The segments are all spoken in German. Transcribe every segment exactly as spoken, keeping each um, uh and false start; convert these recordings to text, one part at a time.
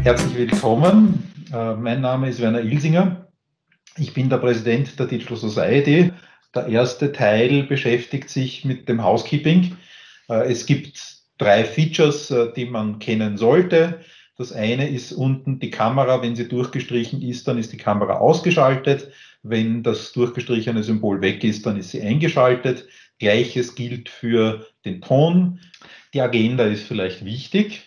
Herzlich willkommen. Äh, mein Name ist Werner Ilsinger. Ich bin der Präsident der Digital Society. Der erste Teil beschäftigt sich mit dem Housekeeping. Äh, es gibt drei Features, äh, die man kennen sollte. Das eine ist unten die Kamera. Wenn sie durchgestrichen ist, dann ist die Kamera ausgeschaltet. Wenn das durchgestrichene Symbol weg ist, dann ist sie eingeschaltet. Gleiches gilt für den Ton. Die Agenda ist vielleicht wichtig.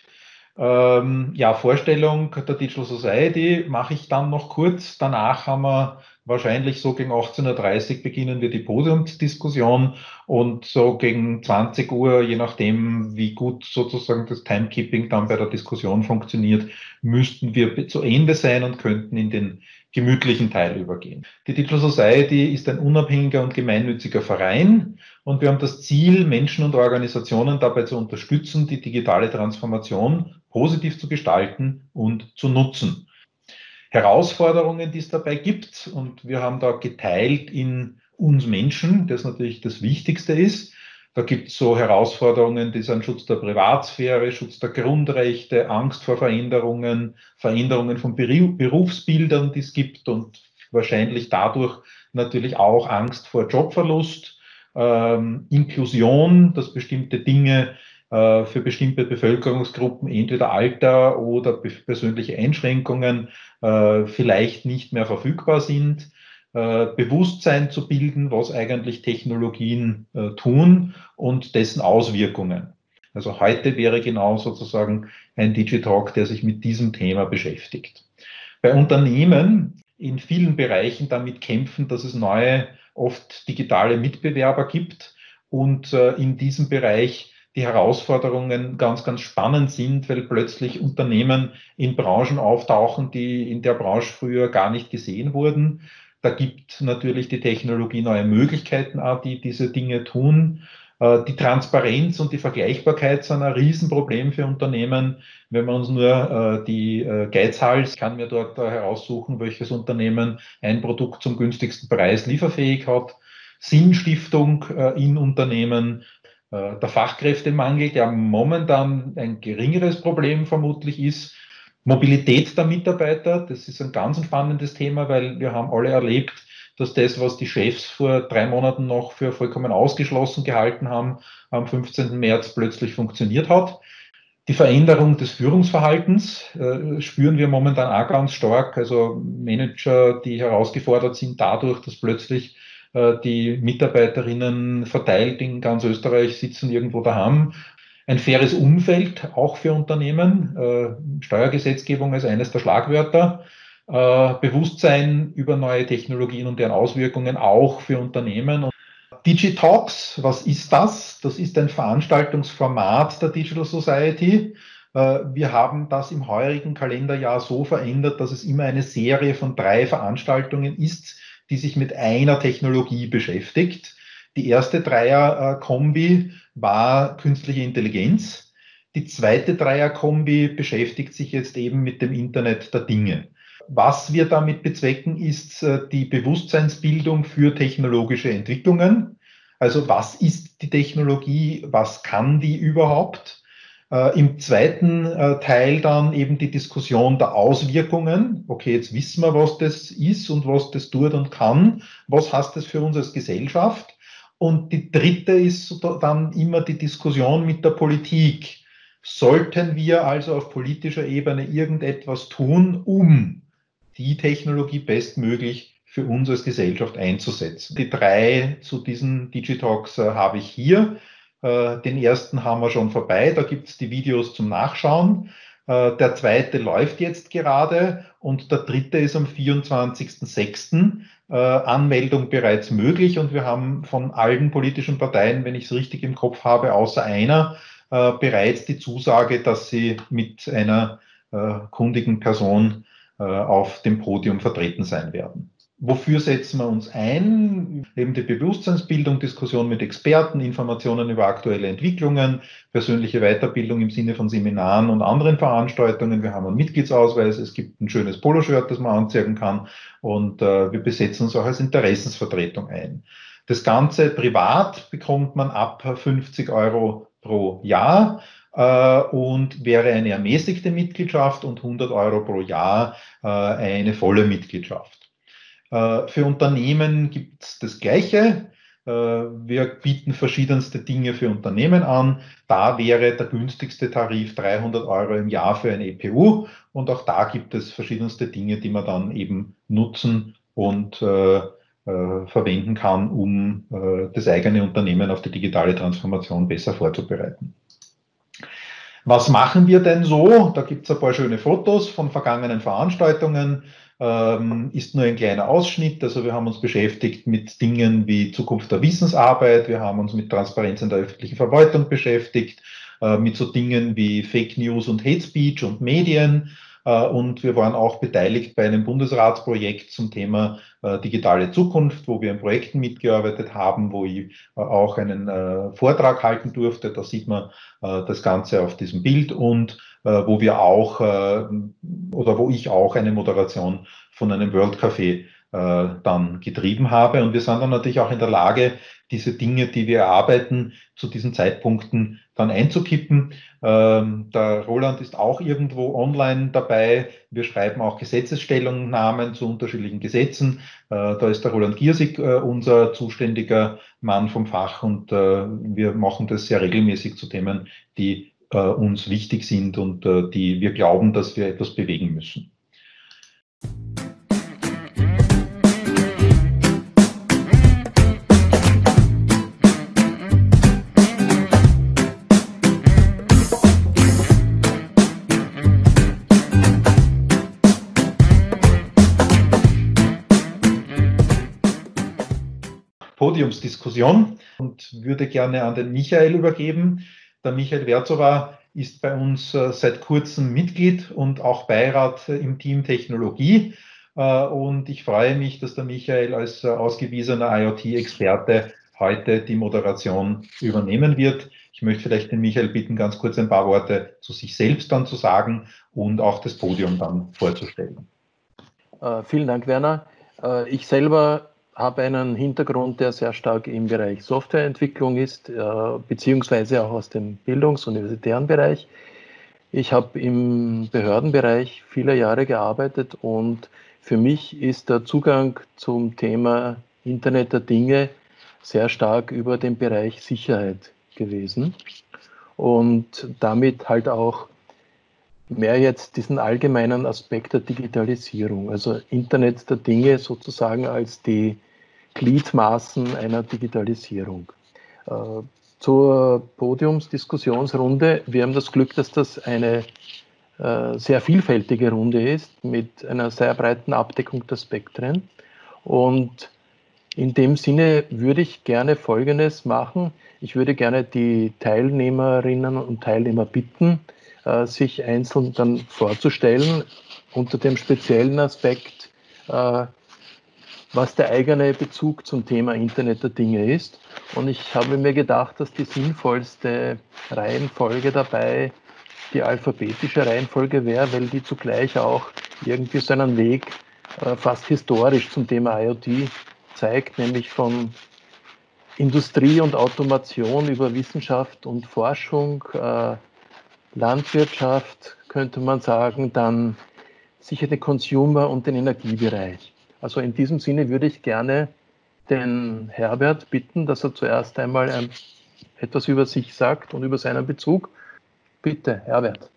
Ähm, ja, Vorstellung der Digital Society mache ich dann noch kurz. Danach haben wir wahrscheinlich so gegen achtzehn Uhr dreißig beginnen wir die Podiumsdiskussion und so gegen zwanzig Uhr, je nachdem, wie gut sozusagen das Timekeeping dann bei der Diskussion funktioniert, müssten wir zu Ende sein und könnten in den gemütlichen Teil übergehen. Die Digital Society ist ein unabhängiger und gemeinnütziger Verein und wir haben das Ziel, Menschen und Organisationen dabei zu unterstützen, die digitale Transformation positiv zu gestalten und zu nutzen. Herausforderungen, die es dabei gibt, und wir haben da geteilt in uns Menschen, das natürlich das Wichtigste ist. Da gibt es so Herausforderungen, die sind Schutz der Privatsphäre, Schutz der Grundrechte, Angst vor Veränderungen, Veränderungen von Berufsbildern, die es gibt und wahrscheinlich dadurch natürlich auch Angst vor Jobverlust, ähm, Inklusion, dass bestimmte Dinge für bestimmte Bevölkerungsgruppen, entweder Alter oder persönliche Einschränkungen, vielleicht nicht mehr verfügbar sind, Bewusstsein zu bilden, was eigentlich Technologien tun und dessen Auswirkungen. Also heute wäre genau sozusagen ein Digitalk, der sich mit diesem Thema beschäftigt. Bei Unternehmen in vielen Bereichen damit kämpfen, dass es neue, oft digitale Mitbewerber gibt und in diesem Bereich die Herausforderungen ganz, ganz spannend sind, weil plötzlich Unternehmen in Branchen auftauchen, die in der Branche früher gar nicht gesehen wurden. Da gibt natürlich die Technologie neue Möglichkeiten, die diese Dinge tun. Die Transparenz und die Vergleichbarkeit sind ein Riesenproblem für Unternehmen. Wenn man uns nur die Geizhals, kann mir dort heraussuchen, welches Unternehmen ein Produkt zum günstigsten Preis lieferfähig hat. Sinnstiftung in Unternehmen. Der Fachkräftemangel, der momentan ein geringeres Problem vermutlich ist. Mobilität der Mitarbeiter, das ist ein ganz spannendes Thema, weil wir haben alle erlebt, dass das, was die Chefs vor drei Monaten noch für vollkommen ausgeschlossen gehalten haben, am fünfzehnten März plötzlich funktioniert hat. Die Veränderung des Führungsverhaltens äh, spüren wir momentan auch ganz stark. Also Manager, die herausgefordert sind dadurch, dass plötzlich äh, die Mitarbeiterinnen verteilt in ganz Österreich sitzen irgendwo daheim. Ein faires Umfeld auch für Unternehmen. Äh, Steuergesetzgebung ist eines der Schlagwörter. Äh, Bewusstsein über neue Technologien und deren Auswirkungen auch für Unternehmen. Digitalks, was ist das? Das ist ein Veranstaltungsformat der Digital Society. Wir haben das im heurigen Kalenderjahr so verändert, dass es immer eine Serie von drei Veranstaltungen ist, die sich mit einer Technologie beschäftigt. Die erste Dreier-Kombi war künstliche Intelligenz. Die zweite Dreier-Kombi beschäftigt sich jetzt eben mit dem Internet der Dinge. Was wir damit bezwecken, ist die Bewusstseinsbildung für technologische Entwicklungen. Also was ist die Technologie, was kann die überhaupt? Äh, Im zweiten äh, Teil dann eben die Diskussion der Auswirkungen. Okay, jetzt wissen wir, was das ist und was das tut und kann. Was heißt das für uns als Gesellschaft? Und die dritte ist dann immer die Diskussion mit der Politik. Sollten wir also auf politischer Ebene irgendetwas tun, um die Technologie bestmöglich für uns als Gesellschaft einzusetzen? Die drei zu diesen Digitalks äh, habe ich hier. Äh, den ersten haben wir schon vorbei, da gibt es die Videos zum Nachschauen. Äh, der zweite läuft jetzt gerade und der dritte ist am vierundzwanzigsten sechsten Äh, Anmeldung bereits möglich und wir haben von allen politischen Parteien, wenn ich es richtig im Kopf habe, außer einer, äh, bereits die Zusage, dass sie mit einer äh, kundigen Person auf dem Podium vertreten sein werden. Wofür setzen wir uns ein? Eben die Bewusstseinsbildung, Diskussion mit Experten, Informationen über aktuelle Entwicklungen, persönliche Weiterbildung im Sinne von Seminaren und anderen Veranstaltungen. Wir haben einen Mitgliedsausweis, es gibt ein schönes Poloshirt, das man anziehen kann und äh, wir besetzen uns auch als Interessensvertretung ein. Das Ganze privat bekommt man ab fünfzig Euro pro Jahr. äh, und wäre eine ermäßigte Mitgliedschaft und hundert Euro pro Jahr äh, eine volle Mitgliedschaft. Äh, für Unternehmen gibt es das Gleiche. Äh, wir bieten verschiedenste Dinge für Unternehmen an. Da wäre der günstigste Tarif dreihundert Euro im Jahr für ein E P U und auch da gibt es verschiedenste Dinge, die man dann eben nutzen und äh, äh, verwenden kann, um äh, das eigene Unternehmen auf die digitale Transformation besser vorzubereiten. Was machen wir denn so? Da gibt es ein paar schöne Fotos von vergangenen Veranstaltungen. Ähm, ist nur ein kleiner Ausschnitt. Also wir haben uns beschäftigt mit Dingen wie Zukunft der Wissensarbeit. Wir haben uns mit Transparenz in der öffentlichen Verwaltung beschäftigt, äh, mit so Dingen wie Fake News und Hate Speech und Medien. Äh, und wir waren auch beteiligt bei einem Bundesratsprojekt zum Thema äh, digitale Zukunft, wo wir in Projekten mitgearbeitet haben, wo ich äh, auch einen äh, Vortrag halten durfte. Da sieht man äh, das Ganze auf diesem Bild und äh, wo wir auch äh, oder wo ich auch eine Moderation von einem World Café äh, dann getrieben habe. Und wir sind dann natürlich auch in der Lage, diese Dinge, die wir erarbeiten, zu diesen Zeitpunkten dann einzukippen. Ähm, der Roland ist auch irgendwo online dabei. Wir schreiben auch Gesetzesstellungnahmen zu unterschiedlichen Gesetzen. Äh, da ist der Roland Giersig äh, unser zuständiger Mann vom Fach und äh, wir machen das sehr regelmäßig zu Themen, die äh, uns wichtig sind und äh, die wir glauben, dass wir etwas bewegen müssen. Podiumsdiskussion und würde gerne an den Michael übergeben. Der Michael Werzowa ist bei uns seit kurzem Mitglied und auch Beirat im Team Technologie. Und ich freue mich, dass der Michael als ausgewiesener IoT-Experte heute die Moderation übernehmen wird. Ich möchte vielleicht den Michael bitten, ganz kurz ein paar Worte zu sich selbst dann zu sagen und auch das Podium dann vorzustellen. Äh, vielen Dank, Werner. Äh, ich selber habe einen Hintergrund, der sehr stark im Bereich Softwareentwicklung ist, äh, beziehungsweise auch aus dem Bildungs- und universitären Bereich. Ich habe im Behördenbereich viele Jahre gearbeitet und für mich ist der Zugang zum Thema Internet der Dinge sehr stark über den Bereich Sicherheit gewesen und damit halt auch mehr jetzt diesen allgemeinen Aspekt der Digitalisierung, also Internet der Dinge sozusagen als die Gliedmaßen einer Digitalisierung. Äh, zur Podiumsdiskussionsrunde. Wir haben das Glück, dass das eine äh, sehr vielfältige Runde ist mit einer sehr breiten Abdeckung der Spektren. Und in dem Sinne würde ich gerne Folgendes machen. Ich würde gerne die Teilnehmerinnen und Teilnehmer bitten, äh, sich einzeln dann vorzustellen unter dem speziellen Aspekt, äh, was der eigene Bezug zum Thema Internet der Dinge ist. Und ich habe mir gedacht, dass die sinnvollste Reihenfolge dabei die alphabetische Reihenfolge wäre, weil die zugleich auch irgendwie so einen Weg äh, fast historisch zum Thema IoT zeigt, nämlich von Industrie und Automation über Wissenschaft und Forschung, äh, Landwirtschaft, könnte man sagen, dann sicher den Consumer- und den Energiebereich. Also in diesem Sinne würde ich gerne den Herbert bitten, dass er zuerst einmal ein, etwas über sich sagt und über seinen Bezug. Bitte, Herbert.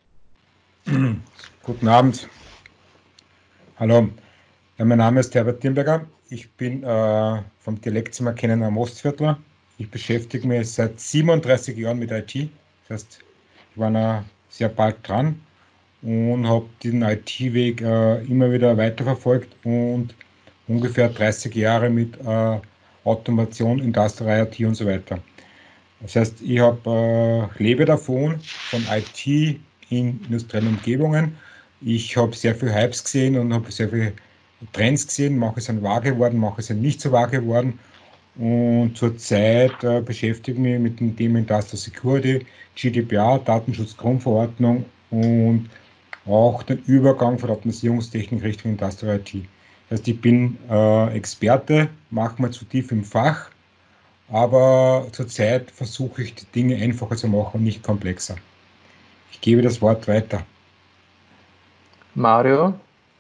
Guten Abend. Hallo, ja, mein Name ist Herbert Dirnberger. Ich bin äh, vom Dialekt zum Erkennen am Ostviertler. Ich beschäftige mich seit siebenunddreißig Jahren mit I T. Das heißt, ich war noch sehr bald dran und habe den I T-Weg äh, immer wieder weiterverfolgt und ungefähr dreißig Jahre mit äh, Automation, Industrial IoT und so weiter. Das heißt, ich hab, äh, lebe davon, von I T in industriellen Umgebungen. Ich habe sehr viele Hypes gesehen und habe sehr viele Trends gesehen. Manche sind wahr geworden, manche sind nicht so wahr geworden. Und zurzeit äh, beschäftige ich mich mit dem Thema Industrial Security, G D P R, Datenschutzgrundverordnung und auch den Übergang von Automatisierungstechnik Richtung Industrial I T. Das heißt, ich bin äh, Experte, mache mal zu tief im Fach, aber zurzeit versuche ich die Dinge einfacher zu machen und nicht komplexer. Ich gebe das Wort weiter. Mario,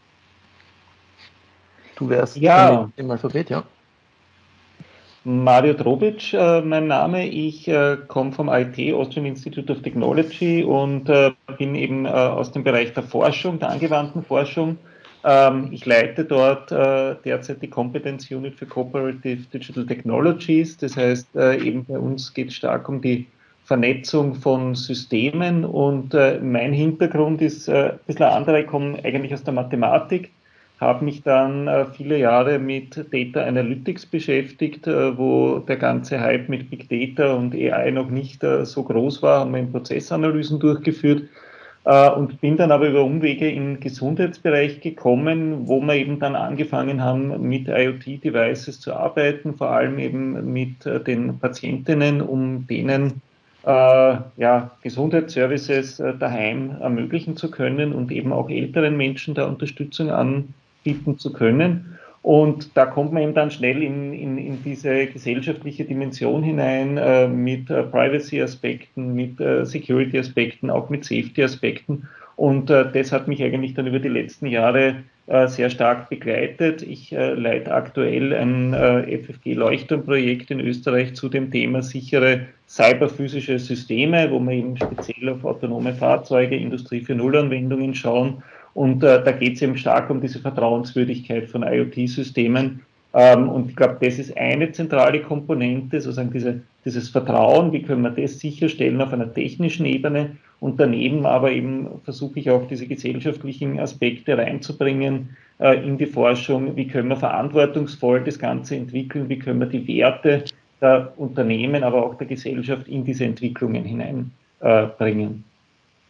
du wärst ja. im Alphabet, ja? Mario Drobic, äh, mein Name. Ich äh, komme vom I T, Austrian Institute of Technology, und äh, bin eben äh, aus dem Bereich der Forschung, der angewandten Forschung. Ähm, ich leite dort äh, derzeit die Competence Unit für Cooperative Digital Technologies. Das heißt, äh, eben bei uns geht es stark um die Vernetzung von Systemen, und äh, mein Hintergrund ist äh, ein bisschen anderer. Ich komme eigentlich aus der Mathematik, habe mich dann äh, viele Jahre mit Data Analytics beschäftigt, äh, wo der ganze Hype mit Big Data und A I noch nicht äh, so groß war, haben wir in Prozessanalysen durchgeführt äh, und bin dann aber über Umwege in den Gesundheitsbereich gekommen, wo wir eben dann angefangen haben, mit IoT-Devices zu arbeiten, vor allem eben mit äh, den Patientinnen, um denen äh, ja, Gesundheitsservices äh, daheim ermöglichen zu können und eben auch älteren Menschen da Unterstützung an bieten zu können. Und da kommt man eben dann schnell in, in, in diese gesellschaftliche Dimension hinein, äh, mit äh, Privacy-Aspekten, mit äh, Security-Aspekten, auch mit Safety-Aspekten. Und äh, das hat mich eigentlich dann über die letzten Jahre äh, sehr stark begleitet. Ich äh, leite aktuell ein äh, F F G-Leuchtturmprojekt in Österreich zu dem Thema sichere cyberphysische Systeme, wo wir eben speziell auf autonome Fahrzeuge, Industrie vier Punkt null-Anwendungen schauen. Und äh, da geht es eben stark um diese Vertrauenswürdigkeit von IoT-Systemen. Ähm, und ich glaube, das ist eine zentrale Komponente, sozusagen diese, dieses Vertrauen, wie können wir das sicherstellen auf einer technischen Ebene. Und daneben aber eben versuche ich auch diese gesellschaftlichen Aspekte reinzubringen äh, in die Forschung. Wie können wir verantwortungsvoll das Ganze entwickeln? Wie können wir die Werte der Unternehmen, aber auch der Gesellschaft in diese Entwicklungen hineinbringen? Äh,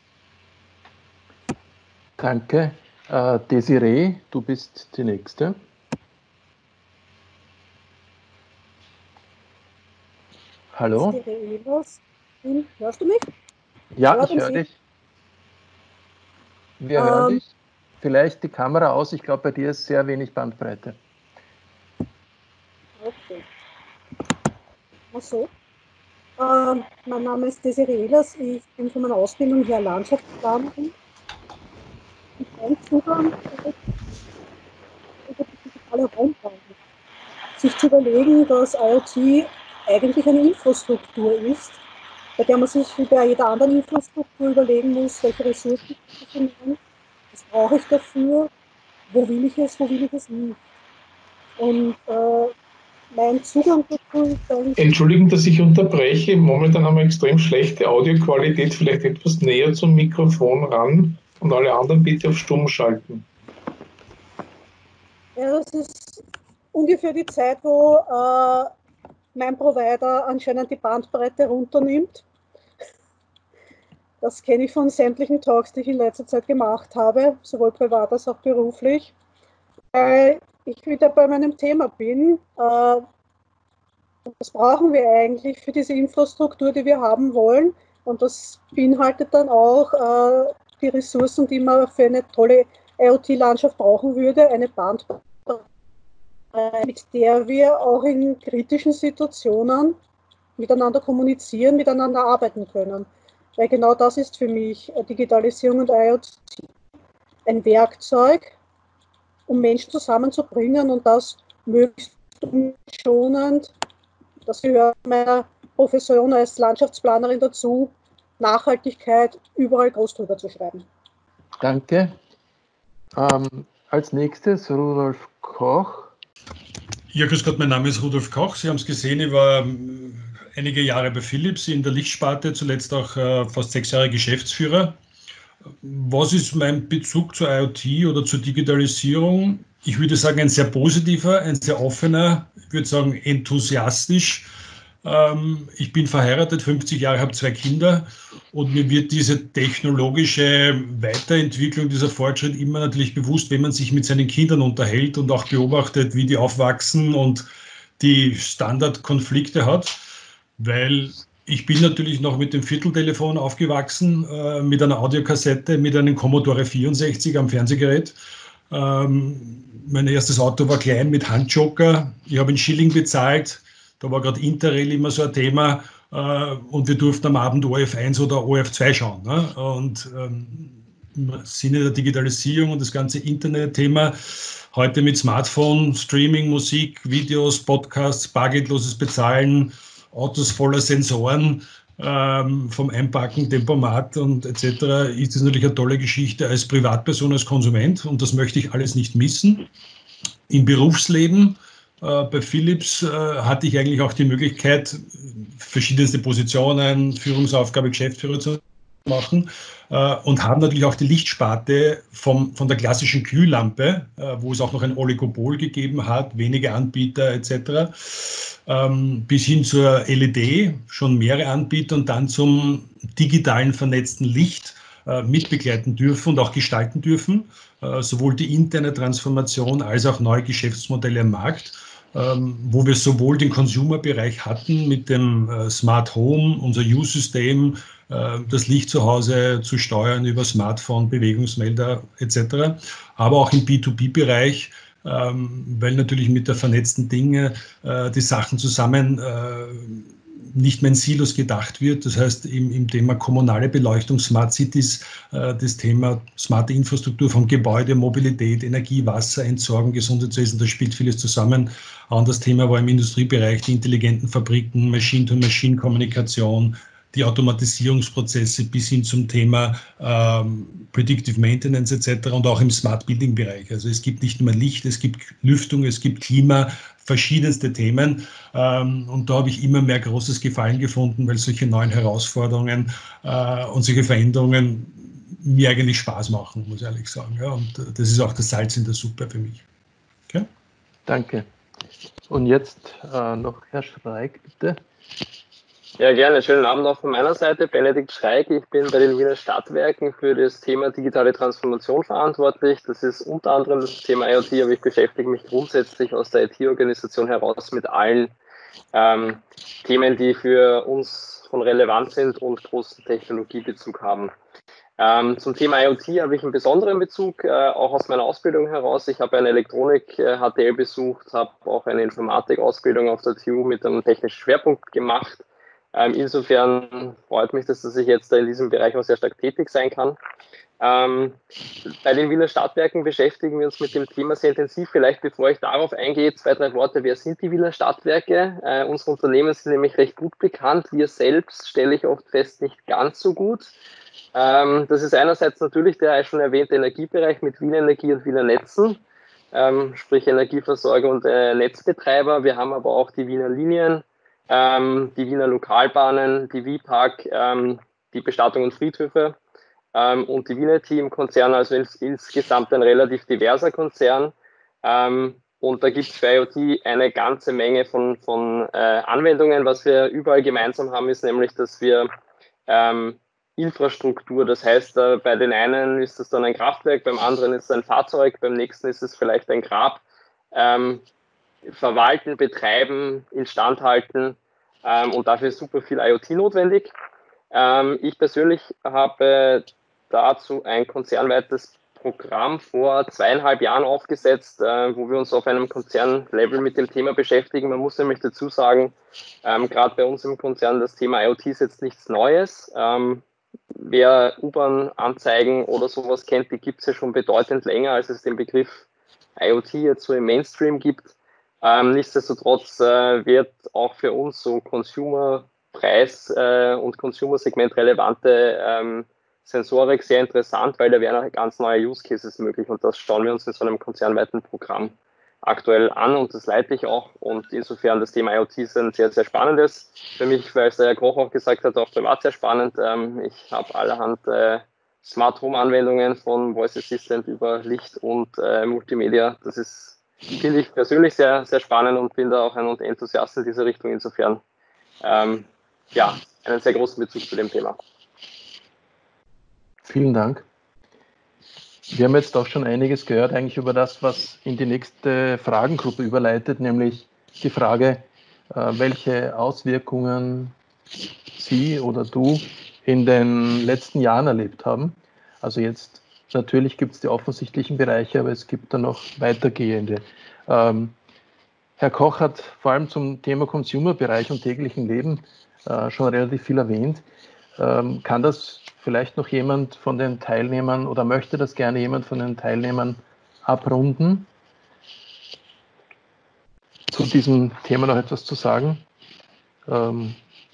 Danke. Äh, Desiree, du bist die Nächste. Hallo? Hörst du mich? Ja, ja, ich höre dich. Wir ähm, hören dich. Vielleicht die Kamera aus. Ich glaube, bei dir ist sehr wenig Bandbreite. Okay. Ach so. Ähm, mein Name ist Desiree Ehlers. Ich bin von meiner Ausbildung her Landschaftsplanerin. Ein Zugang über die digitale Raumplanung. Sich zu überlegen, dass IoT eigentlich eine Infrastruktur ist, bei der man sich wie bei jeder anderen Infrastruktur überlegen muss, welche Ressourcen ich nehmen, was brauche ich dafür, wo will ich es, wo will ich es nicht. Und äh, mein Zugang dazu ist dann... Entschuldigen, dass ich unterbreche. Momentan haben wir extrem schlechte Audioqualität. Vielleicht etwas näher zum Mikrofon ran und alle anderen bitte auf Stumm schalten. Ja, das ist ungefähr die Zeit, wo äh, mein Provider anscheinend die Bandbreite runternimmt. Das kenne ich von sämtlichen Talks, die ich in letzter Zeit gemacht habe, sowohl privat als auch beruflich. Weil ich wieder bei meinem Thema bin, äh, was brauchen wir eigentlich für diese Infrastruktur, die wir haben wollen? Und das beinhaltet dann auch äh, die Ressourcen, die man für eine tolle IoT-Landschaft brauchen würde, eine Bandbreite, mit der wir auch in kritischen Situationen miteinander kommunizieren, miteinander arbeiten können. Weil genau das ist für mich Digitalisierung und IoT ein Werkzeug, um Menschen zusammenzubringen und das möglichst schonend. Das gehört meiner Profession als Landschaftsplanerin dazu, Nachhaltigkeit überall groß drüber zu schreiben. Danke. Ähm, als nächstes Rudolf Koch. Ja, grüß Gott, mein Name ist Rudolf Koch. Sie haben es gesehen, ich war einige Jahre bei Philips in der Lichtsparte, zuletzt auch äh, fast sechs Jahre Geschäftsführer. Was ist mein Bezug zur IoT oder zur Digitalisierung? Ich würde sagen, ein sehr positiver, ein sehr offener, ich würde sagen enthusiastisch. Ähm, ich bin verheiratet, fünfzig Jahre, habe zwei Kinder und mir wird diese technologische Weiterentwicklung, dieser Fortschritt immer natürlich bewusst, wenn man sich mit seinen Kindern unterhält und auch beobachtet, wie die aufwachsen und die Standardkonflikte hat, weil ich bin natürlich noch mit dem Vierteltelefon aufgewachsen, äh, mit einer Audiokassette, mit einem Commodore vierundsechzig am Fernsehgerät. Ähm, mein erstes Auto war klein mit Handjoker. Ich habe einen Schilling bezahlt. Da war gerade Interrail immer so ein Thema. äh, und wir durften am Abend O R F eins oder O R F zwei schauen. Ne? Und ähm, im Sinne der Digitalisierung und das ganze Internetthema, heute mit Smartphone, Streaming, Musik, Videos, Podcasts, bargeldloses Bezahlen, Autos voller Sensoren, ähm, vom Einpacken, Tempomat und et cetera, ist das natürlich eine tolle Geschichte als Privatperson, als Konsument, und das möchte ich alles nicht missen. Im Berufsleben äh, bei Philips äh, hatte ich eigentlich auch die Möglichkeit, verschiedenste Positionen, Führungsaufgabe, Geschäftsführer zu machen äh, und haben natürlich auch die Lichtsparte vom, von der klassischen Glühlampe, äh, wo es auch noch ein Oligopol gegeben hat, wenige Anbieter et cetera, ähm, bis hin zur L E D, schon mehrere Anbieter, und dann zum digitalen vernetzten Licht äh, mitbegleiten dürfen und auch gestalten dürfen, äh, sowohl die interne Transformation als auch neue Geschäftsmodelle am Markt, ähm, wo wir sowohl den Consumer-Bereich hatten mit dem äh, Smart Home, unser U-System, äh, das Licht zu Hause zu steuern über Smartphone, Bewegungsmelder et cetera, aber auch im B zwei B-Bereich, ähm, weil natürlich mit der vernetzten Dinge äh, die Sachen zusammen äh, nicht mehr in Silos gedacht wird. Das heißt, im, im Thema kommunale Beleuchtung, Smart Cities, äh, das Thema smarte Infrastruktur von Gebäude, Mobilität, Energie, Wasser, Entsorgung, Gesundheitswesen, da spielt vieles zusammen. Und das Thema war im Industriebereich die intelligenten Fabriken, Machine-to-Machine-Kommunikation, die Automatisierungsprozesse bis hin zum Thema ähm, Predictive Maintenance et cetera und auch im Smart Building Bereich. Also es gibt nicht nur Licht, es gibt Lüftung, es gibt Klima, verschiedenste Themen. Ähm, und da habe ich immer mehr großes Gefallen gefunden, weil solche neuen Herausforderungen äh, und solche Veränderungen mir eigentlich Spaß machen, muss ich ehrlich sagen. Ja, und das ist auch das Salz in der Suppe für mich. Okay? Danke. Und jetzt äh, noch Herr Schreik, bitte. Ja, gerne. Schönen Abend auch von meiner Seite. Benedikt Schreik. Ich bin bei den Wiener Stadtwerken für das Thema digitale Transformation verantwortlich. Das ist unter anderem das Thema IoT, aber ich beschäftige mich grundsätzlich aus der I T-Organisation heraus mit allen ähm, Themen, die für uns von relevant sind und großen Technologiebezug haben. Ähm, zum Thema IoT habe ich einen besonderen Bezug, äh, auch aus meiner Ausbildung heraus. Ich habe eine Elektronik äh, H T L besucht, habe auch eine Informatik-Ausbildung auf der T U mit einem technischen Schwerpunkt gemacht. Ähm, insofern freut mich, dass ich jetzt in diesem Bereich auch sehr stark tätig sein kann. Ähm, bei den Wiener Stadtwerken beschäftigen wir uns mit dem Thema sehr intensiv. Vielleicht bevor ich darauf eingehe, zwei, drei Worte. Wer sind die Wiener Stadtwerke? Äh, unsere Unternehmen sind nämlich recht gut bekannt. Wir selbst, stelle ich oft fest, nicht ganz so gut. Ähm, das ist einerseits natürlich der schon erwähnte Energiebereich mit Wiener Energie und Wiener Netzen, ähm, sprich Energieversorger und äh, Netzbetreiber. Wir haben aber auch die Wiener Linien, ähm, die Wiener Lokalbahnen, die WIPAG, ähm, die Bestattung und Friedhöfe ähm, und die Wiener Team Konzern, also ins, insgesamt ein relativ diverser Konzern. Ähm, und da gibt es für IoT eine ganze Menge von, von äh, Anwendungen. Was wir überall gemeinsam haben, ist nämlich, dass wir ähm, Infrastruktur, das heißt, äh, bei den einen ist es dann ein Kraftwerk, beim anderen ist es ein Fahrzeug, beim nächsten ist es vielleicht ein Grab, ähm, verwalten, betreiben, instand halten ähm, und dafür ist super viel IoT notwendig. Ähm, ich persönlich habe dazu ein konzernweites Programm vor zweieinhalb Jahren aufgesetzt, äh, wo wir uns auf einem Konzernlevel mit dem Thema beschäftigen. Man muss nämlich dazu sagen, ähm, gerade bei uns im Konzern, das Thema IoT ist jetzt nichts Neues. Ähm, wer U-Bahn-Anzeigen oder sowas kennt, die gibt es ja schon bedeutend länger, als es den Begriff IoT jetzt so im Mainstream gibt. Ähm, nichtsdestotrotz äh, wird auch für uns so Consumer-Preis äh, und Consumer-Segment relevante ähm, Sensorik sehr interessant, weil da wären ganz neue Use Cases möglich und das schauen wir uns in so einem konzernweiten Programm aktuell an und das leite ich auch und insofern das Thema IoT ist ein sehr, sehr spannendes. Für mich, weil es der Herr Koch auch gesagt hat, auch privat sehr spannend. Ähm, ich habe allerhand äh, Smart Home Anwendungen von Voice Assistant über Licht und äh, Multimedia. Das ist, finde ich persönlich sehr, sehr spannend und bin da auch ein Enthusiast in dieser Richtung. Insofern, ähm, ja, einen sehr großen Bezug zu dem Thema. Vielen Dank. Wir haben jetzt auch schon einiges gehört, eigentlich über das, was in die nächste Fragengruppe überleitet, nämlich die Frage, welche Auswirkungen Sie oder du in den letzten Jahren erlebt haben. Also jetzt, natürlich gibt es die offensichtlichen Bereiche, aber es gibt da noch weitergehende. Ähm, Herr Koch hat vor allem zum Thema Consumer-Bereich und täglichen Leben äh, schon relativ viel erwähnt. Ähm, kann das vielleicht noch jemand von den Teilnehmern oder möchte das gerne jemand von den Teilnehmern abrunden? Zu diesem Thema noch etwas zu sagen? Ähm,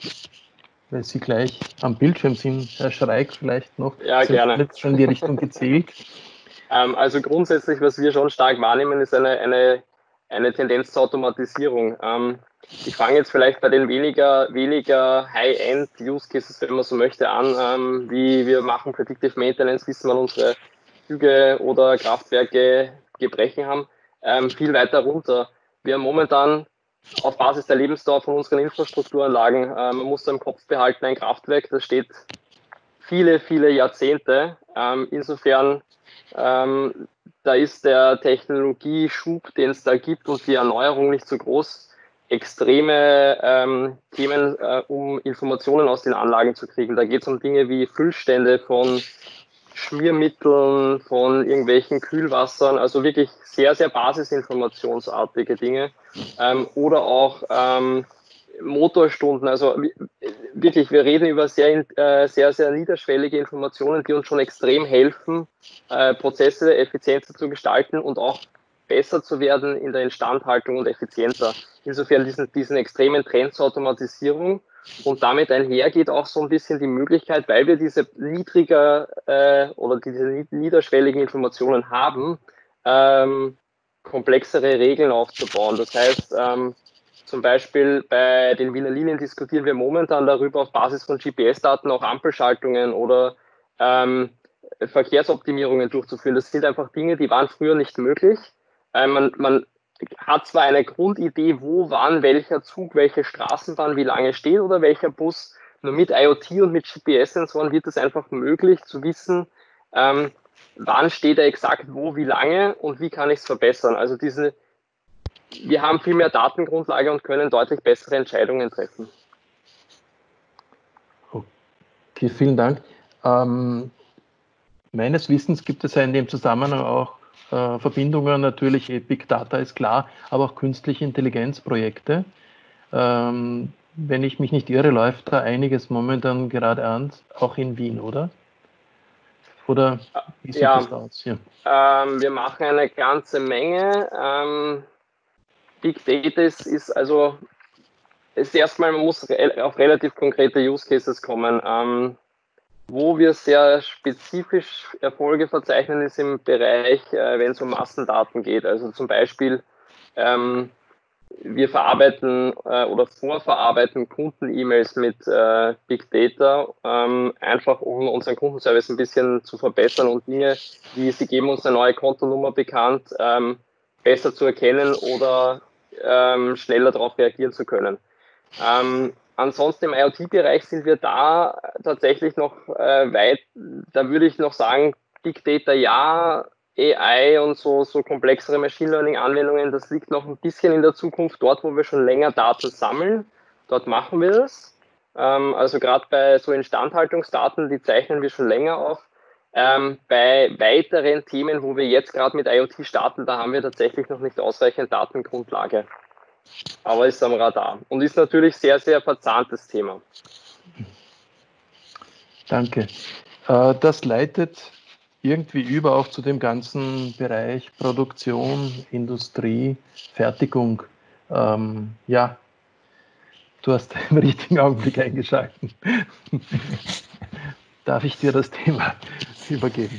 weil Sie gleich am Bildschirm sind, Herr Schreik vielleicht noch. Ja, Sie haben gerne. jetzt schon in die Richtung gezielt. Ähm, also grundsätzlich, was wir schon stark wahrnehmen, ist eine, eine, eine Tendenz zur Automatisierung. Ähm, ich fange jetzt vielleicht bei den weniger, weniger High-End-Use-Cases, wenn man so möchte, an, ähm, wie wir machen Predictive Maintenance, wissen, wann unsere Züge oder Kraftwerke Gebrechen haben, ähm, viel weiter runter. Wir haben momentan auf Basis der Lebensdauer von unseren Infrastrukturanlagen, äh, man muss da im Kopf behalten, ein Kraftwerk, das steht viele, viele Jahrzehnte. Ähm, insofern, ähm, da ist der Technologieschub, den es da gibt und die Erneuerung nicht so groß, extreme ähm, Themen, äh, um Informationen aus den Anlagen zu kriegen. Da geht es um Dinge wie Füllstände von Schmiermitteln, von irgendwelchen Kühlwassern, also wirklich sehr, sehr basisinformationsartige Dinge. Ähm, oder auch ähm, Motorstunden, also wirklich, wir reden über sehr, äh, sehr, sehr niederschwellige Informationen, die uns schon extrem helfen, äh, Prozesse effizienter zu gestalten und auch besser zu werden in der Instandhaltung und effizienter. Insofern diesen, diesen extremen Trend zur Automatisierung und damit einhergeht auch so ein bisschen die Möglichkeit, weil wir diese niedriger äh, oder diese niederschwelligen Informationen haben, ähm, komplexere Regeln aufzubauen. Das heißt, ähm, zum Beispiel bei den Wiener Linien diskutieren wir momentan darüber, auf Basis von G P S-Daten auch Ampelschaltungen oder ähm, Verkehrsoptimierungen durchzuführen. Das sind einfach Dinge, die waren früher nicht möglich. Ähm, man, man hat zwar eine Grundidee, wo, wann, welcher Zug, welche Straßenbahn wie lange steht oder welcher Bus, nur mit IoT und mit G P S-Sensoren wird es einfach möglich zu wissen, ähm, wann steht er exakt wo, wie lange und wie kann ich es verbessern. Also diese Wir haben viel mehr Datengrundlage und können deutlich bessere Entscheidungen treffen. Okay, vielen Dank. Ähm, meines Wissens gibt es ja in dem Zusammenhang auch äh, Verbindungen, natürlich Big Data ist klar, aber auch künstliche Intelligenzprojekte. Ähm, wenn ich mich nicht irre, läuft da einiges momentan gerade an, auch in Wien, oder? Oder wie sieht ja, das aus hier? Ähm, wir machen eine ganze Menge. Ähm, Big Data ist, ist also ist erstmal, man muss re auf relativ konkrete Use Cases kommen. Ähm, wo wir sehr spezifisch Erfolge verzeichnen, ist im Bereich, äh, wenn es um Massendaten geht. Also zum Beispiel, ähm, wir verarbeiten äh, oder vorverarbeiten Kunden-E-Mails mit äh, Big Data, ähm, einfach um unseren Kundenservice ein bisschen zu verbessern und Dinge, wie sie geben uns eine neue Kontonummer bekannt, ähm, besser zu erkennen oder ähm, schneller darauf reagieren zu können. Ähm, ansonsten im IoT-Bereich sind wir da tatsächlich noch äh, weit, da würde ich noch sagen, Big Data ja, A I und so, so komplexere Machine Learning-Anwendungen, das liegt noch ein bisschen in der Zukunft, dort, wo wir schon länger Daten sammeln, dort machen wir das. Ähm, also gerade bei so Instandhaltungsdaten, die zeichnen wir schon länger auf. Ähm, bei weiteren Themen, wo wir jetzt gerade mit IoT starten, da haben wir tatsächlich noch nicht ausreichend Datengrundlage. Aber ist am Radar und ist natürlich sehr, sehr verzahntes Thema. Danke. Das leitet irgendwie über auch zu dem ganzen Bereich Produktion, Industrie, Fertigung. Ähm, ja, du hast im richtigen Augenblick eingeschaltet. Darf ich dir das Thema übergeben?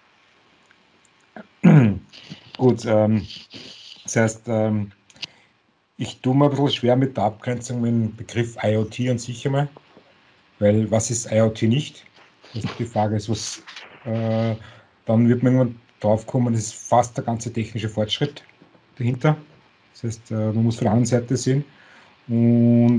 Gut, ähm, das heißt, ähm, ich tue mir ein bisschen schwer mit der Abgrenzung mit dem Begriff IoT an sich einmal, weil was ist IoT nicht? Das ist die Frage, ist, was, äh, dann wird man irgendwann drauf kommen, das ist fast der ganze technische Fortschritt dahinter. Das heißt, äh, man muss von der anderen Seite sehen. Und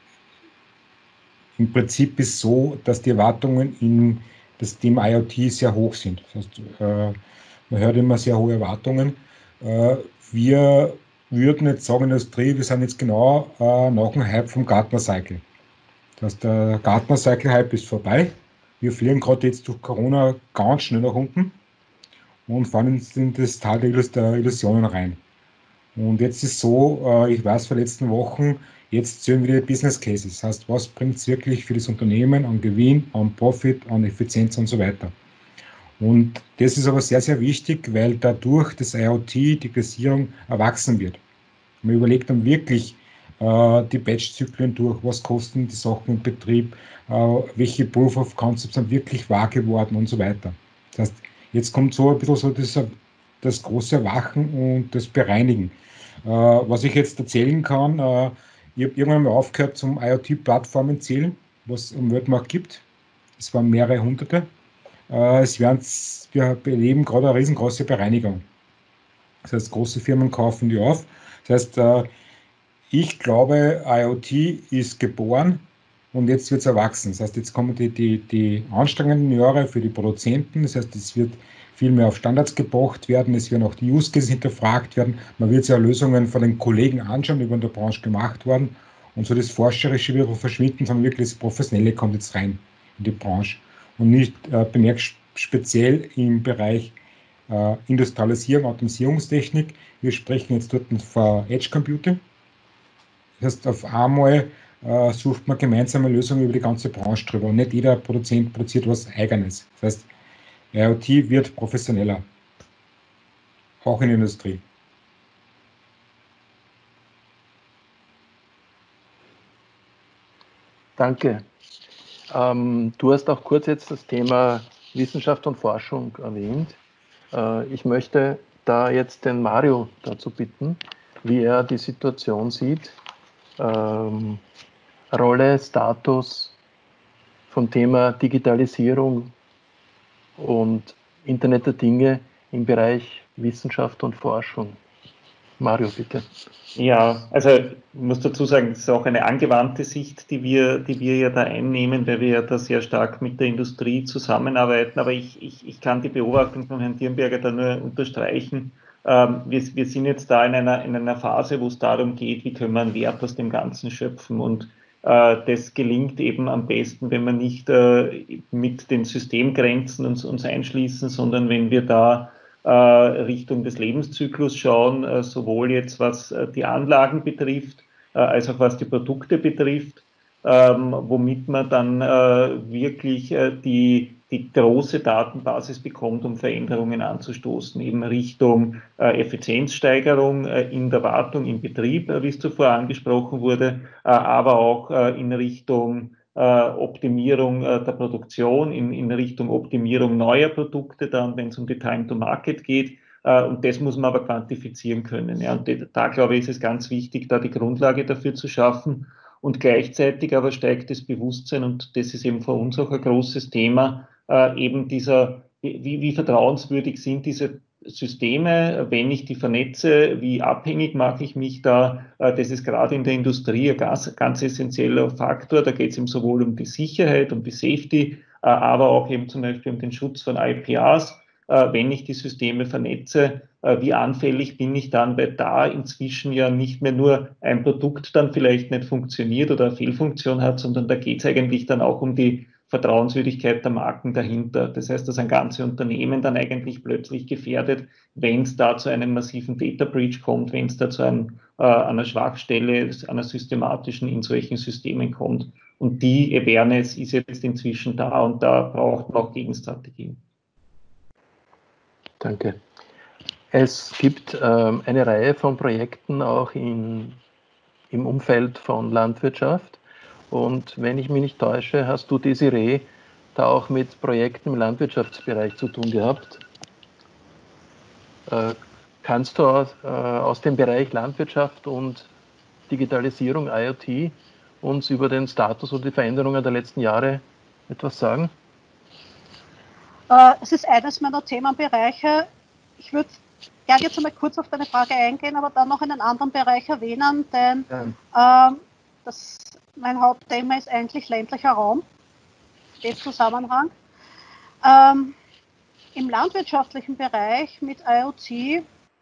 im Prinzip ist es so, dass die Erwartungen in das Thema IoT sehr hoch sind. Das heißt, äh, man hört immer sehr hohe Erwartungen. Äh, wir würden jetzt sagen, Industrie, wir sind jetzt genau äh, nach dem Hype vom Gartner-Cycle. Das heißt, der Gartner-Cycle-Hype ist vorbei. Wir fliegen gerade jetzt durch Corona ganz schnell nach unten und fahren in das Tal der Illusionen rein. Und jetzt ist so, äh, ich weiß, vor den letzten Wochen Jetzt zählen wir die Business Cases. Das heißt, was bringt es wirklich für das Unternehmen an Gewinn, an Profit, an Effizienz und so weiter. Und das ist aber sehr, sehr wichtig, weil dadurch das IoT, die Digitalisierung erwachsen wird. Man überlegt dann wirklich äh, die Batch-Zyklen durch, was kosten die Sachen im Betrieb, äh, welche Proof of Concepts sind wirklich wahr geworden und so weiter. Das heißt, jetzt kommt so ein bisschen so das, das große Erwachen und das Bereinigen. Äh, was ich jetzt erzählen kann, äh, ich habe irgendwann mal aufgehört zum IoT-Plattformen zählen, was es im Weltmarkt gibt. Es waren mehrere hunderte. Äh, es werden, wir erleben gerade eine riesengroße Bereinigung. Das heißt, große Firmen kaufen die auf. Das heißt, äh, ich glaube, IoT ist geboren und jetzt wird es erwachsen. Das heißt, jetzt kommen die, die, die anstrengenden Jahre für die Produzenten. Das heißt, es wird viel mehr auf Standards gebracht werden. Es werden auch die Use Cases hinterfragt werden. Man wird sich ja Lösungen von den Kollegen anschauen, die in der Branche gemacht worden. Und so das Forscherische wird verschwinden, sondern wirklich das Professionelle kommt jetzt rein in die Branche. Und nicht äh, bemerkt speziell im Bereich äh, Industrialisierung, Automatisierungstechnik. Wir sprechen jetzt dort von Edge Computing. Das heißt, auf einmal äh, sucht man gemeinsame Lösungen über die ganze Branche drüber und nicht jeder Produzent produziert was Eigenes. Das heißt, IoT wird professioneller, auch in der Industrie. Danke. Ähm, du hast auch kurz jetzt das Thema Wissenschaft und Forschung erwähnt. Äh, ich möchte da jetzt den Mario dazu bitten, wie er die Situation sieht. Ähm, Rolle, Status vom Thema Digitalisierung und Internet der Dinge im Bereich Wissenschaft und Forschung. Mario, bitte. Ja, also ich muss dazu sagen, es ist auch eine angewandte Sicht, die wir, die wir ja da einnehmen, weil wir ja da sehr stark mit der Industrie zusammenarbeiten. Aber ich, ich, ich kann die Beobachtung von Herrn Dirnberger da nur unterstreichen. Ähm, wir, wir sind jetzt da in einer, in einer Phase, wo es darum geht, wie können wir einen Wert aus dem Ganzen schöpfen. Und äh, das gelingt eben am besten, wenn wir nicht äh, mit den Systemgrenzen uns, uns einschließen, sondern wenn wir da Richtung des Lebenszyklus schauen, sowohl jetzt was die Anlagen betrifft, als auch was die Produkte betrifft, womit man dann wirklich die, die große Datenbasis bekommt, um Veränderungen anzustoßen, eben Richtung Effizienzsteigerung in der Wartung, im Betrieb, wie es zuvor angesprochen wurde, aber auch in Richtung Optimierung der Produktion, in, in Richtung Optimierung neuer Produkte, dann, wenn es um die Time to Market geht. Und das muss man aber quantifizieren können. Ja. Und da, glaube ich, ist es ganz wichtig, da die Grundlage dafür zu schaffen. Und gleichzeitig aber steigt das Bewusstsein, und das ist eben für uns auch ein großes Thema, eben dieser, wie, wie vertrauenswürdig sind diese Systeme, wenn ich die vernetze, wie abhängig mache ich mich da? Das ist gerade in der Industrie ein ganz, ganz essentieller Faktor. Da geht es eben sowohl um die Sicherheit, um die Safety, aber auch eben zum Beispiel um den Schutz von I P Rs. Wenn ich die Systeme vernetze, wie anfällig bin ich dann, weil da inzwischen ja nicht mehr nur ein Produkt dann vielleicht nicht funktioniert oder eine Fehlfunktion hat, sondern da geht es eigentlich dann auch um die Vertrauenswürdigkeit der Marken dahinter. Das heißt, dass ein ganzes Unternehmen dann eigentlich plötzlich gefährdet, wenn es da zu einem massiven Data Breach kommt, wenn es da zu einem, äh, einer Schwachstelle, einer systematischen in solchen Systemen kommt. Und die Awareness ist jetzt inzwischen da, und da braucht man auch Gegenstrategien. Danke. Es gibt ähm, eine Reihe von Projekten auch in, im Umfeld von Landwirtschaft. Und wenn ich mich nicht täusche, hast du, Desiree, da auch mit Projekten im Landwirtschaftsbereich zu tun gehabt. Äh, kannst du aus, äh, aus dem Bereich Landwirtschaft und Digitalisierung, IoT, uns über den Status und die Veränderungen der letzten Jahre etwas sagen? Äh, es ist eines meiner Themenbereiche. Ich würde gerne jetzt einmal kurz auf deine Frage eingehen, aber dann noch einen anderen Bereich erwähnen, denn ja. ähm, das, mein Hauptthema ist eigentlich ländlicher Raum, steht Zusammenhang. Ähm, Im landwirtschaftlichen Bereich mit IoT äh,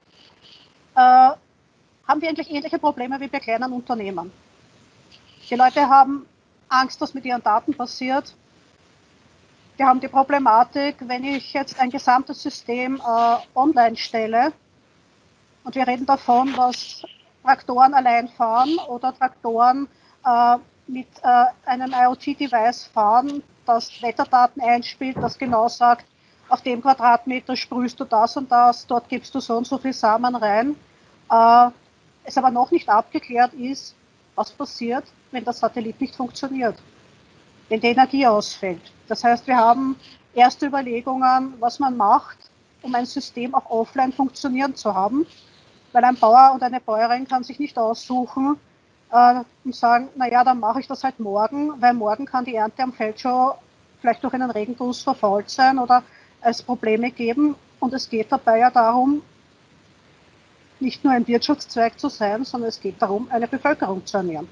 haben wir eigentlich ähnliche Probleme wie bei kleinen Unternehmen. Die Leute haben Angst, was mit ihren Daten passiert. Wir haben die Problematik, wenn ich jetzt ein gesamtes System äh, online stelle, und wir reden davon, dass Traktoren allein fahren oder Traktoren äh, mit äh, einem IoT-Device fahren, das Wetterdaten einspielt, das genau sagt, auf dem Quadratmeter sprühst du das und das, dort gibst du so und so viel Samen rein. Äh, es aber noch nicht abgeklärt ist, was passiert, wenn der Satellit nicht funktioniert, wenn die Energie ausfällt. Das heißt, wir haben erste Überlegungen, was man macht, um ein System auch offline funktionieren zu haben, weil ein Bauer und eine Bäuerin kann sich nicht aussuchen äh, und sagen, naja, dann mache ich das halt morgen, weil morgen kann die Ernte am Feld schon vielleicht durch einen Regenguss verfault sein oder es Probleme geben. Und es geht dabei ja darum, nicht nur ein Wirtschaftszweig zu sein, sondern es geht darum, eine Bevölkerung zu ernähren.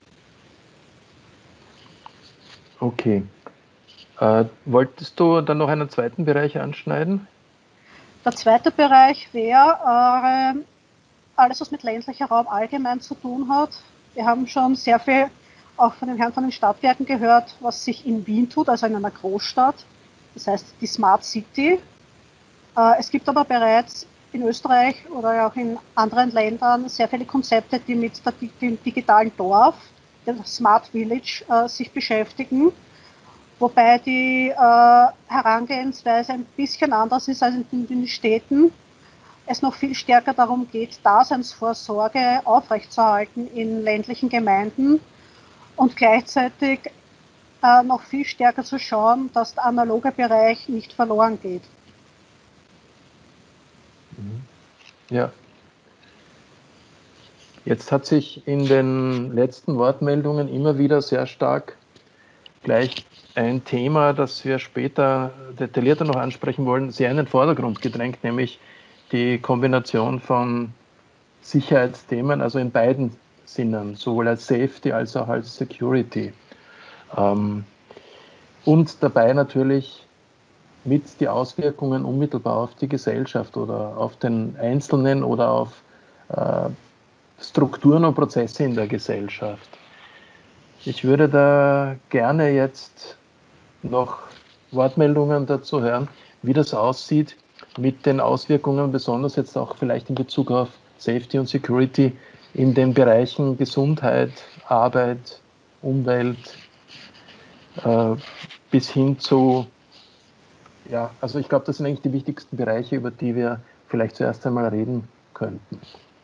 Okay. Äh, wolltest du dann noch einen zweiten Bereich anschneiden? Der zweite Bereich wäre äh, alles, was mit ländlicher Raum allgemein zu tun hat. Wir haben schon sehr viel auch von den Herren von den Stadtwerken gehört, was sich in Wien tut, also in einer Großstadt. Das heißt die Smart City. Äh, es gibt aber bereits in Österreich oder auch in anderen Ländern sehr viele Konzepte, die mit der, dem digitalen Dorf, dem Smart Village, äh, sich beschäftigen. Wobei die äh, Herangehensweise ein bisschen anders ist als in den Städten. Es noch viel stärker darum geht, Daseinsvorsorge aufrechtzuerhalten in ländlichen Gemeinden und gleichzeitig äh, noch viel stärker zu schauen, dass der analoge Bereich nicht verloren geht. Ja. Jetzt hat sich in den letzten Wortmeldungen immer wieder sehr stark gleich ein Thema, das wir später detaillierter noch ansprechen wollen, sehr in den Vordergrund gedrängt, nämlich die Kombination von Sicherheitsthemen, also in beiden Sinnen, sowohl als Safety als auch als Security. Ähm, und dabei natürlich mit die Auswirkungen unmittelbar auf die Gesellschaft oder auf den Einzelnen oder auf äh, Strukturen und Prozesse in der Gesellschaft. Ich würde da gerne jetzt noch Wortmeldungen dazu hören, wie das aussieht mit den Auswirkungen, besonders jetzt auch vielleicht in Bezug auf Safety und Security in den Bereichen Gesundheit, Arbeit, Umwelt, äh, bis hin zu, ja, also ich glaube, das sind eigentlich die wichtigsten Bereiche, über die wir vielleicht zuerst einmal reden könnten.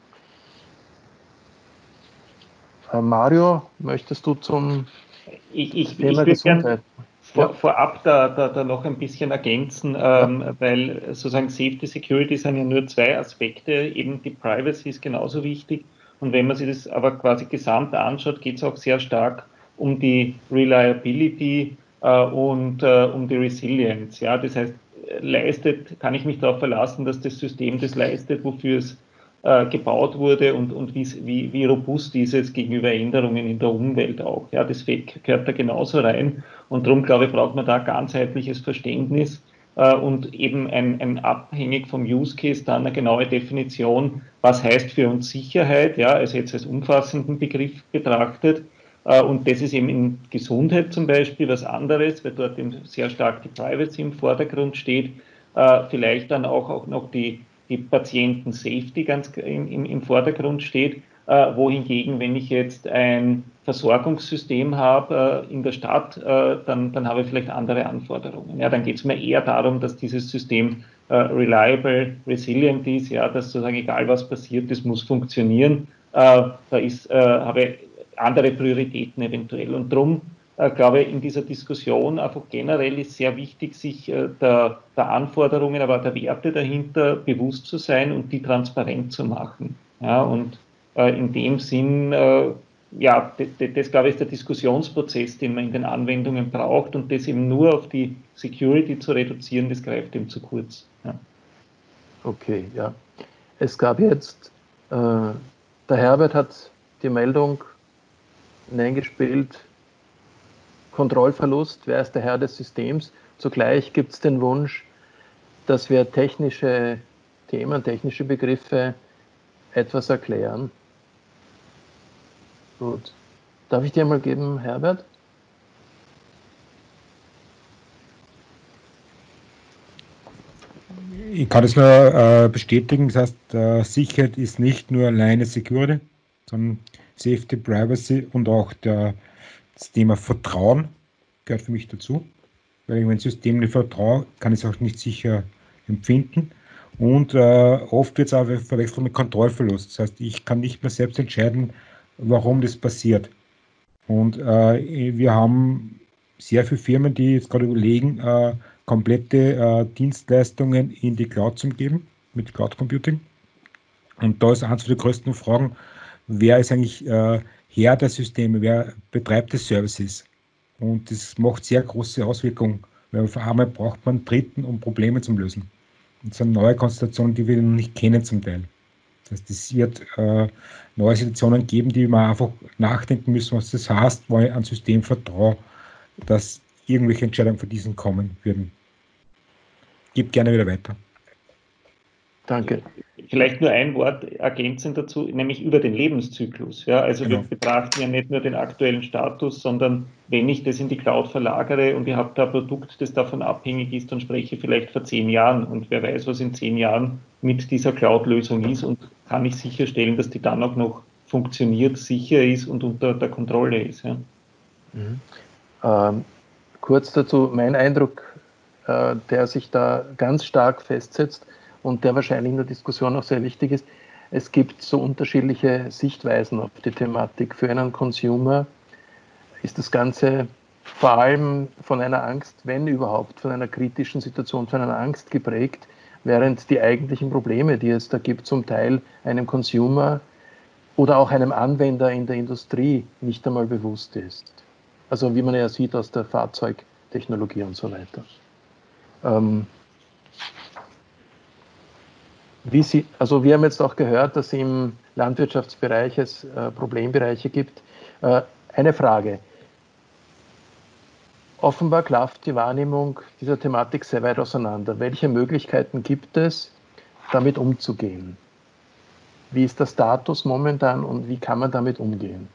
Äh, Mario, möchtest du zum ich, ich, Thema ich Gesundheit? Vor, Ja. Vorab da, da, da noch ein bisschen ergänzen, ähm, ja. weil sozusagen Safety, Security sind ja nur zwei Aspekte, eben die Privacy ist genauso wichtig und wenn man sich das aber quasi gesamt anschaut, geht es auch sehr stark um die Reliability äh, und äh, um die Resilience. Ja? Das heißt, leistet, kann ich mich darauf verlassen, dass das System das leistet, wofür es äh, gebaut wurde und, und wie, wie robust ist es gegenüber Änderungen in der Umwelt auch. Ja? Das gehört da genauso rein. Und darum, glaube ich, braucht man da ganzheitliches Verständnis äh, und eben ein, ein abhängig vom Use Case dann eine genaue Definition, was heißt für uns Sicherheit, ja, also jetzt als umfassenden Begriff betrachtet. Äh, und das ist eben in Gesundheit zum Beispiel was anderes, weil dort eben sehr stark die Privacy im Vordergrund steht, äh, vielleicht dann auch, auch noch die, die Patienten-Safety ganz im, im, im Vordergrund steht. Äh, wohingegen, wenn ich jetzt ein Versorgungssystem habe äh, in der Stadt, äh, dann, dann habe ich vielleicht andere Anforderungen. Ja, dann geht es mir eher darum, dass dieses System äh, reliable, resilient ist, ja, dass sozusagen egal was passiert, das muss funktionieren. Äh, da ist, äh, habe ich andere Prioritäten eventuell. Und darum äh, glaube ich, in dieser Diskussion einfach generell ist sehr wichtig, sich äh, der, der Anforderungen, aber der Werte dahinter bewusst zu sein und die transparent zu machen. Ja, und in dem Sinn, äh, ja, das, das glaube ich ist der Diskussionsprozess, den man in den Anwendungen braucht und das eben nur auf die Security zu reduzieren, das greift eben zu kurz. Ja. Okay, ja. Es gab jetzt, äh, der Herbert hat die Meldung hineingespielt, Kontrollverlust, wer ist der Herr des Systems? Zugleich gibt es den Wunsch, dass wir technische Themen, technische Begriffe etwas erklären. Gut. Darf ich dir mal geben, Herbert? Ich kann das nur äh, bestätigen. Das heißt, äh, Sicherheit ist nicht nur alleine Security, sondern Safety, Privacy und auch der, das Thema Vertrauen gehört für mich dazu. Weil ich mein System nicht vertraue, kann ich es auch nicht sicher empfinden. Und äh, oft wird es auch verwechselt mit Kontrollverlust. Das heißt, ich kann nicht mehr selbst entscheiden, warum das passiert. Und äh, wir haben sehr viele Firmen, die jetzt gerade überlegen, äh, komplette äh, Dienstleistungen in die Cloud zu geben, mit Cloud Computing. Und da ist eines der größten Fragen, wer ist eigentlich äh, Herr der Systeme, wer betreibt die Services? Und das macht sehr große Auswirkungen, weil auf einmal braucht man Dritten, um Probleme zu lösen. Und das sind neue Konstellationen, die wir noch nicht kennen zum Teil. Das heißt, es wird äh, neue Situationen geben, die man einfach nachdenken müssen, was das heißt, weil ich ein System vertraue, dass irgendwelche Entscheidungen von diesen kommen würden. Gib gerne wieder weiter. Danke. Vielleicht nur ein Wort ergänzend dazu, nämlich über den Lebenszyklus. Ja, also Genau. wir betrachten ja nicht nur den aktuellen Status, sondern wenn ich das in die Cloud verlagere und ihr habt da ein Produkt, das davon abhängig ist, dann spreche ich vielleicht vor zehn Jahren und wer weiß, was in zehn Jahren mit dieser Cloud-Lösung ist und kann ich sicherstellen, dass die dann auch noch funktioniert, sicher ist und unter der Kontrolle ist. Ja. Mhm. Ähm, kurz dazu, mein Eindruck, äh, der sich da ganz stark festsetzt, und der wahrscheinlich in der Diskussion auch sehr wichtig ist. Es gibt so unterschiedliche Sichtweisen auf die Thematik. Für einen Consumer ist das Ganze vor allem von einer Angst, wenn überhaupt, von einer kritischen Situation, von einer Angst geprägt, während die eigentlichen Probleme, die es da gibt, zum Teil einem Consumer oder auch einem Anwender in der Industrie nicht einmal bewusst ist. Also wie man ja sieht aus der Fahrzeugtechnologie und so weiter. Ähm, Wie Sie, also wir haben jetzt auch gehört, dass es im Landwirtschaftsbereich es äh, Problembereiche gibt. Äh, eine Frage. Offenbar klafft die Wahrnehmung dieser Thematik sehr weit auseinander. Welche Möglichkeiten gibt es, damit umzugehen? Wie ist der Status momentan und wie kann man damit umgehen?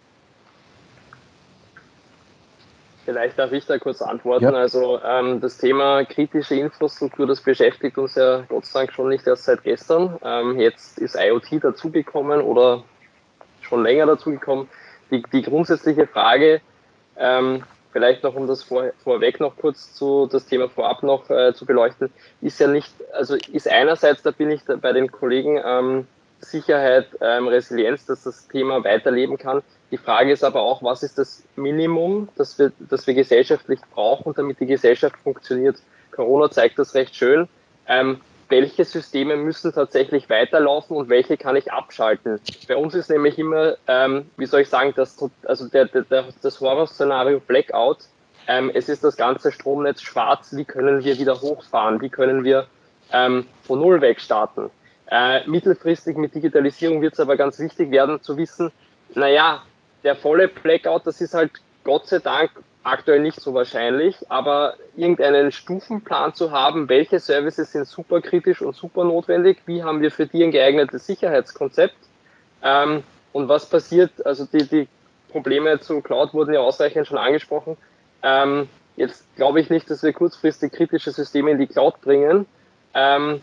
Vielleicht darf ich da kurz antworten. Ja. Also ähm, das Thema kritische Infrastruktur, das beschäftigt uns ja Gott sei Dank schon nicht erst seit gestern. Ähm, jetzt ist IoT dazugekommen oder schon länger dazugekommen. Die, die grundsätzliche Frage, ähm, vielleicht noch um das vor, vorweg noch kurz zu das Thema vorab noch äh, zu beleuchten, ist ja nicht, also ist einerseits, da bin ich da bei den Kollegen, ähm, Sicherheit, ähm, Resilienz, dass das Thema weiterleben kann. Die Frage ist aber auch, was ist das Minimum, das wir, das wir gesellschaftlich brauchen, damit die Gesellschaft funktioniert. Corona zeigt das recht schön. Ähm, welche Systeme müssen tatsächlich weiterlaufen und welche kann ich abschalten? Bei uns ist nämlich immer, ähm, wie soll ich sagen, das, also der, der, das Horrorszenario Blackout. Ähm, es ist das ganze Stromnetz schwarz. Wie können wir wieder hochfahren? Wie können wir ähm, von Null weg starten? Äh, mittelfristig mit Digitalisierung wird es aber ganz wichtig werden zu wissen, naja, der volle Blackout, das ist halt Gott sei Dank aktuell nicht so wahrscheinlich, aber irgendeinen Stufenplan zu haben, welche Services sind super kritisch und super notwendig, wie haben wir für die ein geeignetes Sicherheitskonzept ähm, und was passiert, also die, die Probleme zu Cloud wurden ja ausreichend schon angesprochen. Ähm, jetzt glaube ich nicht, dass wir kurzfristig kritische Systeme in die Cloud bringen, ähm,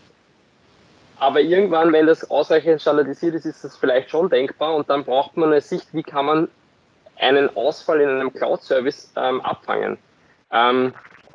aber irgendwann, wenn das ausreichend standardisiert ist, ist das vielleicht schon denkbar und dann braucht man eine Sicht, wie kann man einen Ausfall in einem Cloud-Service ähm, abfangen. Ähm,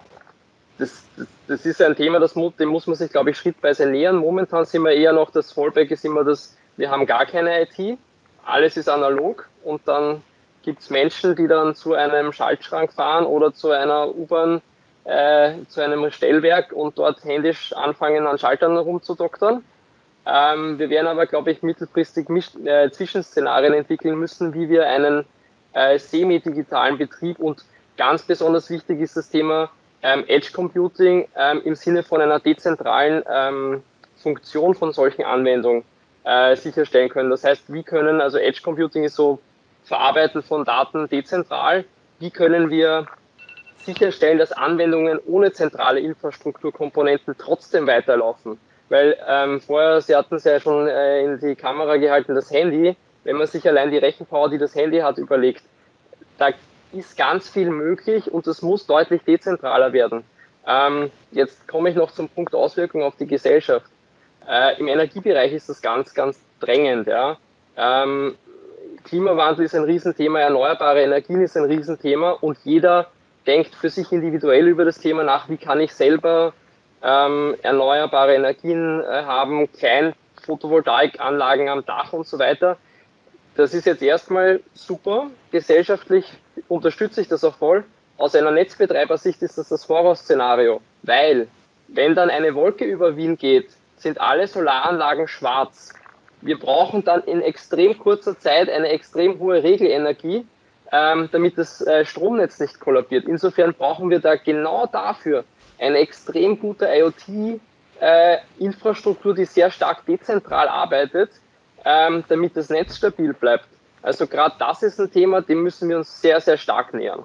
das, das, das ist ein Thema, das, dem muss man sich, glaube ich, schrittweise nähern. Momentan sind wir eher noch, das Fallback ist immer das, wir haben gar keine I T, alles ist analog und dann gibt es Menschen, die dann zu einem Schaltschrank fahren oder zu einer U-Bahn, äh, zu einem Stellwerk und dort händisch anfangen, an Schaltern rumzudoktern. Ähm, wir werden aber, glaube ich, mittelfristig äh, Zwischenszenarien entwickeln müssen, wie wir einen äh, semi-digitalen Betrieb und ganz besonders wichtig ist das Thema ähm, Edge Computing ähm, im Sinne von einer dezentralen ähm, Funktion von solchen Anwendungen äh, sicherstellen können. Das heißt, wie können, also Edge Computing ist so Verarbeiten von Daten dezentral, wie können wir sicherstellen, dass Anwendungen ohne zentrale Infrastrukturkomponenten trotzdem weiterlaufen. Weil ähm, vorher, Sie hatten es ja schon äh, in die Kamera gehalten, das Handy, wenn man sich allein die Rechenpower, die das Handy hat, überlegt, da ist ganz viel möglich und das muss deutlich dezentraler werden. Ähm, jetzt komme ich noch zum Punkt Auswirkungen auf die Gesellschaft. Äh, Im Energiebereich ist das ganz, ganz drängend. Ja. Ähm, Klimawandel ist ein Riesenthema, erneuerbare Energien ist ein Riesenthema und jeder denkt für sich individuell über das Thema nach, wie kann ich selber ähm, erneuerbare Energien äh, haben, kleine Photovoltaikanlagen am Dach und so weiter. Das ist jetzt erstmal super. Gesellschaftlich unterstütze ich das auch voll. Aus einer Netzbetreibersicht ist das das Horrorszenario, weil wenn dann eine Wolke über Wien geht, sind alle Solaranlagen schwarz. Wir brauchen dann in extrem kurzer Zeit eine extrem hohe Regelenergie, ähm, damit das äh, Stromnetz nicht kollabiert. Insofern brauchen wir da genau dafür eine extrem gute IoT-Infrastruktur, äh, die sehr stark dezentral arbeitet, ähm, damit das Netz stabil bleibt. Also gerade das ist ein Thema, dem müssen wir uns sehr, sehr stark nähern.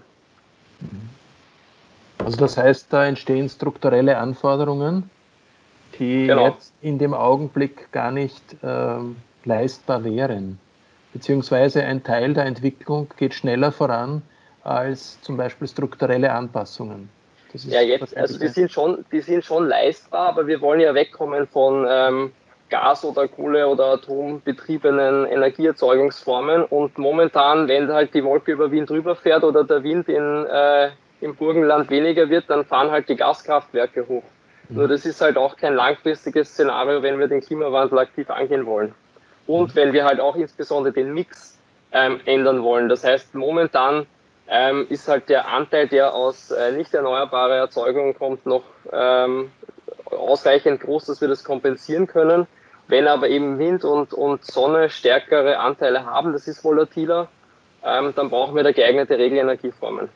Also das heißt, da entstehen strukturelle Anforderungen, die genau. jetzt in dem Augenblick gar nicht ähm, leistbar wären. Beziehungsweise ein Teil der Entwicklung geht schneller voran als zum Beispiel strukturelle Anpassungen. Das ist ja, jetzt, also die sind, schon, die sind schon leistbar, aber wir wollen ja wegkommen von ähm, Gas- oder Kohle- oder atombetriebenen Energieerzeugungsformen und momentan, wenn halt die Wolke über Wien drüber fährt oder der Wind in, äh, im Burgenland weniger wird, dann fahren halt die Gaskraftwerke hoch. Mhm. Nur das ist halt auch kein langfristiges Szenario, wenn wir den Klimawandel aktiv angehen wollen. Und wenn wir halt auch insbesondere den Mix ähm, ändern wollen. Das heißt, momentan ähm, ist halt der Anteil, der aus äh, nicht erneuerbarer Erzeugung kommt, noch ähm, ausreichend groß, dass wir das kompensieren können. Wenn aber eben Wind und, und Sonne stärkere Anteile haben, das ist volatiler, ähm, dann brauchen wir da geeignete Regelenergieformen.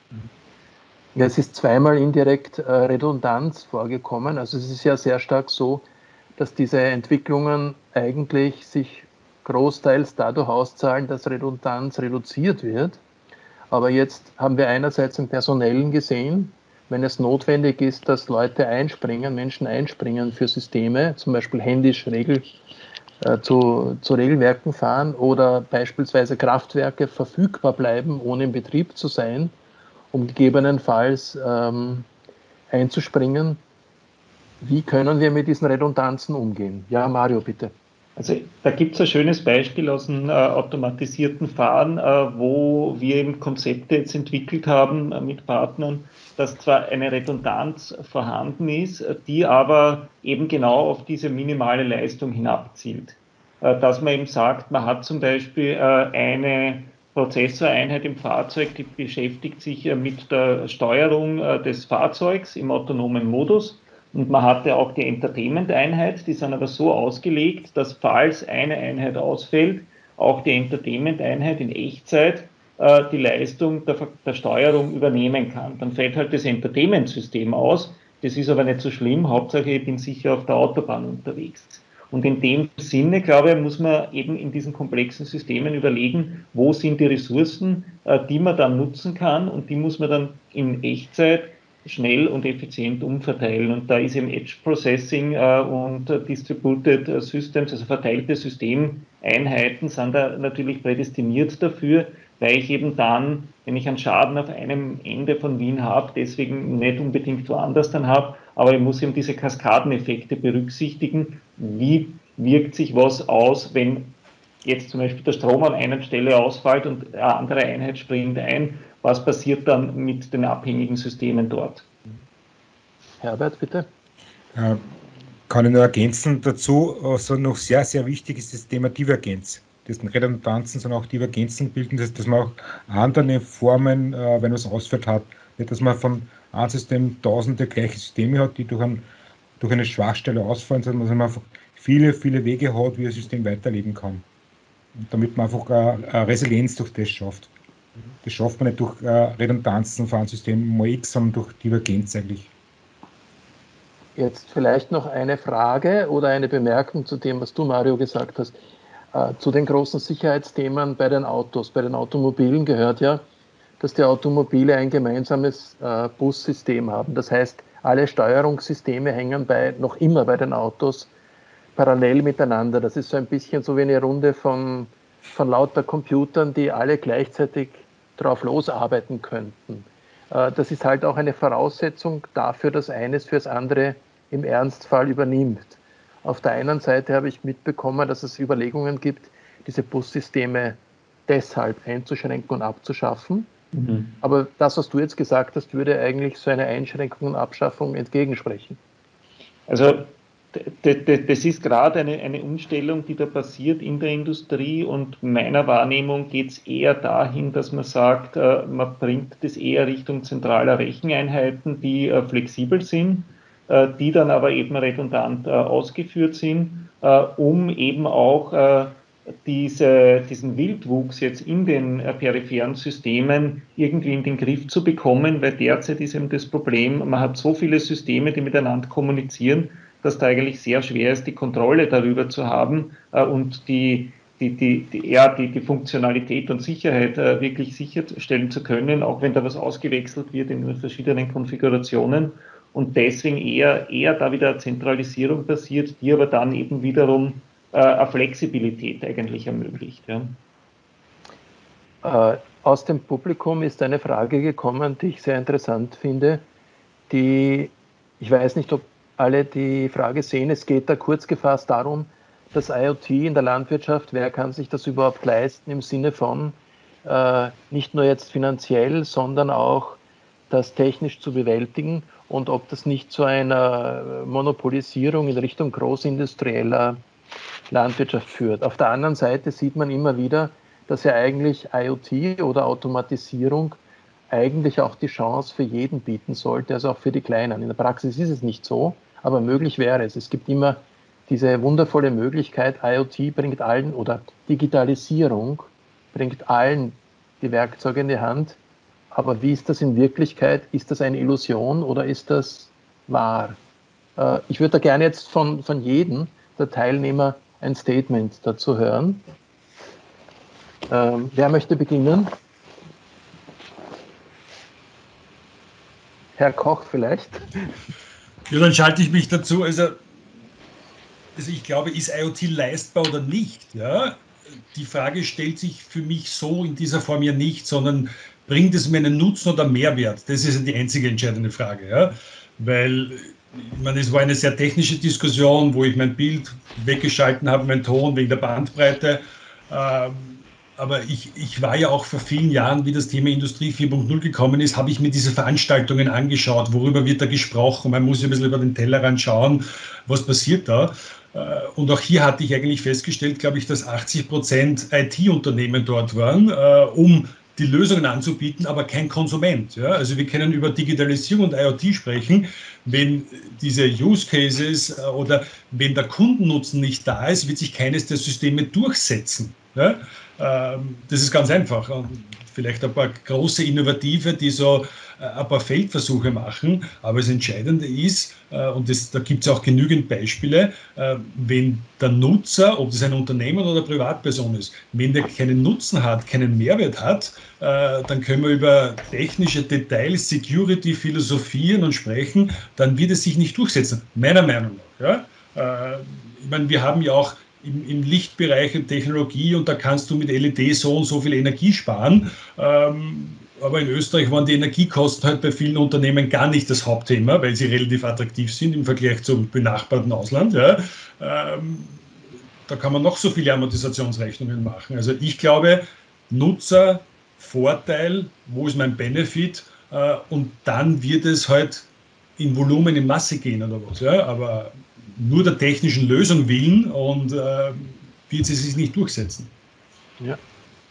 Ja, es ist zweimal indirekt äh, Redundanz vorgekommen. Also es ist ja sehr stark so, dass diese Entwicklungen eigentlich sich großteils dadurch auszahlen, dass Redundanz reduziert wird. Aber jetzt haben wir einerseits im Personellen gesehen, wenn es notwendig ist, dass Leute einspringen, Menschen einspringen für Systeme, zum Beispiel händisch Regel, äh, zu, zu Regelwerken fahren oder beispielsweise Kraftwerke verfügbar bleiben, ohne in Betrieb zu sein, um gegebenenfalls ähm, einzuspringen. Wie können wir mit diesen Redundanzen umgehen? Ja, Mario, bitte. Also da gibt es ein schönes Beispiel aus dem äh, automatisierten Fahren, äh, wo wir eben Konzepte jetzt entwickelt haben äh, mit Partnern, dass zwar eine Redundanz vorhanden ist, die aber eben genau auf diese minimale Leistung hinabzielt. Äh, dass man eben sagt, man hat zum Beispiel äh, eine Prozessoreinheit im Fahrzeug, die beschäftigt sich äh, mit der Steuerung äh, des Fahrzeugs im autonomen Modus. Und man hatte auch die Entertainment-Einheit, die sind aber so ausgelegt, dass falls eine Einheit ausfällt, auch die Entertainment-Einheit in Echtzeit äh, die Leistung der, der Steuerung übernehmen kann. Dann fällt halt das Entertainment-System aus, das ist aber nicht so schlimm, Hauptsache ich bin sicher auf der Autobahn unterwegs. Und in dem Sinne, glaube ich, muss man eben in diesen komplexen Systemen überlegen, wo sind die Ressourcen, äh, die man dann nutzen kann und die muss man dann in Echtzeit schnell und effizient umverteilen. Und da ist eben Edge Processing äh, und äh, Distributed Systems, also verteilte Systemeinheiten, sind da natürlich prädestiniert dafür, weil ich eben dann, wenn ich einen Schaden auf einem Ende von Wien habe, deswegen nicht unbedingt woanders dann habe, aber ich muss eben diese Kaskadeneffekte berücksichtigen. Wie wirkt sich was aus, wenn jetzt zum Beispiel der Strom an einer Stelle ausfällt und eine andere Einheit springt ein? Was passiert dann mit den abhängigen Systemen dort? Herbert, bitte. Äh, kann ich nur ergänzen dazu, also noch sehr, sehr wichtig ist das Thema Divergenz. Das sind Redundanzen, sondern auch Divergenzen bilden, dass, dass man auch andere Formen, äh, wenn was ausfällt, hat. Nicht, dass man von einem System tausende gleiche Systeme hat, die durch, ein, durch eine Schwachstelle ausfallen, sondern dass man einfach viele, viele Wege hat, wie das System weiterleben kann. Und damit man einfach eine, eine Resilienz durch das schafft. Das schafft man nicht durch äh, Redundanzen von einem System mal X, sondern durch Divergenz eigentlich. Jetzt vielleicht noch eine Frage oder eine Bemerkung zu dem, was du, Mario, gesagt hast. Äh, zu den großen Sicherheitsthemen bei den Autos, bei den Automobilen gehört ja, dass die Automobile ein gemeinsames äh, Bussystem haben. Das heißt, alle Steuerungssysteme hängen bei, noch immer bei den Autos parallel miteinander. Das ist so ein bisschen so wie eine Runde von, von lauter Computern, die alle gleichzeitig drauf losarbeiten könnten. Äh, das ist halt auch eine Voraussetzung dafür, dass eines fürs andere im Ernstfall übernimmt. Auf der einen Seite habe ich mitbekommen, dass es Überlegungen gibt, diese Bussysteme deshalb einzuschränken und abzuschaffen. Mhm. Aber das, was du jetzt gesagt hast, würde eigentlich so eine Einschränkung und Abschaffung entgegensprechen. Also das ist gerade eine, eine Umstellung, die da passiert in der Industrie, und meiner Wahrnehmung geht es eher dahin, dass man sagt, man bringt das eher Richtung zentraler Recheneinheiten, die flexibel sind, die dann aber eben redundant ausgeführt sind, um eben auch diese, diesen Wildwuchs jetzt in den peripheren Systemen irgendwie in den Griff zu bekommen, weil derzeit ist eben das Problem, man hat so viele Systeme, die miteinander kommunizieren, dass da eigentlich sehr schwer ist, die Kontrolle darüber zu haben äh, und die, die, die, die, ja, die, die Funktionalität und Sicherheit äh, wirklich sicherstellen zu können, auch wenn da was ausgewechselt wird in den verschiedenen Konfigurationen. Und deswegen eher, eher da wieder eine Zentralisierung passiert, die aber dann eben wiederum äh, eine Flexibilität eigentlich ermöglicht. Ja. Äh, aus dem Publikum ist eine Frage gekommen, die ich sehr interessant finde, die, ich weiß nicht, ob alle die Frage sehen. Es geht da kurz gefasst darum, dass IoT in der Landwirtschaft, wer kann sich das überhaupt leisten im Sinne von äh, nicht nur jetzt finanziell, sondern auch das technisch zu bewältigen, und ob das nicht zu einer Monopolisierung in Richtung großindustrieller Landwirtschaft führt. Auf der anderen Seite sieht man immer wieder, dass ja eigentlich IoT oder Automatisierung eigentlich auch die Chance für jeden bieten sollte, also auch für die Kleinen. In der Praxis ist es nicht so, aber möglich wäre es. Es gibt immer diese wundervolle Möglichkeit, IoT bringt allen, oder Digitalisierung bringt allen die Werkzeuge in die Hand. Aber wie ist das in Wirklichkeit? Ist das eine Illusion oder ist das wahr? Äh, ich würde da gerne jetzt von, von jedem der Teilnehmer ein Statement dazu hören. Ähm, wer möchte beginnen? Herr Koch vielleicht? Ja, dann schalte ich mich dazu. Also, also ich glaube, ist IoT leistbar oder nicht? Ja? Die Frage stellt sich für mich so in dieser Form ja nicht, sondern bringt es mir einen Nutzen oder Mehrwert? Das ist die einzige entscheidende Frage. Ja? Weil, ich meine, es war eine sehr technische Diskussion, wo ich mein Bild weggeschalten habe, mein Ton wegen der Bandbreite. Ähm, Aber ich, ich war ja auch vor vielen Jahren, wie das Thema Industrie vier Punkt null gekommen ist, habe ich mir diese Veranstaltungen angeschaut, worüber wird da gesprochen. Man muss ja ein bisschen über den Tellerrand schauen, was passiert da. Und auch hier hatte ich eigentlich festgestellt, glaube ich, dass achtzig Prozent I T-Unternehmen dort waren, um die Lösungen anzubieten, aber kein Konsument. Ja? Also wir können über Digitalisierung und IoT sprechen, wenn diese Use Cases oder wenn der Kundennutzen nicht da ist, wird sich keines der Systeme durchsetzen. Ja? Das ist ganz einfach. Und vielleicht ein paar große Innovative, die so ein paar Feldversuche machen. Aber das Entscheidende ist, und das, da gibt es auch genügend Beispiele, wenn der Nutzer, ob das ein Unternehmen oder eine Privatperson ist, wenn der keinen Nutzen hat, keinen Mehrwert hat, dann können wir über technische Details, Security philosophieren und sprechen, dann wird es sich nicht durchsetzen, meiner Meinung nach. Ja? Ich meine, wir haben ja auch Im, im Lichtbereich und Technologie, und da kannst du mit L E D so und so viel Energie sparen. Ähm, aber in Österreich waren die Energiekosten halt bei vielen Unternehmen gar nicht das Hauptthema, weil sie relativ attraktiv sind im Vergleich zum benachbarten Ausland. Ja. Ähm, da kann man noch so viele Amortisationsrechnungen machen. Also ich glaube, Nutzer, Vorteil, wo ist mein Benefit? Äh, und dann wird es halt in Volumen, in Masse gehen oder was. Ja. Aber nur der technischen Lösung willen, und äh, wird sie sich nicht durchsetzen. Ja.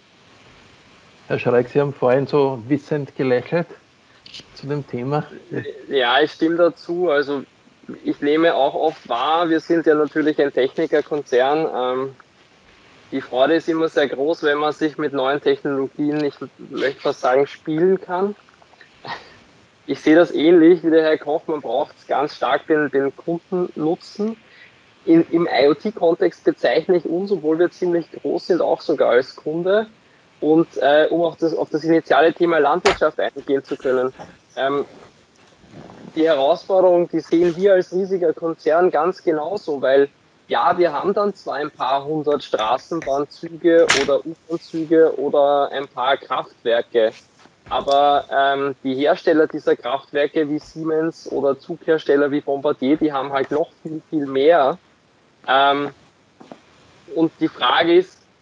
Herr Schreik, Sie haben vorhin so wissend gelächelt zu dem Thema. Ja, ich stimme dazu. Also ich nehme auch oft wahr, wir sind ja natürlich ein Technikerkonzern. Ähm, die Freude ist immer sehr groß, wenn man sich mit neuen Technologien, ich möchte fast sagen, spielen kann. Ich sehe das ähnlich wie der Herr Koch, man braucht ganz stark den, den Kundennutzen. In, Im IoT-Kontext bezeichne ich uns, obwohl wir ziemlich groß sind, auch sogar als Kunde. Und äh, um auf das, auf das initiale Thema Landwirtschaft eingehen zu können. Ähm, die Herausforderung, die sehen wir als riesiger Konzern ganz genauso, weil ja, wir haben dann zwar ein paar hundert Straßenbahnzüge oder U-Bahn-Züge oder ein paar Kraftwerke, aber ähm, die Hersteller dieser Kraftwerke wie Siemens oder Zughersteller wie Bombardier, die haben halt noch viel, viel mehr. Ähm, und die Frage ist,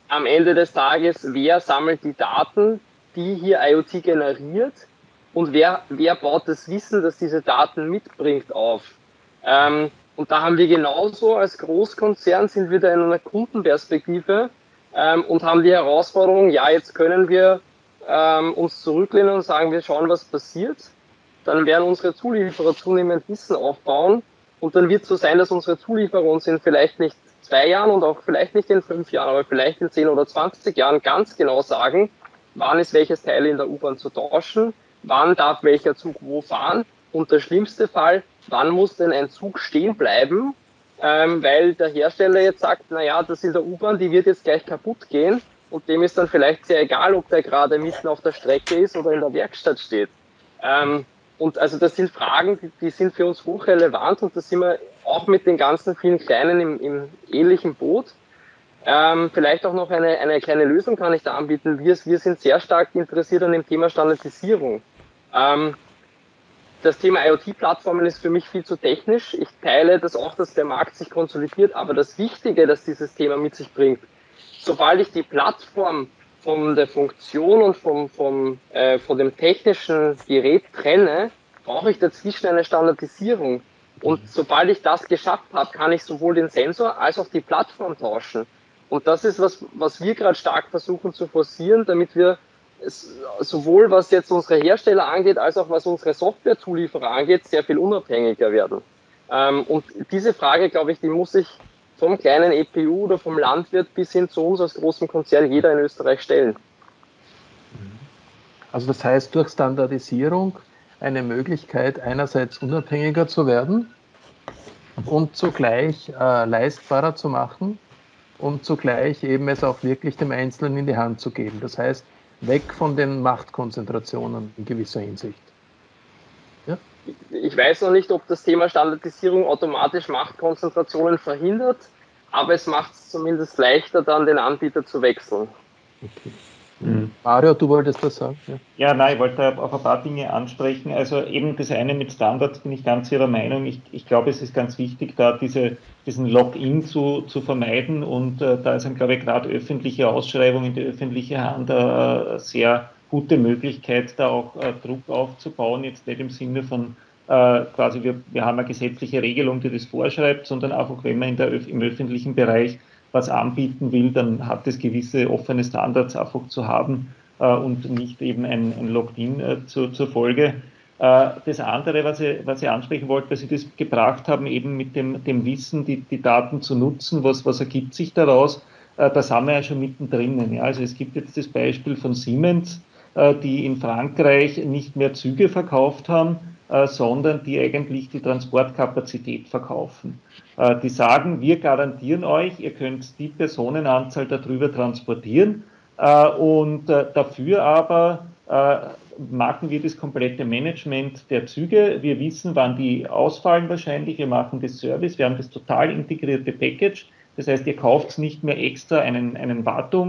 am Ende des Tages, wer sammelt die Daten, die hier IoT generiert, und wer, wer baut das Wissen, das diese Daten mitbringt, auf. Ähm, und da haben wir genauso als Großkonzern, sind wir da in einer Kundenperspektive ähm, und haben die Herausforderung, ja, jetzt können wir ähm, uns zurücklehnen und sagen, wir schauen, was passiert. Dann werden unsere Zulieferer zunehmend Wissen aufbauen und dann wird es so sein, dass unsere Zulieferer uns in vielleicht nicht zwei Jahren und auch vielleicht nicht in fünf Jahren, aber vielleicht in zehn oder zwanzig Jahren ganz genau sagen, wann ist welches Teil in der U-Bahn zu tauschen, wann darf welcher Zug wo fahren und der schlimmste Fall, wann muss denn ein Zug stehen bleiben, ähm, weil der Hersteller jetzt sagt, naja, das in der U-Bahn, die wird jetzt gleich kaputt gehen und dem ist dann vielleicht sehr egal, ob der gerade mitten auf der Strecke ist oder in der Werkstatt steht. Ähm, und also das sind Fragen, die, die sind für uns hochrelevant und da sind wir auch mit den ganzen vielen Kleinen im, im ähnlichen Boot. Ähm, vielleicht auch noch eine, eine kleine Lösung kann ich da anbieten. Wir, wir sind sehr stark interessiert an dem Thema Standardisierung. Ähm, das Thema IoT-Plattformen ist für mich viel zu technisch. Ich teile das auch, dass der Markt sich konsolidiert, aber das Wichtige, das dieses Thema mit sich bringt, sobald ich die Plattform von der Funktion und vom, vom, äh, von dem technischen Gerät trenne, brauche ich dazwischen eine Standardisierung. Und sobald ich das geschafft habe, kann ich sowohl den Sensor als auch die Plattform tauschen. Und das ist was, was wir gerade stark versuchen zu forcieren, damit wir es, sowohl was jetzt unsere Hersteller angeht, als auch was unsere Softwarezulieferer angeht, sehr viel unabhängiger werden. Ähm, und diese Frage, glaube ich, die muss sich vom kleinen E P U oder vom Landwirt bis hin zu uns als großem Konzern jeder in Österreich stellen. Also das heißt, durch Standardisierung eine Möglichkeit, einerseits unabhängiger zu werden und zugleich äh, leistbarer zu machen und zugleich eben es auch wirklich dem Einzelnen in die Hand zu geben. Das heißt, weg von den Machtkonzentrationen in gewisser Hinsicht. Ja? Ich weiß noch nicht, ob das Thema Standardisierung automatisch Machtkonzentrationen verhindert, aber es macht es zumindest leichter, dann den Anbieter zu wechseln. Okay. Mhm. Mario, du wolltest das sagen? Ja. ja, nein, ich wollte auf ein paar Dinge ansprechen. Also eben das eine mit Standards bin ich ganz Ihrer Meinung. Ich, ich glaube, es ist ganz wichtig, da diese, diesen Login zu, zu vermeiden und äh, da ist, glaube ich, gerade öffentliche Ausschreibungen in die öffentliche Hand eine äh, sehr gute Möglichkeit, da auch äh, Druck aufzubauen, jetzt nicht im Sinne von äh, quasi, wir, wir haben eine gesetzliche Regelung, die das vorschreibt, sondern einfach, wenn man in der, im öffentlichen Bereich was anbieten will, dann hat es gewisse offene Standards einfach zu haben äh, und nicht eben ein, ein Login äh, zu, zur Folge. Äh, das andere, was ich, was ich ansprechen wollte, dass Sie das gebracht haben, eben mit dem, dem Wissen, die, die Daten zu nutzen, was, was ergibt sich daraus, äh, da sind wir ja schon mittendrin. Ja? Also es gibt jetzt das Beispiel von Siemens, äh, die in Frankreich nicht mehr Züge verkauft haben, äh, sondern die eigentlich die Transportkapazität verkaufen. Die sagen, wir garantieren euch, ihr könnt die Personenanzahl darüber transportieren und dafür aber machen wir das komplette Management der Züge. Wir wissen, wann die ausfallen wahrscheinlich, wir machen das Service, wir haben das total integrierte Package. Das heißt, ihr kauft nicht mehr extra einen, einen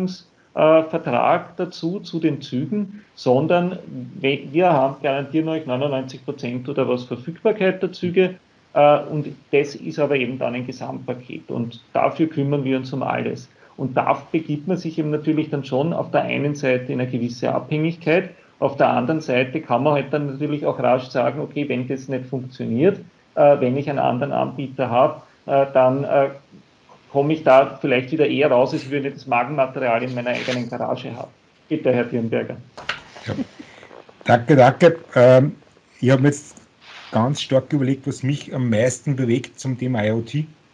Wartungsvertrag dazu, zu den Zügen, sondern wir haben, garantieren euch neunundneunzig Prozent oder was Verfügbarkeit der Züge. Und das ist aber eben dann ein Gesamtpaket und dafür kümmern wir uns um alles. Und da begibt man sich eben natürlich dann schon auf der einen Seite in eine gewisse Abhängigkeit, auf der anderen Seite kann man halt dann natürlich auch rasch sagen, okay, wenn das nicht funktioniert, äh, wenn ich einen anderen Anbieter habe, äh, dann äh, komme ich da vielleicht wieder eher raus, als würde ich das Magenmaterial in meiner eigenen Garage haben. Bitte, Herr Dirnberger. Ja. Danke, danke. Ähm, ich habe jetzt ganz stark überlegt, was mich am meisten bewegt zum Thema IoT.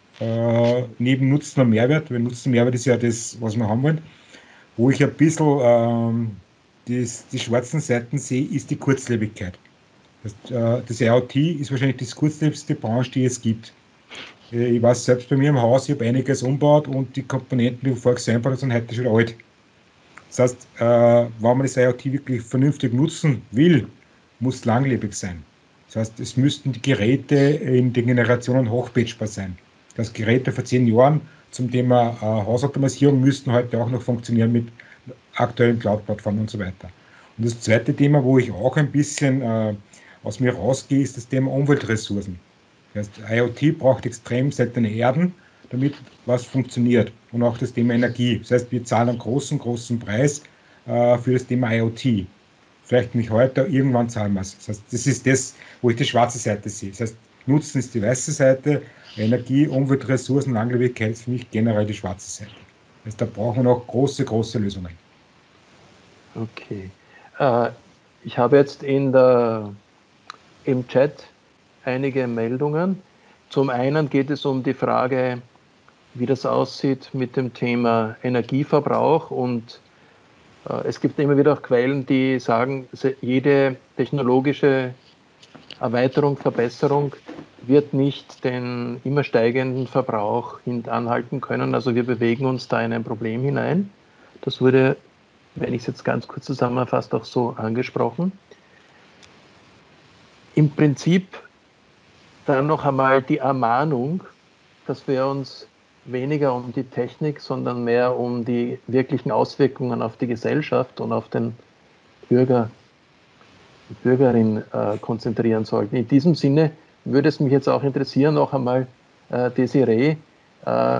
Äh, neben Nutzen und Mehrwert, weil Nutzen und Mehrwert ist ja das, was wir haben wollen. Wo ich ein bisschen ähm, das, die schwarzen Seiten sehe, ist die Kurzlebigkeit. Das, äh, das IoT ist wahrscheinlich die kurzlebigste Branche, die es gibt. Äh, ich weiß selbst bei mir im Haus, ich habe einiges umgebaut und die Komponenten, die vorher gesehen haben, sind heute schon alt. Das heißt, äh, wenn man das IoT wirklich vernünftig nutzen will, muss es langlebig sein. Das heißt, es müssten die Geräte in den Generationen hochpatchbar sein. Das Geräte vor zehn Jahren zum Thema äh, Hausautomatisierung müssten heute auch noch funktionieren mit aktuellen Cloud-Plattformen und so weiter. Und das zweite Thema, wo ich auch ein bisschen äh, aus mir rausgehe, ist das Thema Umweltressourcen. Das heißt, IoT braucht extrem seltene Erden. damit was funktioniert. Und auch das Thema Energie. Das heißt, wir zahlen einen großen, großen Preis äh, für das Thema IoT. Vielleicht nicht heute, irgendwann zahlen wir es. Das heißt, das ist das, wo ich die schwarze Seite sehe. Das heißt, Nutzen ist die weiße Seite, Energie, Umwelt, Ressourcen, Langlebigkeit ist für mich generell die schwarze Seite. Das heißt, da brauchen wir noch große, große Lösungen. Okay. Äh, ich habe jetzt in der, im Chat einige Meldungen. Zum einen geht es um die Frage, wie das aussieht mit dem Thema Energieverbrauch, und äh, es gibt immer wieder auch Quellen, die sagen, jede technologische Erweiterung, Verbesserung wird nicht den immer steigenden Verbrauch anhalten können. Also wir bewegen uns da in ein Problem hinein. Das wurde, wenn ich es jetzt ganz kurz zusammenfasse, auch so angesprochen. Im Prinzip dann noch einmal die Ermahnung, dass wir uns weniger um die Technik, sondern mehr um die wirklichen Auswirkungen auf die Gesellschaft und auf den Bürger, die Bürgerin äh, konzentrieren sollten. In diesem Sinne würde es mich jetzt auch interessieren, noch einmal, äh, Desiree, äh,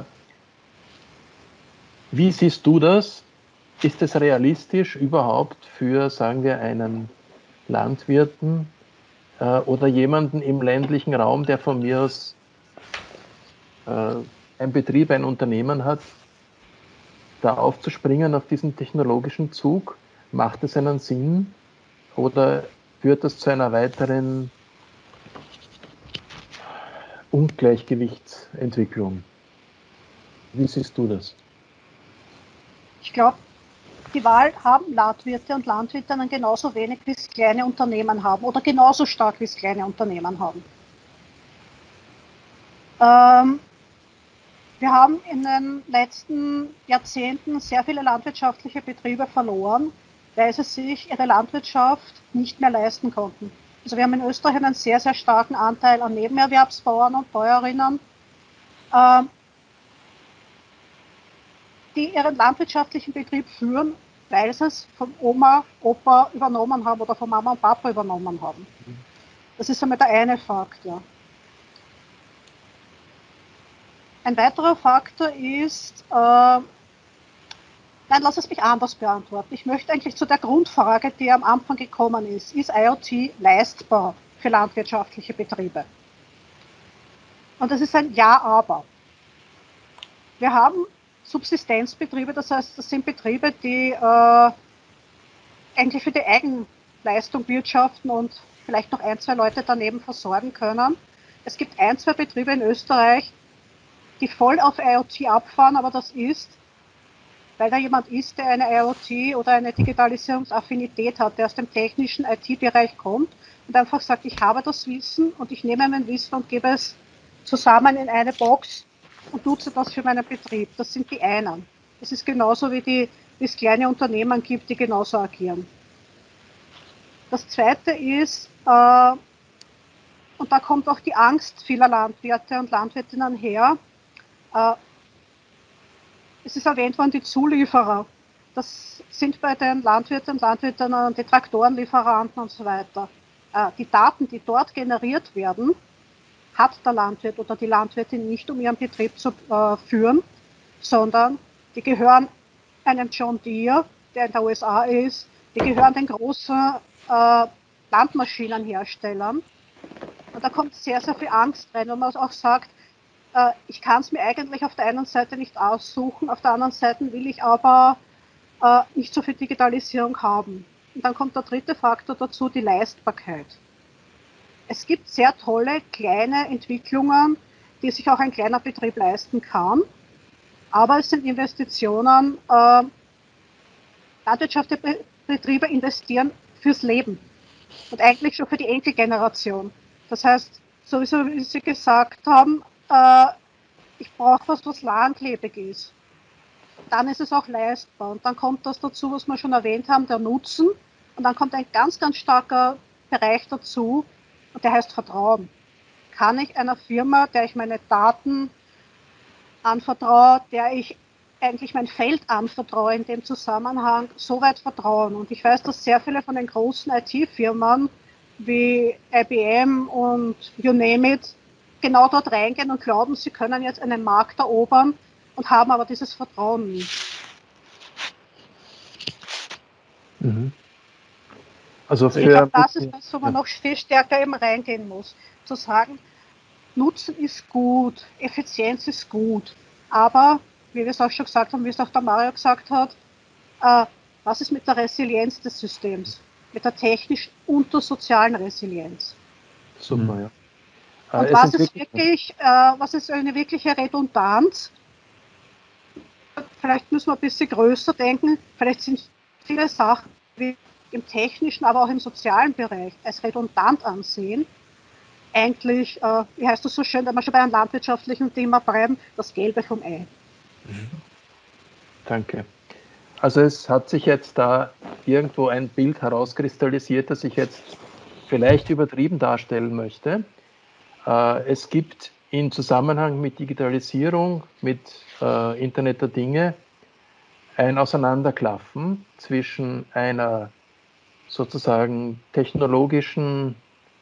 wie siehst du das? Ist es realistisch überhaupt für, sagen wir, einen Landwirten äh, oder jemanden im ländlichen Raum, der von mir aus äh, ein Betrieb, ein Unternehmen hat, da aufzuspringen auf diesen technologischen Zug? Macht es einen Sinn oder führt das zu einer weiteren Ungleichgewichtsentwicklung? Wie siehst du das? Ich glaube, die Wahl haben Landwirte und Landwirtinnen genauso wenig, wie es kleine Unternehmen haben oder genauso stark, wie es kleine Unternehmen haben. Ähm, wir haben in den letzten Jahrzehnten sehr viele landwirtschaftliche Betriebe verloren, weil sie sich ihre Landwirtschaft nicht mehr leisten konnten. Also wir haben in Österreich einen sehr, sehr starken Anteil an Nebenerwerbsbauern und Bäuerinnen, ähm, die ihren landwirtschaftlichen Betrieb führen, weil sie es von Oma, Opa übernommen haben oder von Mama und Papa übernommen haben. Das ist einmal der eine Faktor. Ein weiterer Faktor ist, äh, nein, lass es mich anders beantworten. Ich möchte eigentlich zu der Grundfrage, die am Anfang gekommen ist. Ist IoT leistbar für landwirtschaftliche Betriebe? Und das ist ein Ja, aber. Wir haben Subsistenzbetriebe, das heißt, das sind Betriebe, die äh, eigentlich für die Eigenleistung wirtschaften und vielleicht noch ein, zwei Leute daneben versorgen können. Es gibt ein, zwei Betriebe in Österreich, die voll auf IoT abfahren, aber das ist, weil da jemand ist, der eine IoT oder eine Digitalisierungsaffinität hat, der aus dem technischen I T-Bereich kommt und einfach sagt, ich habe das Wissen und ich nehme mein Wissen und gebe es zusammen in eine Box und nutze das für meinen Betrieb. Das sind die einen. Das ist genauso wie, die, wie es kleine Unternehmen gibt, die genauso agieren. Das zweite ist, äh, und da kommt auch die Angst vieler Landwirte und Landwirtinnen her, äh, es ist erwähnt worden, die Zulieferer. Das sind bei den Landwirten und Landwirtinnen die Traktorenlieferanten und so weiter. Äh, die Daten, die dort generiert werden, hat der Landwirt oder die Landwirtin nicht, um ihren Betrieb zu äh, führen, sondern die gehören einem John Deere, der in der U S A ist, die gehören den großen äh, Landmaschinenherstellern. Und da kommt sehr, sehr viel Angst rein, wenn man auch sagt, äh, ich kann es mir eigentlich auf der einen Seite nicht aussuchen, auf der anderen Seite will ich aber äh, nicht so viel Digitalisierung haben. Und dann kommt der dritte Faktor dazu, die Leistbarkeit. Es gibt sehr tolle kleine Entwicklungen, die sich auch ein kleiner Betrieb leisten kann, aber es sind Investitionen, äh, landwirtschaftliche Betriebe investieren fürs Leben und eigentlich schon für die Enkelgeneration. Das heißt, sowieso wie Sie gesagt haben, äh, ich brauche was, was langlebig ist. Dann ist es auch leistbar und dann kommt das dazu, was wir schon erwähnt haben, der Nutzen, und dann kommt ein ganz, ganz starker Bereich dazu, und der heißt Vertrauen. Kann ich einer Firma, der ich meine Daten anvertraue, der ich eigentlich mein Feld anvertraue in dem Zusammenhang, so weit vertrauen? Und ich weiß, dass sehr viele von den großen I T-Firmen wie I B M und you name it, genau dort reingehen und glauben, sie können jetzt einen Markt erobern und haben aber dieses Vertrauen nicht. Mhm. Also Also für, ich glaube, das ist das, wo man ja. noch viel stärker eben reingehen muss. Zu sagen, Nutzen ist gut, Effizienz ist gut, aber, wie wir es auch schon gesagt haben, wie es auch der Mario gesagt hat, äh, was ist mit der Resilienz des Systems? Mit der technischen und der sozialen Resilienz. Super, ja. Und Äh, was ist wirklich, äh, was ist eine wirkliche Redundanz? Vielleicht müssen wir ein bisschen größer denken. Vielleicht sind viele Sachen, die im technischen, aber auch im sozialen Bereich als redundant ansehen. Eigentlich, äh, wie heißt das so schön, wenn wir schon bei einem landwirtschaftlichen Thema bleiben, das Gelbe vom Ei. Danke. Also es hat sich jetzt da irgendwo ein Bild herauskristallisiert, das ich jetzt vielleicht übertrieben darstellen möchte. Äh, es gibt in Zusammenhang mit Digitalisierung, mit äh, Internet der Dinge, ein Auseinanderklaffen zwischen einer sozusagen technologischen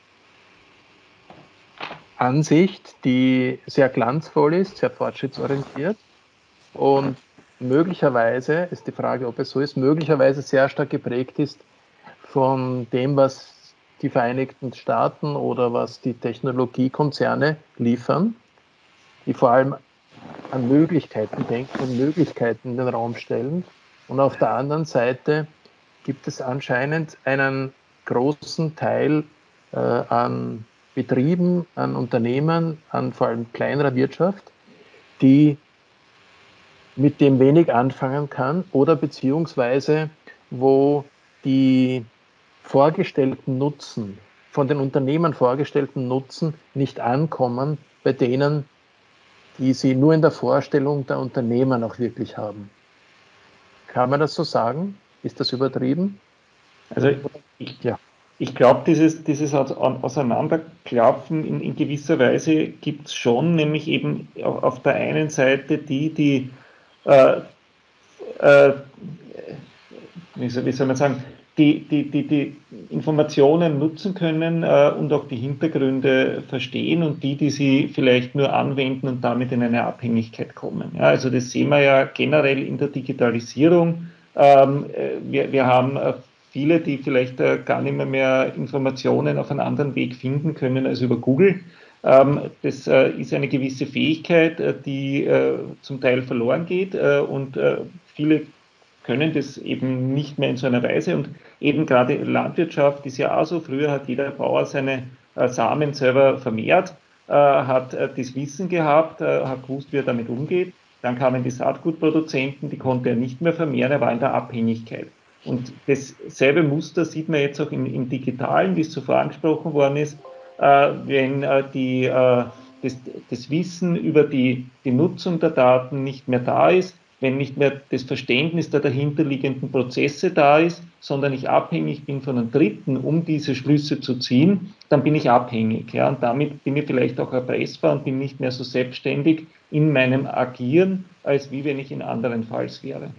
Ansicht, die sehr glanzvoll ist, sehr fortschrittsorientiert und möglicherweise, ist die Frage, ob es so ist, möglicherweise sehr stark geprägt ist von dem, was die Vereinigten Staaten oder was die Technologiekonzerne liefern, die vor allem an Möglichkeiten denken und Möglichkeiten in den Raum stellen. Und auf der anderen Seite gibt es anscheinend einen großen Teil äh, an Betrieben, an Unternehmen, an vor allem kleinerer Wirtschaft, die mit dem wenig anfangen kann oder beziehungsweise wo die vorgestellten Nutzen, von den Unternehmen vorgestellten Nutzen nicht ankommen bei denen, die sie nur in der Vorstellung der Unternehmen auch wirklich haben. Kann man das so sagen? Ist das übertrieben? Also ich, ja. ich glaube, dieses, dieses Auseinanderklaffen in, in gewisser Weise gibt es schon, nämlich eben auf der einen Seite die, die äh, äh, wie, soll, wie soll man sagen, die, die, die, die Informationen nutzen können äh, und auch die Hintergründe verstehen und die, die sie vielleicht nur anwenden und damit in eine Abhängigkeit kommen. Ja, also das sehen wir ja generell in der Digitalisierung. Ähm, wir, wir haben äh, viele, die vielleicht äh, gar nicht mehr, mehr Informationen auf einen anderen Weg finden können als über Google. Ähm, das äh, ist eine gewisse Fähigkeit, äh, die äh, zum Teil verloren geht äh, und äh, viele können das eben nicht mehr in so einer Weise. Und eben gerade Landwirtschaft ist ja auch so. Früher hat jeder Bauer seine äh, Samen selber vermehrt, äh, hat äh, das Wissen gehabt, äh, hat gewusst, wie er damit umgeht. Dann kamen die Saatgutproduzenten, die konnte er nicht mehr vermehren, er war in der Abhängigkeit. Und dasselbe Muster sieht man jetzt auch im, im Digitalen, wie es zuvor angesprochen worden ist, äh, wenn äh, die, äh, das, das Wissen über die, die Nutzung der Daten nicht mehr da ist, wenn nicht mehr das Verständnis der dahinterliegenden Prozesse da ist, sondern ich abhängig bin von einem Dritten, um diese Schlüsse zu ziehen, dann bin ich abhängig. Ja, und damit bin ich vielleicht auch erpressbar und bin nicht mehr so selbstständig in meinem Agieren, als wie wenn ich in anderen Falls wäre.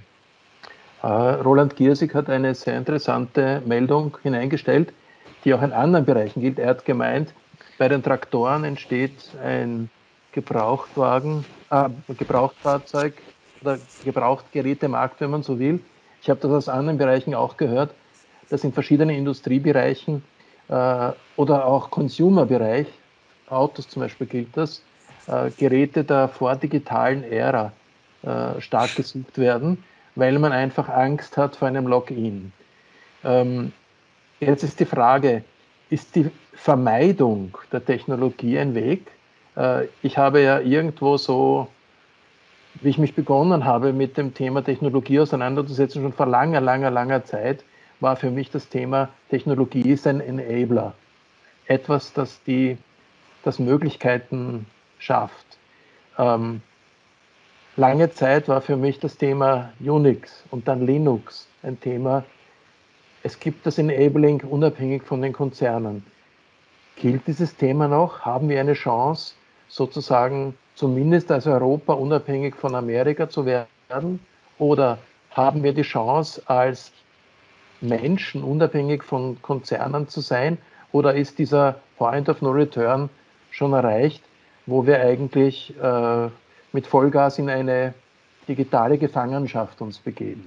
Roland Giersig hat eine sehr interessante Meldung hineingestellt, die auch in anderen Bereichen gilt. Er hat gemeint, bei den Traktoren entsteht ein Gebrauchtwagen, äh, Gebrauchtfahrzeug oder Gebrauchtgerätemarkt, wenn man so will. Ich habe das aus anderen Bereichen auch gehört, dass in verschiedenen Industriebereichen äh, oder auch Consumer-Bereich, Autos zum Beispiel gilt das, äh, Geräte der vordigitalen Ära äh, stark gesucht werden, weil man einfach Angst hat vor einem Login. Ähm, jetzt ist die Frage, ist die Vermeidung der Technologie ein Weg? Äh, ich habe ja irgendwo so, wie ich mich begonnen habe, mit dem Thema Technologie auseinanderzusetzen, schon vor langer, langer, langer Zeit, war für mich das Thema, Technologie ist ein Enabler. Etwas, das die das Möglichkeiten schafft. Ähm, lange Zeit war für mich das Thema Unix und dann Linux ein Thema. Es gibt das Enabling unabhängig von den Konzernen. Gilt dieses Thema noch? Haben wir eine Chance, sozusagen zumindest als Europa unabhängig von Amerika zu werden? Oder haben wir die Chance, als Menschen unabhängig von Konzernen zu sein? Oder ist dieser Point of No Return schon erreicht, wo wir eigentlich äh, mit Vollgas in eine digitale Gefangenschaft uns begeben.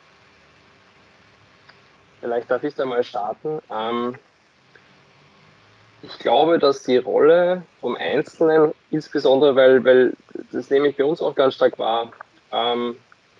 Vielleicht darf ich da mal starten. Ähm, ich glaube, dass die Rolle vom Einzelnen, insbesondere weil, weil das nehme ich bei uns auch ganz stark wahr, ähm,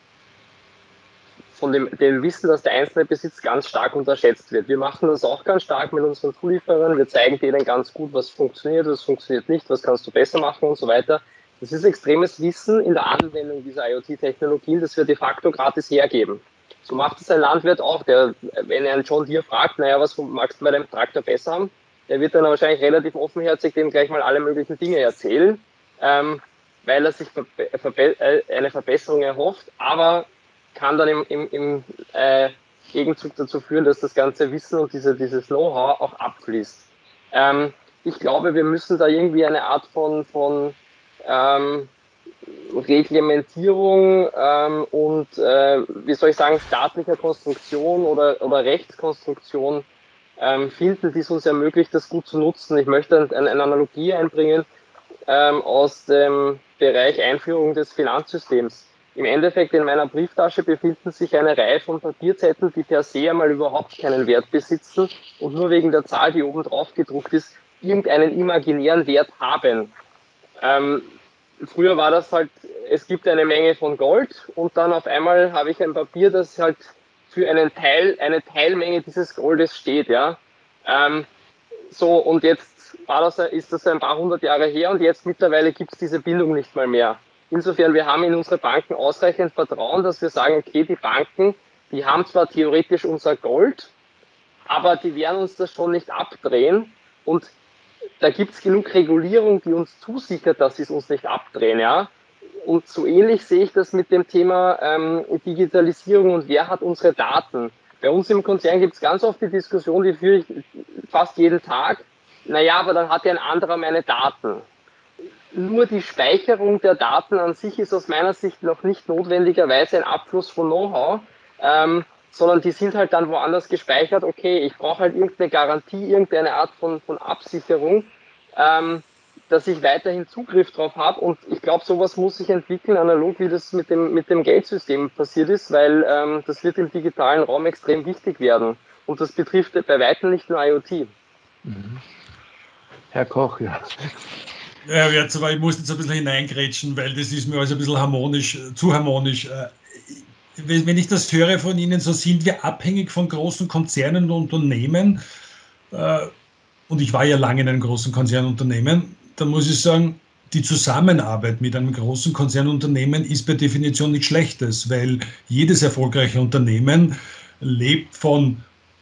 von dem, dem Wissen, das der Einzelne besitzt, ganz stark unterschätzt wird. Wir machen das auch ganz stark mit unseren Zulieferern. Wir zeigen denen ganz gut, was funktioniert, was funktioniert nicht, was kannst du besser machen und so weiter. Das ist extremes Wissen in der Anwendung dieser IoT-Technologien, das wir de facto gratis hergeben. So macht es ein Landwirt auch, der, wenn er einen John Deere fragt, naja, was magst du bei deinem Traktor besser haben, der wird dann wahrscheinlich relativ offenherzig dem gleich mal alle möglichen Dinge erzählen, ähm, weil er sich eine Verbesserung erhofft, aber kann dann im, im, im äh, Gegenzug dazu führen, dass das ganze Wissen und diese, dieses Know-how auch abfließt. Ähm, ich glaube, wir müssen da irgendwie eine Art von, von ähm, Reglementierung ähm, und, äh, wie soll ich sagen, staatlicher Konstruktion oder, oder Rechtskonstruktion ähm, finden, die es uns ermöglicht, das gut zu nutzen. Ich möchte eine, eine Analogie einbringen ähm, aus dem Bereich Einführung des Finanzsystems. Im Endeffekt in meiner Brieftasche befinden sich eine Reihe von Papierzetteln, die per se einmal überhaupt keinen Wert besitzen und nur wegen der Zahl, die oben drauf gedruckt ist, irgendeinen imaginären Wert haben. Ähm, früher war das halt, es gibt eine Menge von Gold und dann auf einmal habe ich ein Papier, das halt für einen Teil, eine Teilmenge dieses Goldes steht, ja. Ähm, so, und jetzt war das, ist das ein paar hundert Jahre her und jetzt mittlerweile gibt es diese Bildung nicht mal mehr. Insofern, wir haben in unsere Banken ausreichend Vertrauen, dass wir sagen, okay, die Banken, die haben zwar theoretisch unser Gold, aber die werden uns das schon nicht abdrehen und da gibt es genug Regulierung, die uns zusichert, dass sie es uns nicht abdrehen, ja. Und so ähnlich sehe ich das mit dem Thema ähm, Digitalisierung und wer hat unsere Daten. Bei uns im Konzern gibt es ganz oft die Diskussion, die führe ich fast jeden Tag, naja, aber dann hat ja ein anderer meine Daten. Nur die Speicherung der Daten an sich ist aus meiner Sicht noch nicht notwendigerweise ein Abfluss von Know-how, ähm, sondern die sind halt dann woanders gespeichert. Okay, ich brauche halt irgendeine Garantie, irgendeine Art von, von Absicherung, ähm, dass ich weiterhin Zugriff drauf habe. Und ich glaube, sowas muss sich entwickeln, analog wie das mit dem, mit dem Geldsystem passiert ist, weil ähm, das wird im digitalen Raum extrem wichtig werden. Und das betrifft bei weitem nicht nur IoT. Mhm. Herr Koch, ja. Ja, jetzt, aber ich muss jetzt ein bisschen hineingrätschen, weil das ist mir alles ein bisschen harmonisch, zu harmonisch. Wenn ich das höre von Ihnen, so sind wir abhängig von großen Konzernen und Unternehmen. Und ich war ja lange in einem großen Konzernunternehmen. Da muss ich sagen, die Zusammenarbeit mit einem großen Konzernunternehmen ist per Definition nichts Schlechtes, weil jedes erfolgreiche Unternehmen lebt von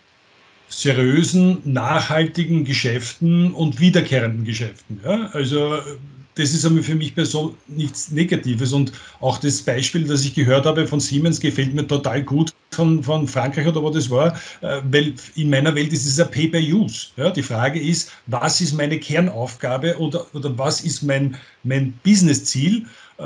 seriösen, nachhaltigen Geschäften und wiederkehrenden Geschäften. Ja? Also das ist für mich persönlich nichts Negatives und auch das Beispiel, das ich gehört habe von Siemens, gefällt mir total gut von, von Frankreich oder wo das war, weil in meiner Welt ist es ein Pay-per-Use. Ja? Die Frage ist, was ist meine Kernaufgabe oder, oder was ist mein, mein Business-Ziel?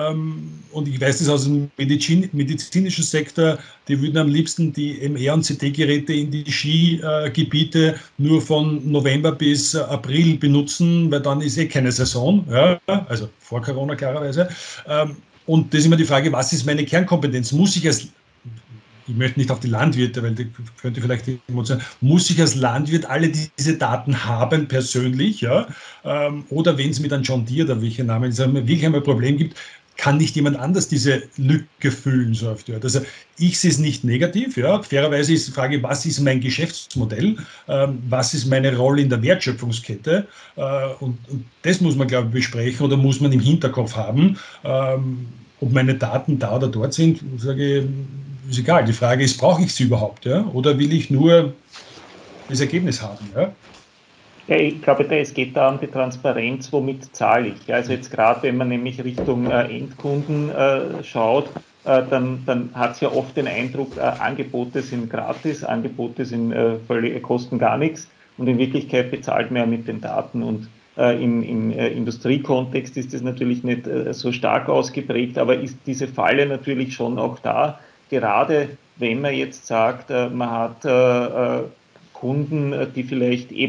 Und ich weiß das aus dem Medizin, medizinischen Sektor, die würden am liebsten die M R- und C T-Geräte in die Skigebiete nur von November bis April benutzen, weil dann ist eh keine Saison, ja, also vor Corona klarerweise. Und das ist immer die Frage, was ist meine Kernkompetenz? Muss ich als Ich möchte nicht auf die Landwirte, weil die könnte vielleicht die Emotion, muss ich als Landwirt alle diese Daten haben, persönlich, ja? Oder wenn es mit einem John Deere oder welche Namen es wirklich einmal ein Problem gibt, kann nicht jemand anders diese Lücke füllen, so oft. Also ich sehe es nicht negativ, ja. Fairerweise ist die Frage, was ist mein Geschäftsmodell, ähm, was ist meine Rolle in der Wertschöpfungskette, äh, und, und das muss man, glaube ich, besprechen oder muss man im Hinterkopf haben, ähm, ob meine Daten da oder dort sind, sage ich, ist egal. Die Frage ist, brauche ich sie überhaupt, ja? Oder will ich nur das Ergebnis haben, ja? Ja, ich glaube, es geht da um die Transparenz, womit zahle ich. Also jetzt gerade, wenn man nämlich Richtung äh, Endkunden äh, schaut, äh, dann, dann hat es ja oft den Eindruck, äh, Angebote sind gratis, Angebote sind äh, völlig, kosten gar nichts und in Wirklichkeit bezahlt man ja mit den Daten und äh, im, im äh, Industriekontext ist das natürlich nicht äh, so stark ausgeprägt, aber ist diese Falle natürlich schon auch da, gerade wenn man jetzt sagt, äh, man hat äh, Kunden, die vielleicht eben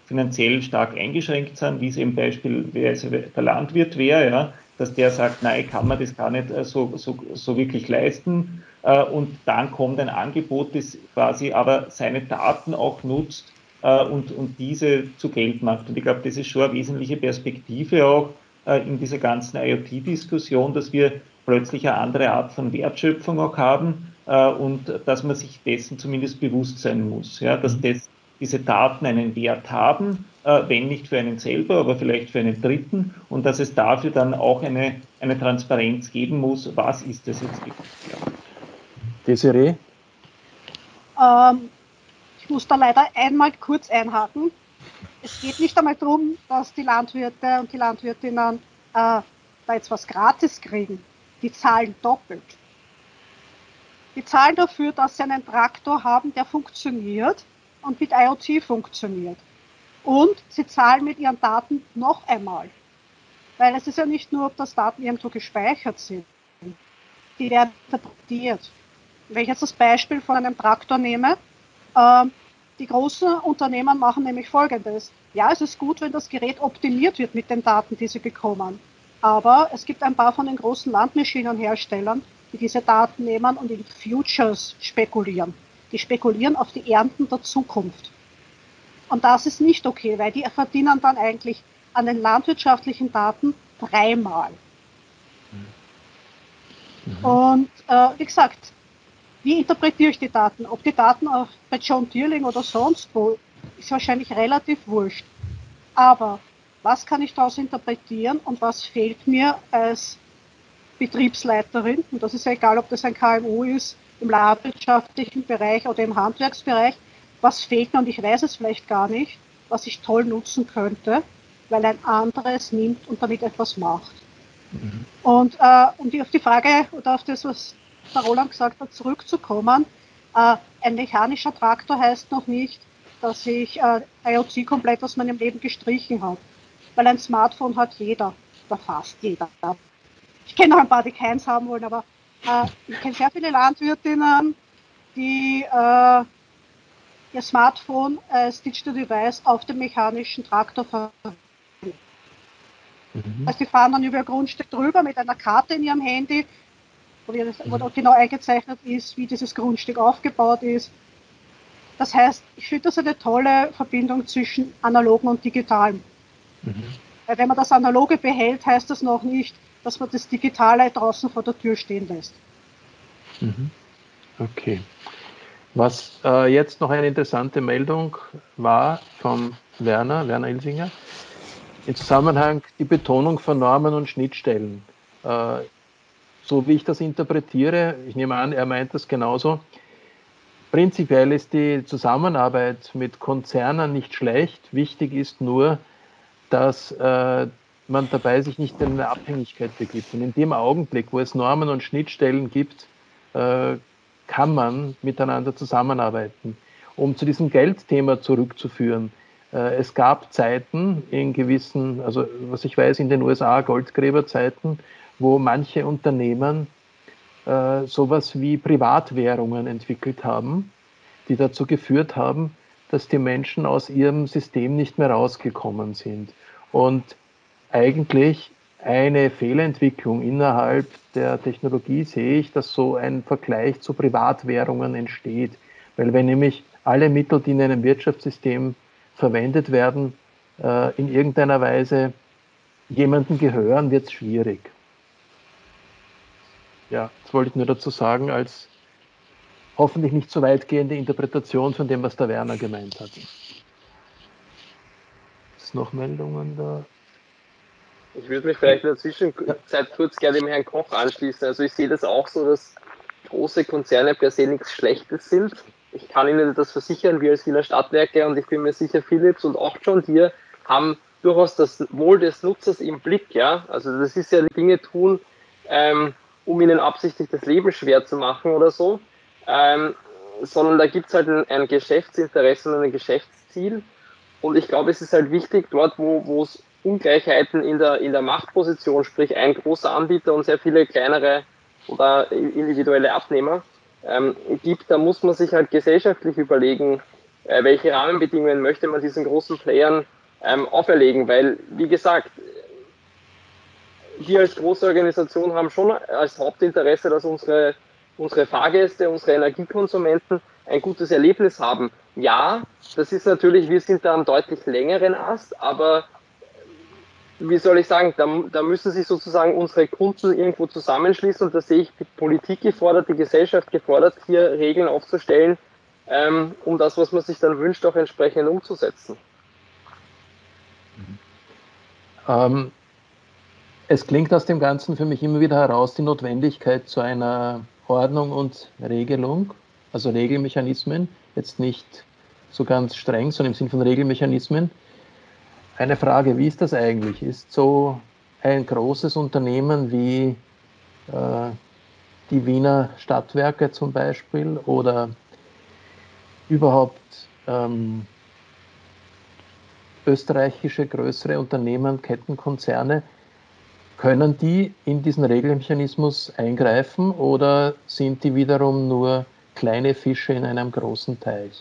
finanziell stark eingeschränkt sind, wie es eben beispielsweise der Landwirt wäre, ja, dass der sagt, nein, ich kann mir das gar nicht so, so, so wirklich leisten. Und dann kommt ein Angebot, das quasi aber seine Daten auch nutzt und, und diese zu Geld macht. Und ich glaube, das ist schon eine wesentliche Perspektive auch in dieser ganzen IoT-Diskussion, dass wir plötzlich eine andere Art von Wertschöpfung auch haben und dass man sich dessen zumindest bewusst sein muss, ja, dass das, diese Daten einen Wert haben, wenn nicht für einen selber, aber vielleicht für einen Dritten, und dass es dafür dann auch eine, eine Transparenz geben muss, was ist das jetzt wirklich. Desiree? Ähm, ich muss da leider einmal kurz einhaken. Es geht nicht einmal darum, dass die Landwirte und die Landwirtinnen äh, da jetzt was gratis kriegen. Die zahlen doppelt. Die zahlen dafür, dass sie einen Traktor haben, der funktioniert und mit IoT funktioniert. Und sie zahlen mit ihren Daten noch einmal. Weil es ist ja nicht nur, ob das Daten irgendwo gespeichert sind. Die werden interpretiert. Wenn ich jetzt das Beispiel von einem Traktor nehme, äh, die großen Unternehmen machen nämlich Folgendes. Ja, es ist gut, wenn das Gerät optimiert wird mit den Daten, die sie bekommen. Aber es gibt ein paar von den großen Landmaschinenherstellern, die diese Daten nehmen und in Futures spekulieren. Die spekulieren auf die Ernten der Zukunft. Und das ist nicht okay, weil die verdienen dann eigentlich an den landwirtschaftlichen Daten dreimal. Mhm. Und äh, wie gesagt, wie interpretiere ich die Daten? Ob die Daten auch bei John Deerling oder sonst wo, ist wahrscheinlich relativ wurscht. Aber was kann ich daraus interpretieren und was fehlt mir als Betriebsleiterin? Und das ist ja egal, ob das ein K M U ist, im landwirtschaftlichen Bereich oder im Handwerksbereich. Was fehlt mir, und ich weiß es vielleicht gar nicht, was ich toll nutzen könnte, weil ein anderes nimmt und damit etwas macht. Mhm. Und äh, um die, auf die Frage oder auf das, was der Roland gesagt hat, zurückzukommen, äh, ein mechanischer Traktor heißt noch nicht, dass ich äh, IoT komplett aus meinem Leben gestrichen habe. Weil ein Smartphone hat jeder, oder fast jeder. Ich kenne noch ein paar, die keins haben wollen, aber äh, ich kenne sehr viele Landwirtinnen, die äh, ihr Smartphone als Digital Device auf dem mechanischen Traktor verwenden. Mhm. Also die fahren dann über ihr Grundstück drüber mit einer Karte in ihrem Handy, wo, wir das, wo genau eingezeichnet ist, wie dieses Grundstück aufgebaut ist. Das heißt, ich finde das eine tolle Verbindung zwischen Analogen und Digitalen. Mhm. Weil wenn man das Analoge behält, heißt das noch nicht, dass man das Digitale draußen vor der Tür stehen lässt. Mhm. Okay. Was äh, jetzt noch eine interessante Meldung war vom Werner, Werner Ilsinger, im Zusammenhang die Betonung von Normen und Schnittstellen. Äh, so wie ich das interpretiere, ich nehme an, er meint das genauso, prinzipiell ist die Zusammenarbeit mit Konzernen nicht schlecht, wichtig ist nur, dass äh, man dabei sich nicht in eine Abhängigkeit begibt. Und in dem Augenblick, wo es Normen und Schnittstellen gibt, äh, kann man miteinander zusammenarbeiten. Um zu diesem Geldthema zurückzuführen, äh, es gab Zeiten in gewissen, also was ich weiß, in den U S A Goldgräberzeiten, wo manche Unternehmen äh, sowas wie Privatwährungen entwickelt haben, die dazu geführt haben, dass die Menschen aus ihrem System nicht mehr rausgekommen sind. Und eigentlich eine Fehlentwicklung innerhalb der Technologie sehe ich, dass so ein Vergleich zu Privatwährungen entsteht. Weil wenn nämlich alle Mittel, die in einem Wirtschaftssystem verwendet werden, äh, in irgendeiner Weise jemandem gehören, wird es schwierig. Ja, das wollte ich nur dazu sagen, als hoffentlich nicht so weitgehende Interpretation von dem, was der Werner gemeint hat. Ist noch Meldungen da? Ich würde mich vielleicht in der Zwischenzeit kurz gerne dem Herrn Koch anschließen. Also ich sehe das auch so, dass große Konzerne per se nichts Schlechtes sind. Ich kann Ihnen das versichern, wir als Wiener Stadtwerke, und ich bin mir sicher, Philips und auch John Deere haben durchaus das Wohl des Nutzers im Blick. Ja? Also das ist ja Dinge tun, ähm, um ihnen absichtlich das Leben schwer zu machen oder so, ähm, sondern da gibt es halt ein, ein Geschäftsinteresse und ein Geschäftsziel. Und ich glaube, es ist halt wichtig, dort, wo wo es Ungleichheiten in der, in der Machtposition, sprich ein großer Anbieter und sehr viele kleinere oder individuelle Abnehmer ähm, gibt, da muss man sich halt gesellschaftlich überlegen, Äh, welche Rahmenbedingungen möchte man diesen großen Playern ähm, auferlegen? Weil, wie gesagt, wir als große Organisation haben schon als Hauptinteresse, dass unsere, unsere Fahrgäste, unsere Energiekonsumenten ein gutes Erlebnis haben. Ja, das ist natürlich, wir sind da am deutlich längeren Ast, aber wie soll ich sagen, da, da müssen sich sozusagen unsere Kunden irgendwo zusammenschließen und da sehe ich die Politik gefordert, die Gesellschaft gefordert, hier Regeln aufzustellen, ähm, um das, was man sich dann wünscht, auch entsprechend umzusetzen. Ähm, es klingt aus dem Ganzen für mich immer wieder heraus die Notwendigkeit zu einer Ordnung und Regelung, also Regelmechanismen, jetzt nicht so ganz streng, sondern im Sinn von Regelmechanismen. Eine Frage, wie ist das eigentlich? Ist so ein großes Unternehmen wie äh, die Wiener Stadtwerke zum Beispiel oder überhaupt ähm, österreichische größere Unternehmen, Kettenkonzerne, können die in diesen Regelmechanismus eingreifen oder sind die wiederum nur kleine Fische in einem großen Teich?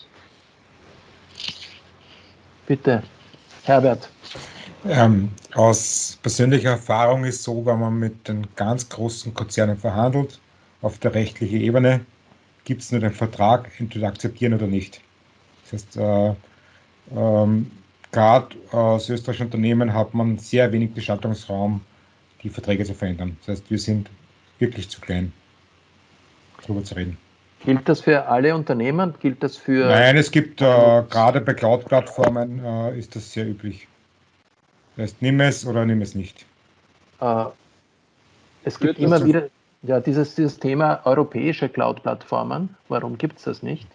Bitte, Herbert. Ähm, aus persönlicher Erfahrung ist so, wenn man mit den ganz großen Konzernen verhandelt, auf der rechtlichen Ebene, gibt es nur den Vertrag, entweder akzeptieren oder nicht. Das heißt, äh, ähm, gerade aus österreichischen Unternehmen hat man sehr wenig Gestaltungsraum, die Verträge zu verändern. Das heißt, wir sind wirklich zu klein, darüber zu reden. Gilt das für alle Unternehmen? Gilt das für... Nein, es gibt, äh, gerade bei Cloud-Plattformen äh, ist das sehr üblich. Das heißt, nimm es oder nimm es nicht. Äh, es gibt immer wieder ja, dieses, dieses Thema europäische Cloud-Plattformen. Warum gibt es das nicht?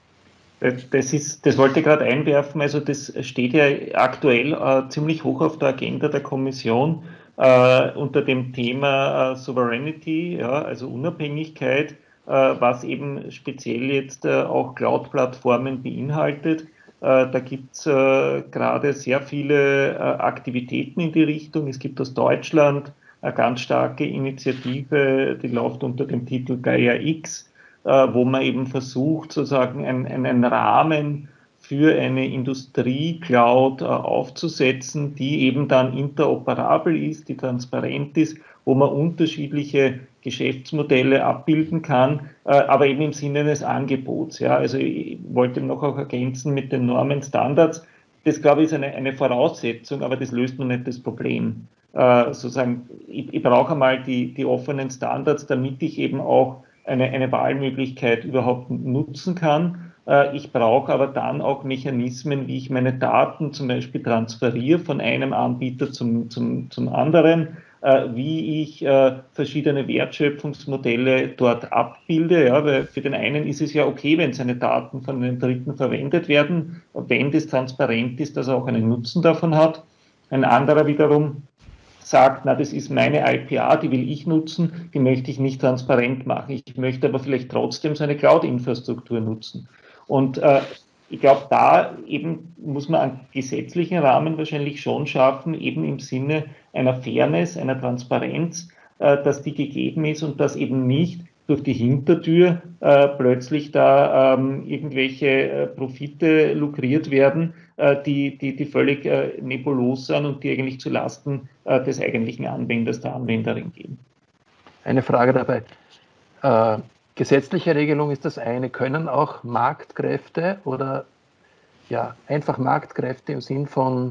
Das, ist, das wollte ich gerade einwerfen, also das steht ja aktuell äh, ziemlich hoch auf der Agenda der Kommission äh, unter dem Thema äh, Sovereignty, ja, also Unabhängigkeit, äh, was eben speziell jetzt äh, auch Cloud-Plattformen beinhaltet. Äh, da gibt es äh, gerade sehr viele äh, Aktivitäten in die Richtung. Es gibt aus Deutschland eine ganz starke Initiative, die läuft unter dem Titel Gaia X, wo man eben versucht, sozusagen einen, einen Rahmen für eine Industrie-Cloud aufzusetzen, die eben dann interoperabel ist, die transparent ist, wo man unterschiedliche Geschäftsmodelle abbilden kann, aber eben im Sinne eines Angebots. Ja. Also ich wollte noch auch ergänzen mit den Normen, Standards. Das, glaube ich, ist eine, eine Voraussetzung, aber das löst noch nicht das Problem. Äh, sozusagen, ich, ich brauche einmal die, die offenen Standards, damit ich eben auch Eine, eine Wahlmöglichkeit überhaupt nutzen kann. Äh, ich brauche aber dann auch Mechanismen, wie ich meine Daten zum Beispiel transferiere von einem Anbieter zum, zum, zum anderen, äh, wie ich äh, verschiedene Wertschöpfungsmodelle dort abbilde. Ja, weil für den einen ist es ja okay, wenn seine Daten von einem Dritten verwendet werden, wenn das transparent ist, dass er auch einen Nutzen davon hat. Ein anderer wiederum sagt, na, das ist meine I P A, die will ich nutzen, die möchte ich nicht transparent machen. Ich möchte aber vielleicht trotzdem so eine Cloud-Infrastruktur nutzen. Und äh, ich glaube, da eben muss man einen gesetzlichen Rahmen wahrscheinlich schon schaffen, eben im Sinne einer Fairness, einer Transparenz, äh, dass die gegeben ist und dass eben nicht durch die Hintertür äh, plötzlich da ähm, irgendwelche äh, Profite lukriert werden, äh, die, die, die völlig äh, nebulos sind und die eigentlich zu Lasten äh, des eigentlichen Anwenders, der Anwenderin gehen. Eine Frage dabei. Äh, gesetzliche Regelung ist das eine. Können auch Marktkräfte oder ja, einfach Marktkräfte im Sinn von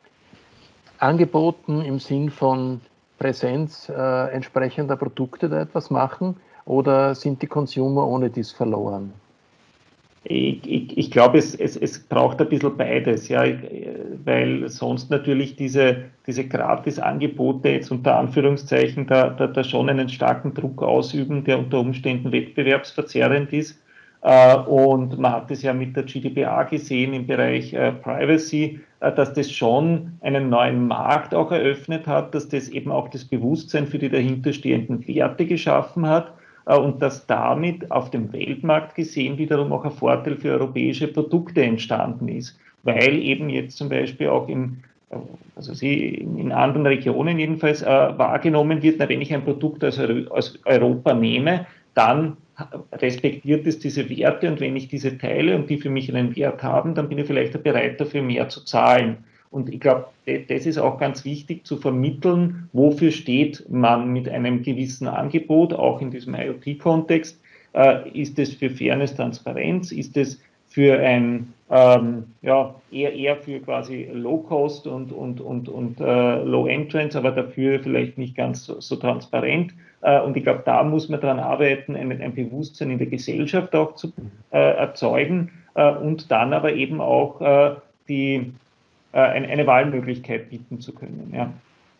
Angeboten, im Sinn von Präsenz äh, entsprechender Produkte da etwas machen? Oder sind die Consumer ohne dies verloren? Ich, ich, ich glaube, es, es, es braucht ein bisschen beides, ja, weil sonst natürlich diese, diese Gratis-Angebote jetzt unter Anführungszeichen da, da, da schon einen starken Druck ausüben, der unter Umständen wettbewerbsverzerrend ist. Äh, und man hat es ja mit der G D P R gesehen im Bereich äh, Privacy, äh, dass das schon einen neuen Markt auch eröffnet hat, dass das eben auch das Bewusstsein für die dahinterstehenden Werte geschaffen hat. Und dass damit auf dem Weltmarkt gesehen wiederum auch ein Vorteil für europäische Produkte entstanden ist, weil eben jetzt zum Beispiel auch in, also sie in anderen Regionen jedenfalls äh, wahrgenommen wird, na, wenn ich ein Produkt aus, aus Europa nehme, dann respektiert es diese Werte und wenn ich diese teile und die für mich einen Wert haben, dann bin ich vielleicht bereit dafür mehr zu zahlen. Und ich glaube, das ist auch ganz wichtig zu vermitteln, wofür steht man mit einem gewissen Angebot, auch in diesem IoT-Kontext. Äh, ist es für Fairness, Transparenz? Ist es für ein, ähm, ja, eher, eher für quasi Low-Cost und, und, und, und äh, Low-Entrance, aber dafür vielleicht nicht ganz so, so transparent. Äh, und ich glaube, da muss man daran arbeiten, ein, ein Bewusstsein in der Gesellschaft auch zu äh, erzeugen äh, und dann aber eben auch äh, die eine Wahlmöglichkeit bieten zu können. Ja.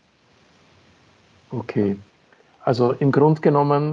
Okay, also im Grunde genommen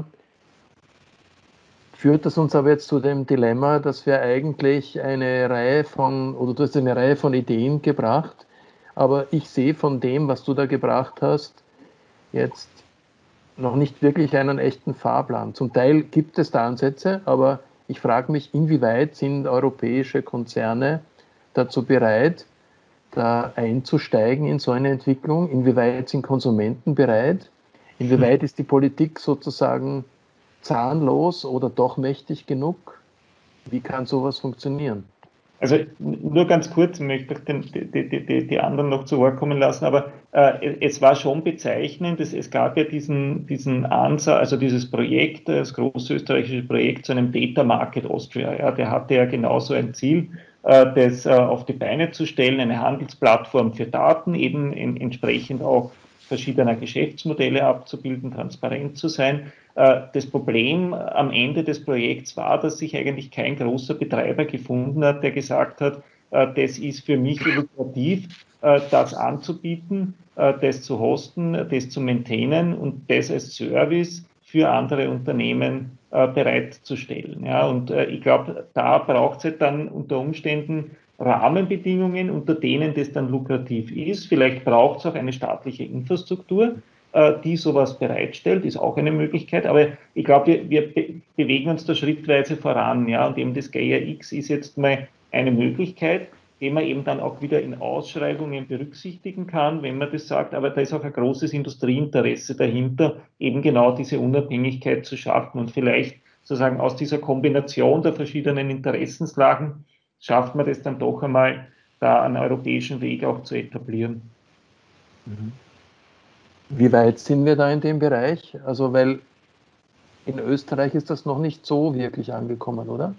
führt das uns aber jetzt zu dem Dilemma, dass wir eigentlich eine Reihe von, oder du hast eine Reihe von Ideen gebracht, aber ich sehe von dem, was du da gebracht hast, jetzt noch nicht wirklich einen echten Fahrplan. Zum Teil gibt es da Ansätze, aber ich frage mich, inwieweit sind europäische Konzerne dazu bereit, da einzusteigen in so eine Entwicklung? Inwieweit sind Konsumenten bereit? Inwieweit ist die Politik sozusagen zahnlos oder doch mächtig genug? Wie kann sowas funktionieren? Also nur ganz kurz, möchte ich den, die, die, die anderen noch zu Wort kommen lassen, aber äh, es war schon bezeichnend, es, es gab ja diesen, diesen Ansatz, also dieses Projekt, das große österreichische Projekt zu einem Data Market Austria, ja, der hatte ja genauso ein Ziel, äh, das äh, auf die Beine zu stellen, eine Handelsplattform für Daten, eben in, entsprechend auch verschiedener Geschäftsmodelle abzubilden, transparent zu sein. Das Problem am Ende des Projekts war, dass sich eigentlich kein großer Betreiber gefunden hat, der gesagt hat, das ist für mich lukrativ, das anzubieten, das zu hosten, das zu maintainen und das als Service für andere Unternehmen bereitzustellen. Ja, und ich glaube, da braucht es halt dann unter Umständen Rahmenbedingungen, unter denen das dann lukrativ ist. Vielleicht braucht es auch eine staatliche Infrastruktur, die sowas bereitstellt, ist auch eine Möglichkeit. Aber ich glaube, wir, wir be bewegen uns da schrittweise voran. Ja? Und eben das Gaia X ist jetzt mal eine Möglichkeit, die man eben dann auch wieder in Ausschreibungen berücksichtigen kann, wenn man das sagt. Aber da ist auch ein großes Industrieinteresse dahinter, eben genau diese Unabhängigkeit zu schaffen. Und vielleicht sozusagen aus dieser Kombination der verschiedenen Interessenslagen schafft man das dann doch einmal, da einen europäischen Weg auch zu etablieren. Mhm. Wie weit sind wir da in dem Bereich? Also, weil in Österreich ist das noch nicht so wirklich angekommen, oder?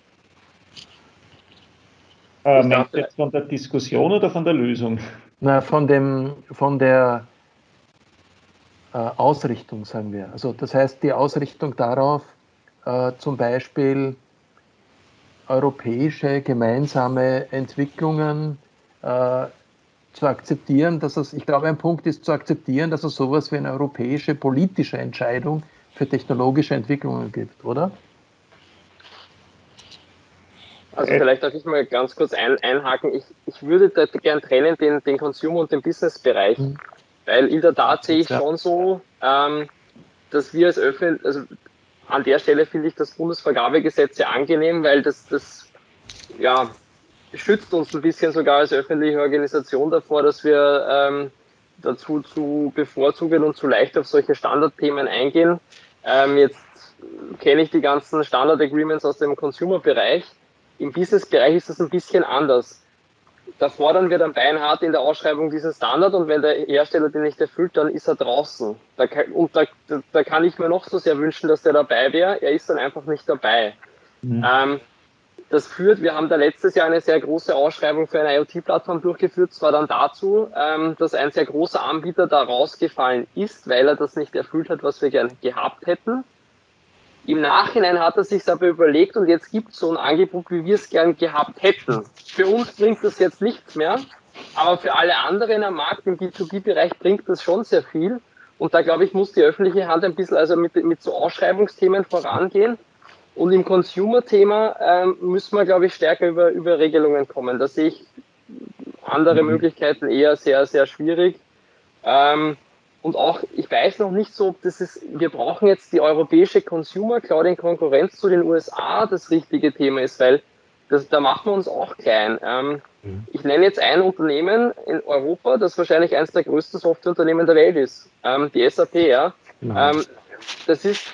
Äh, meinst du jetzt von der Diskussion oder von der Lösung? Na, von, dem, von der äh, Ausrichtung, sagen wir. Also, das heißt, die Ausrichtung darauf, äh, zum Beispiel europäische gemeinsame Entwicklungen äh, zu akzeptieren, dass es, ich glaube, ein Punkt ist zu akzeptieren, dass es sowas wie eine europäische politische Entscheidung für technologische Entwicklungen gibt, oder? Also vielleicht darf ich mal ganz kurz ein, einhaken. Ich, ich würde da gern trennen den, den Consumer- und den Business-Bereich, mhm. weil in der Tat sehe ich ja. schon so, ähm, dass wir als Öffentlich, also an der Stelle finde ich das Bundesvergabegesetz sehr angenehm, weil das, das ja, schützt uns ein bisschen sogar als öffentliche Organisation davor, dass wir ähm, dazu zu bevorzugen und zu leicht auf solche Standardthemen eingehen. Ähm, jetzt kenne ich die ganzen Standard-Agreements aus dem Consumer-Bereich. Im Business-Bereich ist das ein bisschen anders. Da fordern wir dann beinhart in der Ausschreibung diesen Standard und wenn der Hersteller den nicht erfüllt, dann ist er draußen. Da kann, und da, da kann ich mir noch so sehr wünschen, dass der dabei wäre. Er ist dann einfach nicht dabei. Mhm. Ähm, das führt, wir haben da letztes Jahr eine sehr große Ausschreibung für eine IoT-Plattform durchgeführt, zwar dann dazu, ähm, dass ein sehr großer Anbieter da rausgefallen ist, weil er das nicht erfüllt hat, was wir gerne gehabt hätten. Im Nachhinein hat er sich aber überlegt und jetzt gibt es so ein Angebot, wie wir es gern gehabt hätten. Für uns bringt das jetzt nichts mehr, aber für alle anderen am Markt im B zwei B-Bereich bringt das schon sehr viel. Und da, glaube ich, muss die öffentliche Hand ein bisschen also mit, mit so Ausschreibungsthemen vorangehen. Und im Consumer-Thema ähm, müssen wir, glaube ich, stärker über, über Regelungen kommen. Da sehe ich andere mhm. Möglichkeiten eher sehr, sehr schwierig. Ähm, Und auch, ich weiß noch nicht so, ob das ist, wir brauchen jetzt die europäische Consumer Cloud in Konkurrenz zu den U S A das richtige Thema ist, weil das, da machen wir uns auch klein. Ähm, mhm. Ich nenne jetzt ein Unternehmen in Europa, das wahrscheinlich eines der größten Softwareunternehmen der Welt ist, ähm, die S A P. Ja. Mhm. Ähm, das ist,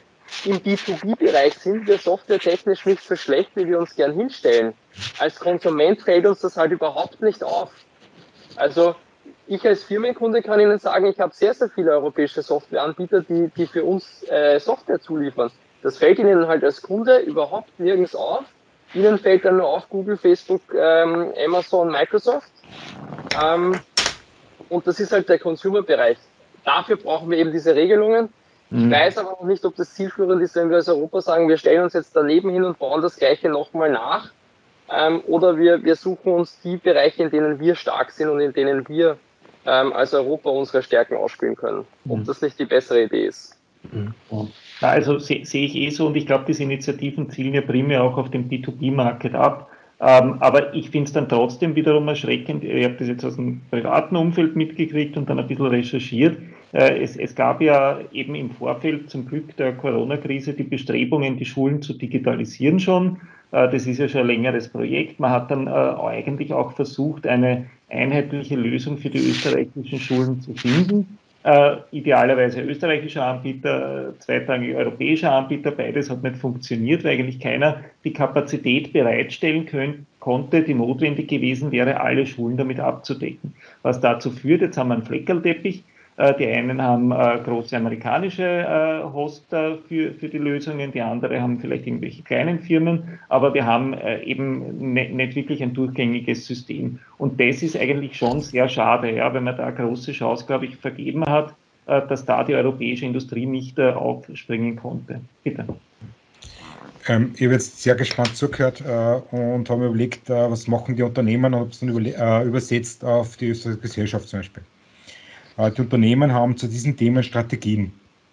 im B zwei B-Bereich sind wir softwaretechnisch nicht so schlecht, wie wir uns gern hinstellen. Als Konsument fällt uns das halt überhaupt nicht auf. Also ich als Firmenkunde kann Ihnen sagen, ich habe sehr, sehr viele europäische Softwareanbieter, die, die für uns äh, Software zuliefern. Das fällt Ihnen halt als Kunde überhaupt nirgends auf. Ihnen fällt dann nur auf Google, Facebook, ähm, Amazon, Microsoft. Ähm, und das ist halt der Consumer-Bereich. Dafür brauchen wir eben diese Regelungen. Ich mhm. weiß aber noch nicht, ob das zielführend ist, wenn wir als Europa sagen, wir stellen uns jetzt daneben hin und bauen das Gleiche nochmal nach. Ähm, oder wir, wir suchen uns die Bereiche, in denen wir stark sind und in denen wir ähm, als Europa unsere Stärken ausspielen können. Ob das nicht die bessere Idee ist. Mhm. Also sehe seh ich eh so, und ich glaube, diese Initiativen zielen ja primär auch auf den B zwei B-Market ab. Ähm, aber ich finde es dann trotzdem wiederum erschreckend. Ich habe das jetzt aus dem privaten Umfeld mitgekriegt und dann ein bisschen recherchiert. Äh, es, es gab ja eben im Vorfeld zum Glück der Corona-Krise die Bestrebungen, die Schulen zu digitalisieren schon. Äh, das ist ja schon ein längeres Projekt. Man hat dann äh, eigentlich auch versucht, eine einheitliche Lösung für die österreichischen Schulen zu finden. Äh, idealerweise österreichischer Anbieter, zweitrangig europäischer Anbieter, beides hat nicht funktioniert, weil eigentlich keiner die Kapazität bereitstellen können, konnte, die notwendig gewesen wäre, alle Schulen damit abzudecken. Was dazu führt, jetzt haben wir einen Fleckerlteppich. Äh, die einen haben äh, große amerikanische äh, Hoster für, für die Lösungen, die anderen haben vielleicht irgendwelche kleinen Firmen, aber wir haben äh, eben ne, nicht wirklich ein durchgängiges System. Und das ist eigentlich schon sehr schade, ja, wenn man da eine große Chance, glaube ich, vergeben hat, äh, dass da die europäische Industrie nicht äh, aufspringen konnte. Bitte. Ähm, ich habe jetzt sehr gespannt zugehört äh, und habe mir überlegt, äh, was machen die Unternehmen, und habe es dann äh, übersetzt auf die österreichische Gesellschaft zum Beispiel. Die Unternehmen haben zu diesen Themen Strategien.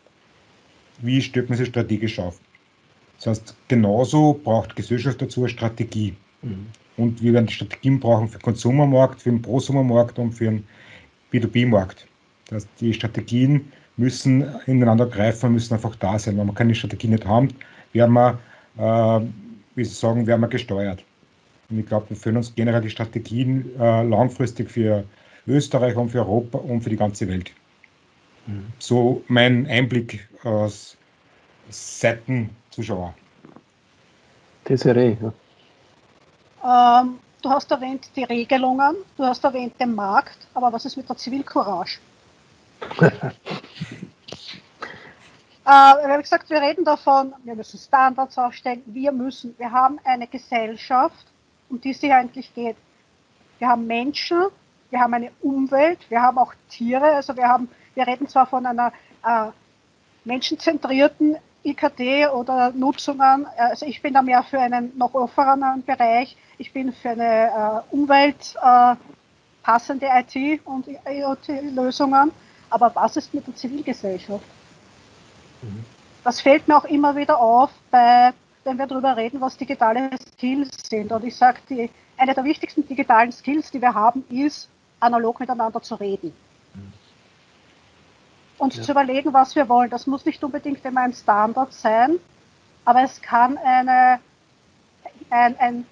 Wie stellt man sie strategisch auf? Das heißt, genauso braucht die Gesellschaft dazu eine Strategie. Mhm. Und wir werden Strategien brauchen für den Konsumermarkt, für den Prosumermarkt und für den B zwei B-Markt. Das heißt, die Strategien müssen ineinander greifen, müssen einfach da sein. Wenn wir keine Strategie nicht haben, werden wir, äh, wie Sie sagen, werden wir gesteuert. Und ich glaube, wir führen uns generell die Strategien äh, langfristig für Österreich und für Europa und für die ganze Welt. Mhm. So mein Einblick aus Seitenzuschauer. Desiree. Ja. Ähm, du hast erwähnt die Regelungen, du hast erwähnt den Markt, aber was ist mit der Zivilcourage? äh, wir haben gesagt, wir reden davon, wir müssen Standards aufstellen, wir müssen, wir haben eine Gesellschaft, um die es sich eigentlich geht. Wir haben Menschen, wir haben eine Umwelt, wir haben auch Tiere, also wir haben, wir reden zwar von einer äh, menschenzentrierten I K T oder Nutzungen, also ich bin da mehr für einen noch offeneren Bereich, ich bin für eine äh, Umwelt äh, passende I T und I O T-Lösungen, aber was ist mit der Zivilgesellschaft? Mhm. Das fällt mir auch immer wieder auf, bei, wenn wir darüber reden, was digitale Skills sind, und ich sage, die eine der wichtigsten digitalen Skills, die wir haben, ist, analog miteinander zu reden. Und ja. zu überlegen, was wir wollen. Das muss nicht unbedingt immer ein Standard sein, aber es kann eine, ein, ein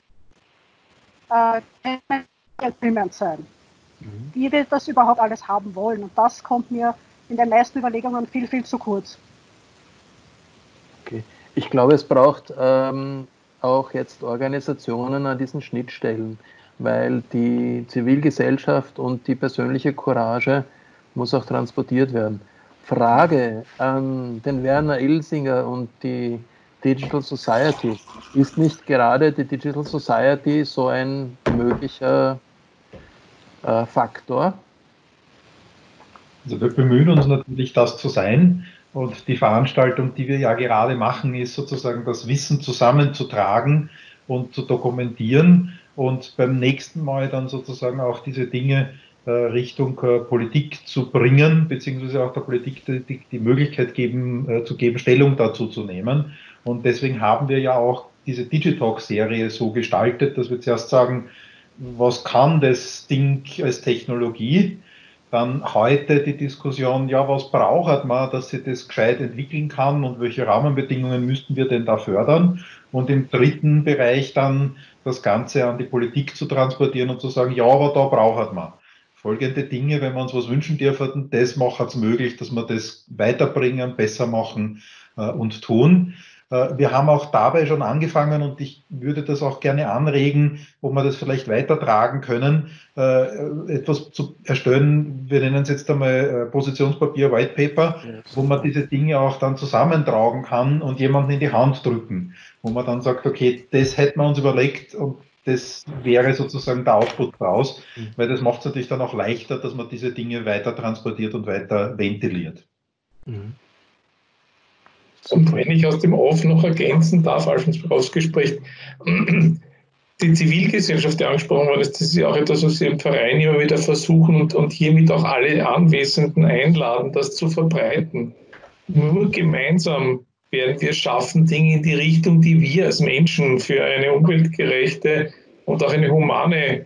äh, Agreement sein. Mhm. Wie wir das überhaupt alles haben wollen. Und das kommt mir in den meisten Überlegungen viel, viel zu kurz. Okay. Ich glaube, es braucht ähm, auch jetzt Organisationen an diesen Schnittstellen, weil die Zivilgesellschaft und die persönliche Courage muss auch transportiert werden. Frage an den Werner Ilsinger und die Digital Society. Ist nicht gerade die Digital Society so ein möglicher äh, Faktor? Also wir bemühen uns natürlich, das zu sein. Und die Veranstaltung, die wir ja gerade machen, ist sozusagen das Wissen zusammenzutragen und zu dokumentieren und beim nächsten Mal dann sozusagen auch diese Dinge äh, Richtung äh, Politik zu bringen, beziehungsweise auch der Politik die, die Möglichkeit geben, äh, zu geben, Stellung dazu zu nehmen. Und deswegen haben wir ja auch diese Digitalk-Serie so gestaltet, dass wir zuerst sagen, was kann das Ding als Technologie? Dann heute die Diskussion, ja, was braucht man, dass sie das gescheit entwickeln kann und welche Rahmenbedingungen müssten wir denn da fördern? Und im dritten Bereich dann das Ganze an die Politik zu transportieren und zu sagen, ja, aber da braucht man folgende Dinge, wenn wir uns was wünschen dürfen, das macht es möglich, dass wir das weiterbringen, besser machen äh, und tun. Äh, wir haben auch dabei schon angefangen und ich würde das auch gerne anregen, ob wir das vielleicht weitertragen können, äh, etwas zu erstellen, wir nennen es jetzt einmal äh, Positionspapier, White Paper, wo man diese Dinge auch dann zusammentragen kann und jemanden in die Hand drücken, wo man dann sagt, okay, das hätten wir uns überlegt und das wäre sozusagen der Output daraus, weil das macht es natürlich dann auch leichter, dass man diese Dinge weiter transportiert und weiter ventiliert. Mhm. Und wenn ich aus dem Off noch ergänzen darf, Alfons Borowski spricht, die Zivilgesellschaft, die angesprochen worden ist, das ist ja auch etwas, was wir im Verein immer wieder versuchen und, und hiermit auch alle Anwesenden einladen, das zu verbreiten. Nur gemeinsam werden wir schaffen, Dinge in die Richtung, die wir als Menschen für eine umweltgerechte und auch eine humane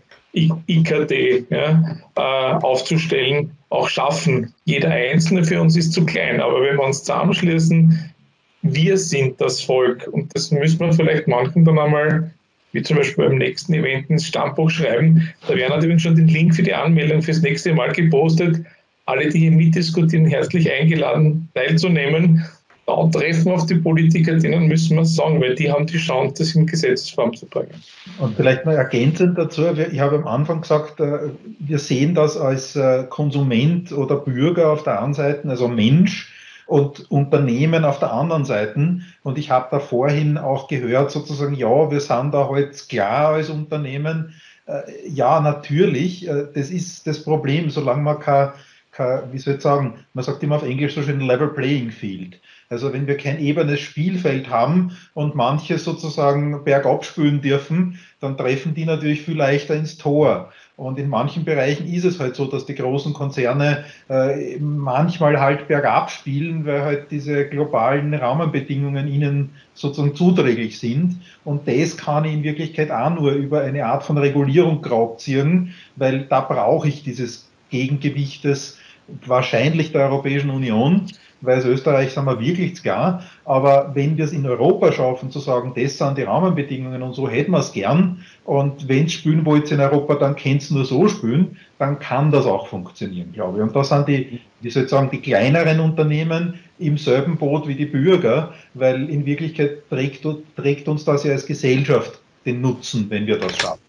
I K T ja, äh, aufzustellen, auch schaffen. Jeder Einzelne für uns ist zu klein, aber wenn wir uns zusammenschließen, wir sind das Volk und das müssen wir vielleicht manchen dann einmal, wie zum Beispiel beim nächsten Event, ins Stammbuch schreiben. Da werden natürlich schon den Link für die Anmeldung fürs nächste Mal gepostet. Alle, die hier mitdiskutieren, herzlich eingeladen, teilzunehmen. Da treffen wir auf die Politiker, denen müssen wir sagen, weil die haben die Chance, das in Gesetzesform zu bringen. Und vielleicht noch ergänzend dazu, ich habe am Anfang gesagt, wir sehen das als Konsument oder Bürger auf der einen Seite, also Mensch, und Unternehmen auf der anderen Seite. Und ich habe da vorhin auch gehört, sozusagen, ja, wir sind da halt klar als Unternehmen. Ja, natürlich, das ist das Problem, solange man kein, kein, wie soll ich sagen, man sagt immer auf Englisch so schön Level Playing Field. Also wenn wir kein ebenes Spielfeld haben und manche sozusagen bergab spielen dürfen, dann treffen die natürlich viel leichter ins Tor. Und in manchen Bereichen ist es halt so, dass die großen Konzerne äh, manchmal halt bergab spielen, weil halt diese globalen Rahmenbedingungen ihnen sozusagen zuträglich sind. Und das kann ich in Wirklichkeit auch nur über eine Art von Regulierung grauziehen, weil da brauche ich dieses Gegengewicht des wahrscheinlich der Europäischen Union, weil als Österreich sind wir wirklich klar, aber wenn wir es in Europa schaffen, zu sagen, das sind die Rahmenbedingungen und so hätten wir es gern und wenn es spielen wollt in Europa, dann könnt es nur so spielen, dann kann das auch funktionieren, glaube ich. Und da sind die, wie soll ich sagen, die kleineren Unternehmen im selben Boot wie die Bürger, weil in Wirklichkeit trägt, trägt uns das ja als Gesellschaft den Nutzen, wenn wir das schaffen.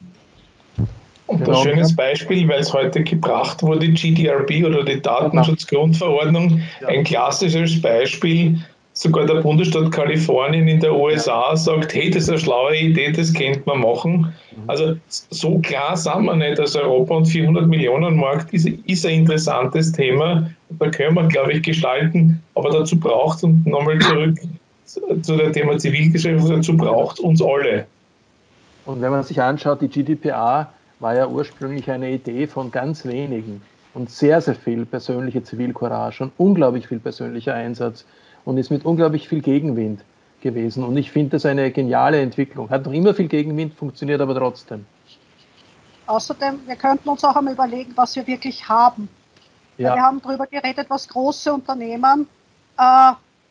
Und ein schönes Beispiel, weil es heute gebracht wurde, G D R B oder die Datenschutzgrundverordnung, ein klassisches Beispiel, sogar der Bundesstaat Kalifornien in der U S A sagt, hey, das ist eine schlaue Idee, das könnte man machen. Also so klar sind wir nicht als Europa und vierhundert Millionen Markt ist, ist ein interessantes Thema, da können wir, glaube ich, gestalten, aber dazu braucht es, und nochmal zurück zu dem Thema Zivilgesellschaft, dazu braucht uns alle. Und wenn man sich anschaut, die G D P R war ja ursprünglich eine Idee von ganz wenigen und sehr, sehr viel persönliche Zivilcourage und unglaublich viel persönlicher Einsatz und ist mit unglaublich viel Gegenwind gewesen. Und ich finde das eine geniale Entwicklung. Hat noch immer viel Gegenwind, funktioniert aber trotzdem. Außerdem, wir könnten uns auch einmal überlegen, was wir wirklich haben. Ja. Wir haben darüber geredet, was große Unternehmen, äh,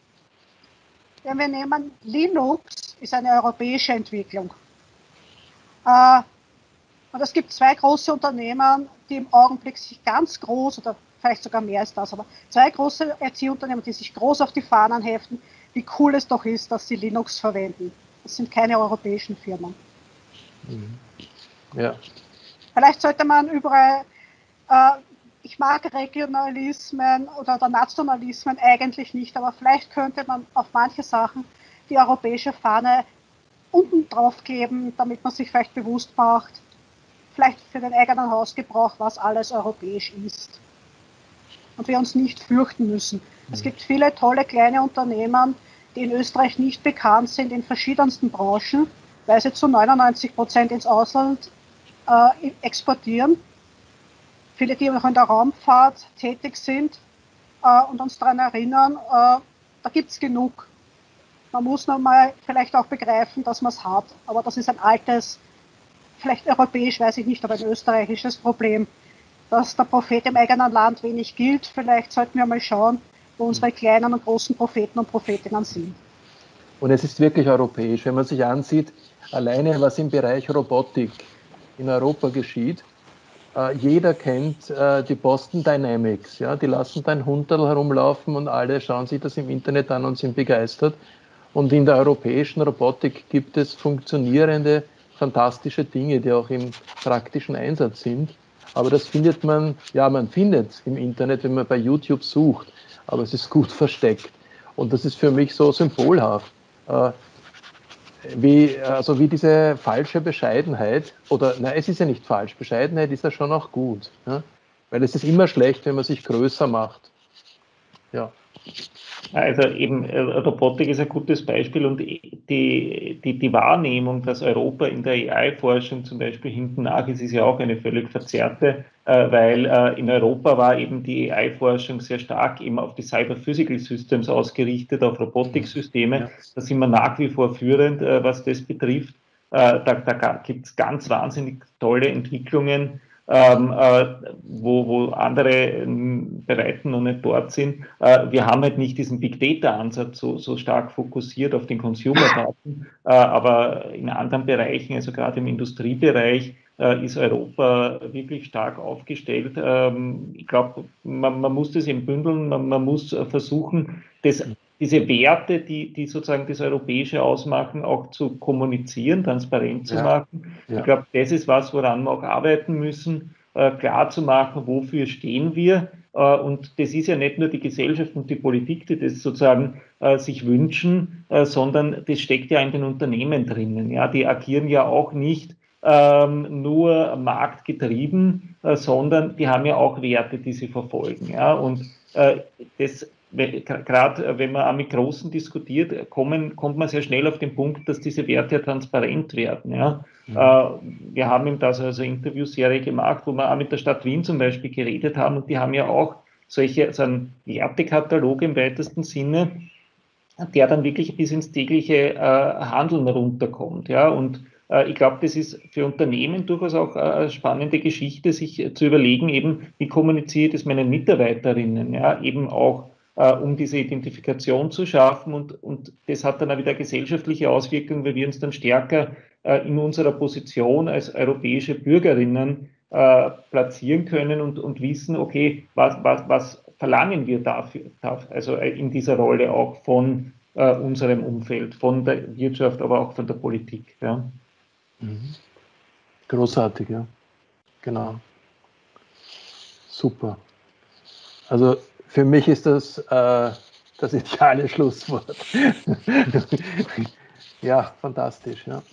wenn wir nehmen, Linux ist eine europäische Entwicklung. Äh, Und es gibt zwei große Unternehmen, die im Augenblick sich ganz groß, oder vielleicht sogar mehr als das, aber zwei große I T-Unternehmen, die sich groß auf die Fahnen heften, wie cool es doch ist, dass sie Linux verwenden. Das sind keine europäischen Firmen. Ja. Vielleicht sollte man überall, äh, ich mag Regionalismen oder, oder Nationalismen eigentlich nicht, aber vielleicht könnte man auf manche Sachen die europäische Fahne unten drauf kleben, damit man sich vielleicht bewusst macht, vielleicht für den eigenen Hausgebrauch, was alles europäisch ist. Und wir uns nicht fürchten müssen. Mhm. Es gibt viele tolle kleine Unternehmen, die in Österreich nicht bekannt sind, in verschiedensten Branchen, weil sie zu neunundneunzig Prozent ins Ausland äh, exportieren. Viele, die auch in der Raumfahrt tätig sind äh, und uns daran erinnern, äh, da gibt es genug. Man muss nur mal vielleicht auch begreifen, dass man es hat. Aber das ist ein altes, vielleicht europäisch, weiß ich nicht, aber ein österreichisches Problem, dass der Prophet im eigenen Land wenig gilt. Vielleicht sollten wir mal schauen, wo unsere kleinen und großen Propheten und Prophetinnen sind. Und es ist wirklich europäisch. Wenn man sich ansieht, alleine was im Bereich Robotik in Europa geschieht, Äh, jeder kennt äh, die Boston Dynamics. Ja? Die lassen da ein Hunderl herumlaufen und alle schauen sich das im Internet an und sind begeistert. Und in der europäischen Robotik gibt es funktionierende, fantastische Dinge, die auch im praktischen Einsatz sind. Aber das findet man, ja, man findet es im Internet, wenn man bei YouTube sucht. Aber es ist gut versteckt. Und das ist für mich so symbolhaft. Äh, wie, also wie diese falsche Bescheidenheit, oder nein, es ist ja nicht falsch, Bescheidenheit ist ja schon auch gut. Ja? Weil es ist immer schlecht, wenn man sich größer macht. Ja. Also eben Robotik ist ein gutes Beispiel und die, die, die Wahrnehmung, dass Europa in der A I-Forschung zum Beispiel hinten nach ist, ist ja auch eine völlig verzerrte, weil in Europa war eben die A I-Forschung sehr stark eben auf die Cyber-Physical Systems ausgerichtet, auf Robotiksysteme. Ja. Da sind wir nach wie vor führend, was das betrifft. Da, da gibt es ganz wahnsinnig tolle Entwicklungen, Ähm, äh, wo, wo andere ähm, Bereiche noch nicht dort sind. Äh, wir haben halt nicht diesen Big Data-Ansatz so, so stark fokussiert auf den Consumer-Daten, äh, aber in anderen Bereichen, also gerade im Industriebereich, äh, ist Europa wirklich stark aufgestellt. Ähm, ich glaube, man, man muss das eben bündeln, man, man muss versuchen, das diese Werte, die, die sozusagen das Europäische ausmachen, auch zu kommunizieren, transparent zu ja. machen. Ja. Ich glaube, das ist was, woran wir auch arbeiten müssen, äh, klar zu machen, wofür stehen wir. Äh, und das ist ja nicht nur die Gesellschaft und die Politik, die das sozusagen äh, sich wünschen, äh, sondern das steckt ja in den Unternehmen drinnen. Ja? Die agieren ja auch nicht ähm, nur marktgetrieben, äh, sondern die haben ja auch Werte, die sie verfolgen. Ja? Und äh, das gerade wenn man auch mit Großen diskutiert, kommen, kommt man sehr schnell auf den Punkt, dass diese Werte ja transparent werden. Ja? Mhm. Äh, wir haben eben da so eine Interviewserie gemacht, wo wir auch mit der Stadt Wien zum Beispiel geredet haben und die haben ja auch solche, so einen Wertekatalog im weitesten Sinne, der dann wirklich bis ins tägliche äh, Handeln runterkommt. Ja? Und äh, ich glaube, das ist für Unternehmen durchaus auch eine spannende Geschichte, sich zu überlegen, eben, wie kommuniziere ich das meinen Mitarbeiterinnen, ja? Eben auch um diese Identifikation zu schaffen und, und das hat dann auch wieder gesellschaftliche Auswirkungen, weil wir uns dann stärker äh, in unserer Position als europäische Bürgerinnen äh, platzieren können und, und wissen, okay, was, was, was verlangen wir dafür, also in dieser Rolle auch von äh, unserem Umfeld, von der Wirtschaft, aber auch von der Politik. Ja. Mhm. Großartig, ja. Genau. Super. Also für mich ist das äh, das ideale Schlusswort. Ja, fantastisch. Ja,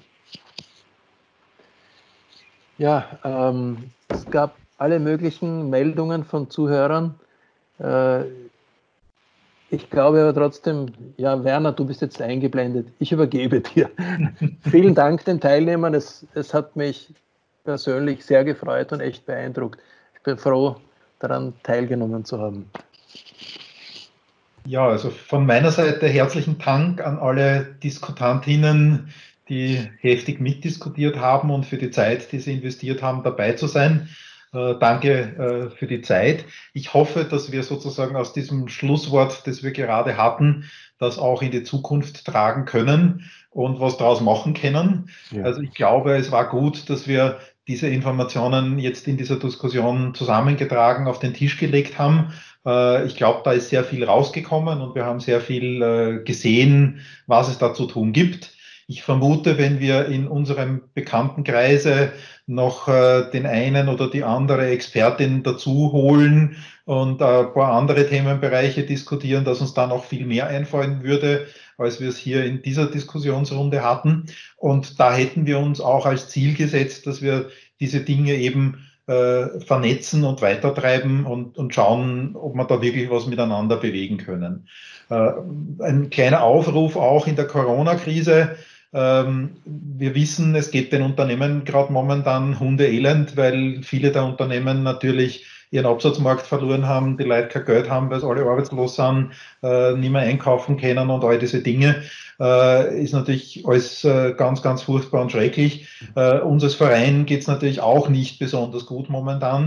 ja ähm, es gab alle möglichen Meldungen von Zuhörern. Äh, ich glaube aber trotzdem, ja, Werner, du bist jetzt eingeblendet. Ich übergebe dir. Vielen Dank den Teilnehmern. Es, es hat mich persönlich sehr gefreut und echt beeindruckt. Ich bin froh, daran teilgenommen zu haben. Ja, also von meiner Seite herzlichen Dank an alle Diskutantinnen, die heftig mitdiskutiert haben und für die Zeit, die sie investiert haben, dabei zu sein. Äh, danke äh, für die Zeit. Ich hoffe, dass wir sozusagen aus diesem Schlusswort, das wir gerade hatten, das auch in die Zukunft tragen können und was daraus machen können. Ja. Also ich glaube, es war gut, dass wir diese Informationen jetzt in dieser Diskussion zusammengetragen auf den Tisch gelegt haben. Ich glaube, da ist sehr viel rausgekommen und wir haben sehr viel gesehen, was es da zu tun gibt. Ich vermute, wenn wir in unserem Bekanntenkreise noch den einen oder die andere Expertin dazu holen und ein paar andere Themenbereiche diskutieren, dass uns da noch viel mehr einfallen würde, als wir es hier in dieser Diskussionsrunde hatten. Und da hätten wir uns auch als Ziel gesetzt, dass wir diese Dinge eben vernetzen und weitertreiben und, und schauen, ob wir da wirklich was miteinander bewegen können. Äh, ein kleiner Aufruf auch in der Corona-Krise. Ähm, wir wissen, es geht den Unternehmen gerade momentan hundeelend, weil viele der Unternehmen natürlich ihren Absatzmarkt verloren haben, die Leute kein Geld haben, weil sie alle arbeitslos sind, äh, nicht mehr einkaufen können und all diese Dinge. Äh, ist natürlich alles äh, ganz, ganz furchtbar und schrecklich. Äh, uns als Verein geht es natürlich auch nicht besonders gut momentan.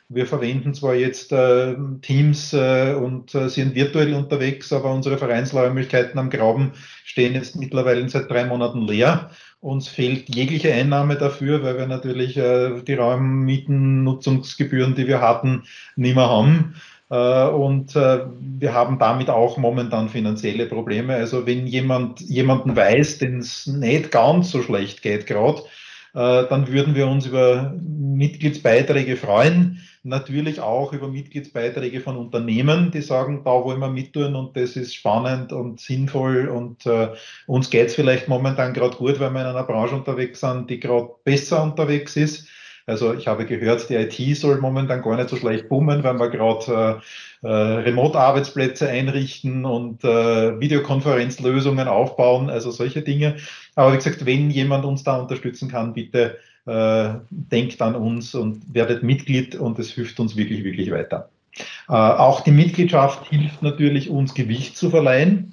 Wir verwenden zwar jetzt äh, Teams äh, und äh, sind virtuell unterwegs, aber unsere Vereinsräumlichkeiten am Graben stehen jetzt mittlerweile seit drei Monaten leer. Uns fehlt jegliche Einnahme dafür, weil wir natürlich äh, die Raummieten, Nutzungsgebühren, die wir hatten, nicht mehr haben. Äh, und äh, wir haben damit auch momentan finanzielle Probleme. Also wenn jemand jemanden weiß, den es nicht ganz so schlecht geht gerade, äh, dann würden wir uns über Mitgliedsbeiträge freuen. Natürlich auch über Mitgliedsbeiträge von Unternehmen, die sagen, da wollen wir mittun und das ist spannend und sinnvoll und äh, uns geht es vielleicht momentan gerade gut, weil wir in einer Branche unterwegs sind, die gerade besser unterwegs ist. Also ich habe gehört, die I T soll momentan gar nicht so schlecht boomen, weil wir gerade äh, äh, Remote-Arbeitsplätze einrichten und äh, Videokonferenzlösungen aufbauen, also solche Dinge. Aber wie gesagt, wenn jemand uns da unterstützen kann, bitte äh, denkt an uns und werdet Mitglied und es hilft uns wirklich, wirklich weiter. Äh, auch die Mitgliedschaft hilft natürlich, uns Gewicht zu verleihen,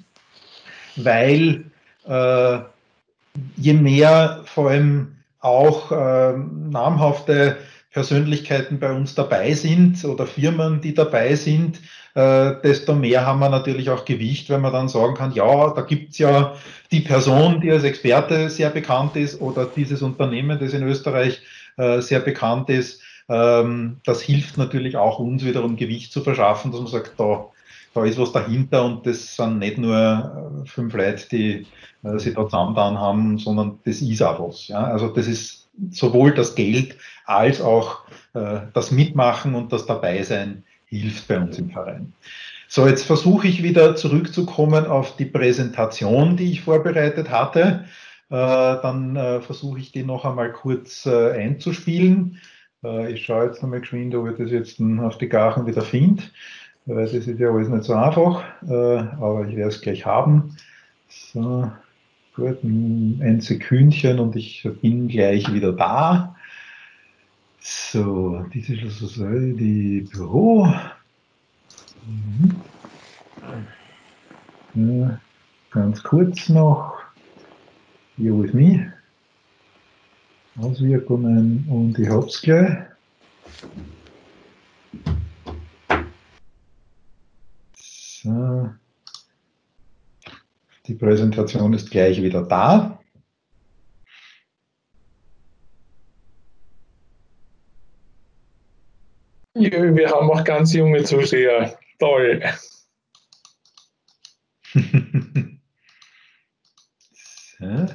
weil äh, je mehr vor allem auch äh, namhafte Persönlichkeiten bei uns dabei sind oder Firmen, die dabei sind, äh, desto mehr haben wir natürlich auch Gewicht, wenn man dann sagen kann, ja, da gibt's ja die Person, die als Experte sehr bekannt ist oder dieses Unternehmen, das in Österreich äh, sehr bekannt ist. Ähm, das hilft natürlich auch uns wiederum Gewicht zu verschaffen, dass man sagt, da, da ist was dahinter und das sind nicht nur fünf Leute, die äh, sich da zusammengetan haben, sondern das ist auch was. Ja? Also das ist sowohl das Geld als auch äh, das Mitmachen und das Dabeisein hilft bei uns im Verein. So, jetzt versuche ich wieder zurückzukommen auf die Präsentation, die ich vorbereitet hatte. Äh, dann äh, versuche ich die noch einmal kurz äh, einzuspielen. Äh, ich schaue jetzt nochmal geschwind, ob ich das jetzt auf die Gachen wieder finde. Äh, das ist ja alles nicht so einfach, äh, aber ich werde es gleich haben. So, gut, ein Sekündchen und ich bin gleich wieder da. So, Digital Society Büro. Mhm. Ja, ganz kurz noch. Here with me. Auswirkungen und ich hab's gleich. So. Die Präsentation ist gleich wieder da. Ja, wir haben auch ganz junge Zuseher. Toll. So.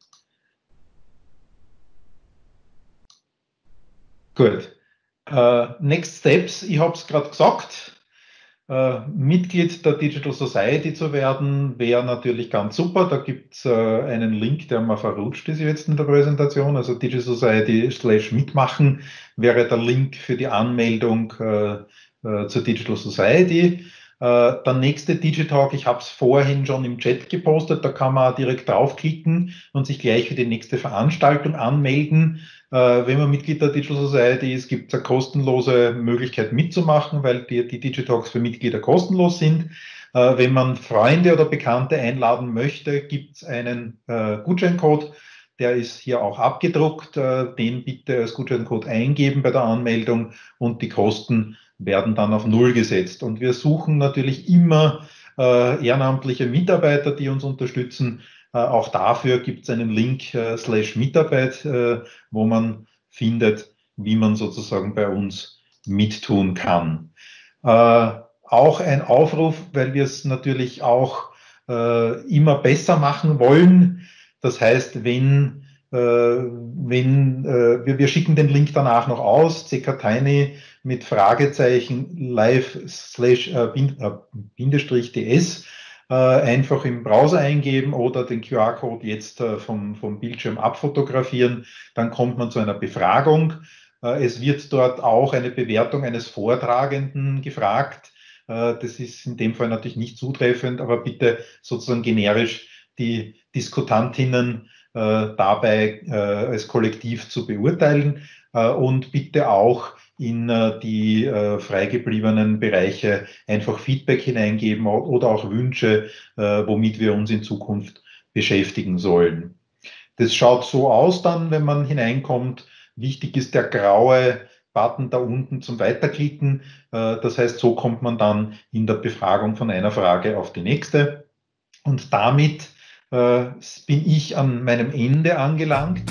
Gut. Uh, next Steps, ich habe es gerade gesagt. Uh, Mitglied der Digital Society zu werden, wäre natürlich ganz super. Da gibt es uh, einen Link, der mal verrutscht ist jetzt in der Präsentation. Also Digital Society slash mitmachen wäre der Link für die Anmeldung uh, uh, zur Digital Society. Uh, der nächste Digitalk, ich habe es vorhin schon im Chat gepostet, da kann man direkt draufklicken und sich gleich für die nächste Veranstaltung anmelden. Uh, wenn man Mitglied der Digital Society ist, gibt es eine kostenlose Möglichkeit mitzumachen, weil die, die Digitalks für Mitglieder kostenlos sind. Uh, wenn man Freunde oder Bekannte einladen möchte, gibt es einen uh, Gutscheincode, der ist hier auch abgedruckt. Uh, den bitte als Gutscheincode eingeben bei der Anmeldung und die Kosten werden dann auf Null gesetzt. Und wir suchen natürlich immer äh, ehrenamtliche Mitarbeiter, die uns unterstützen. Äh, auch dafür gibt es einen Link äh, slash Mitarbeit, äh, wo man findet, wie man sozusagen bei uns mittun kann. Äh, auch ein Aufruf, weil wir es natürlich auch äh, immer besser machen wollen. Das heißt, wenn, äh, wenn äh, wir, wir schicken den Link danach noch aus, C K Tiny mit Fragezeichen live slash äh, Bindestrich D S äh, einfach im Browser eingeben oder den Q R-Code jetzt äh, vom, vom Bildschirm abfotografieren, dann kommt man zu einer Befragung. Äh, es wird dort auch eine Bewertung eines Vortragenden gefragt. Äh, das ist in dem Fall natürlich nicht zutreffend, aber bitte sozusagen generisch die Diskutantinnen äh, dabei äh, als Kollektiv zu beurteilen äh, und bitte auch in äh, die äh, freigebliebenen Bereiche einfach Feedback hineingeben oder auch Wünsche, äh, womit wir uns in Zukunft beschäftigen sollen. Das schaut so aus dann, wenn man hineinkommt. Wichtig ist der graue Button da unten zum Weiterklicken. Äh, das heißt, so kommt man dann in der Befragung von einer Frage auf die nächste. Und damit äh, bin ich an meinem Ende angelangt.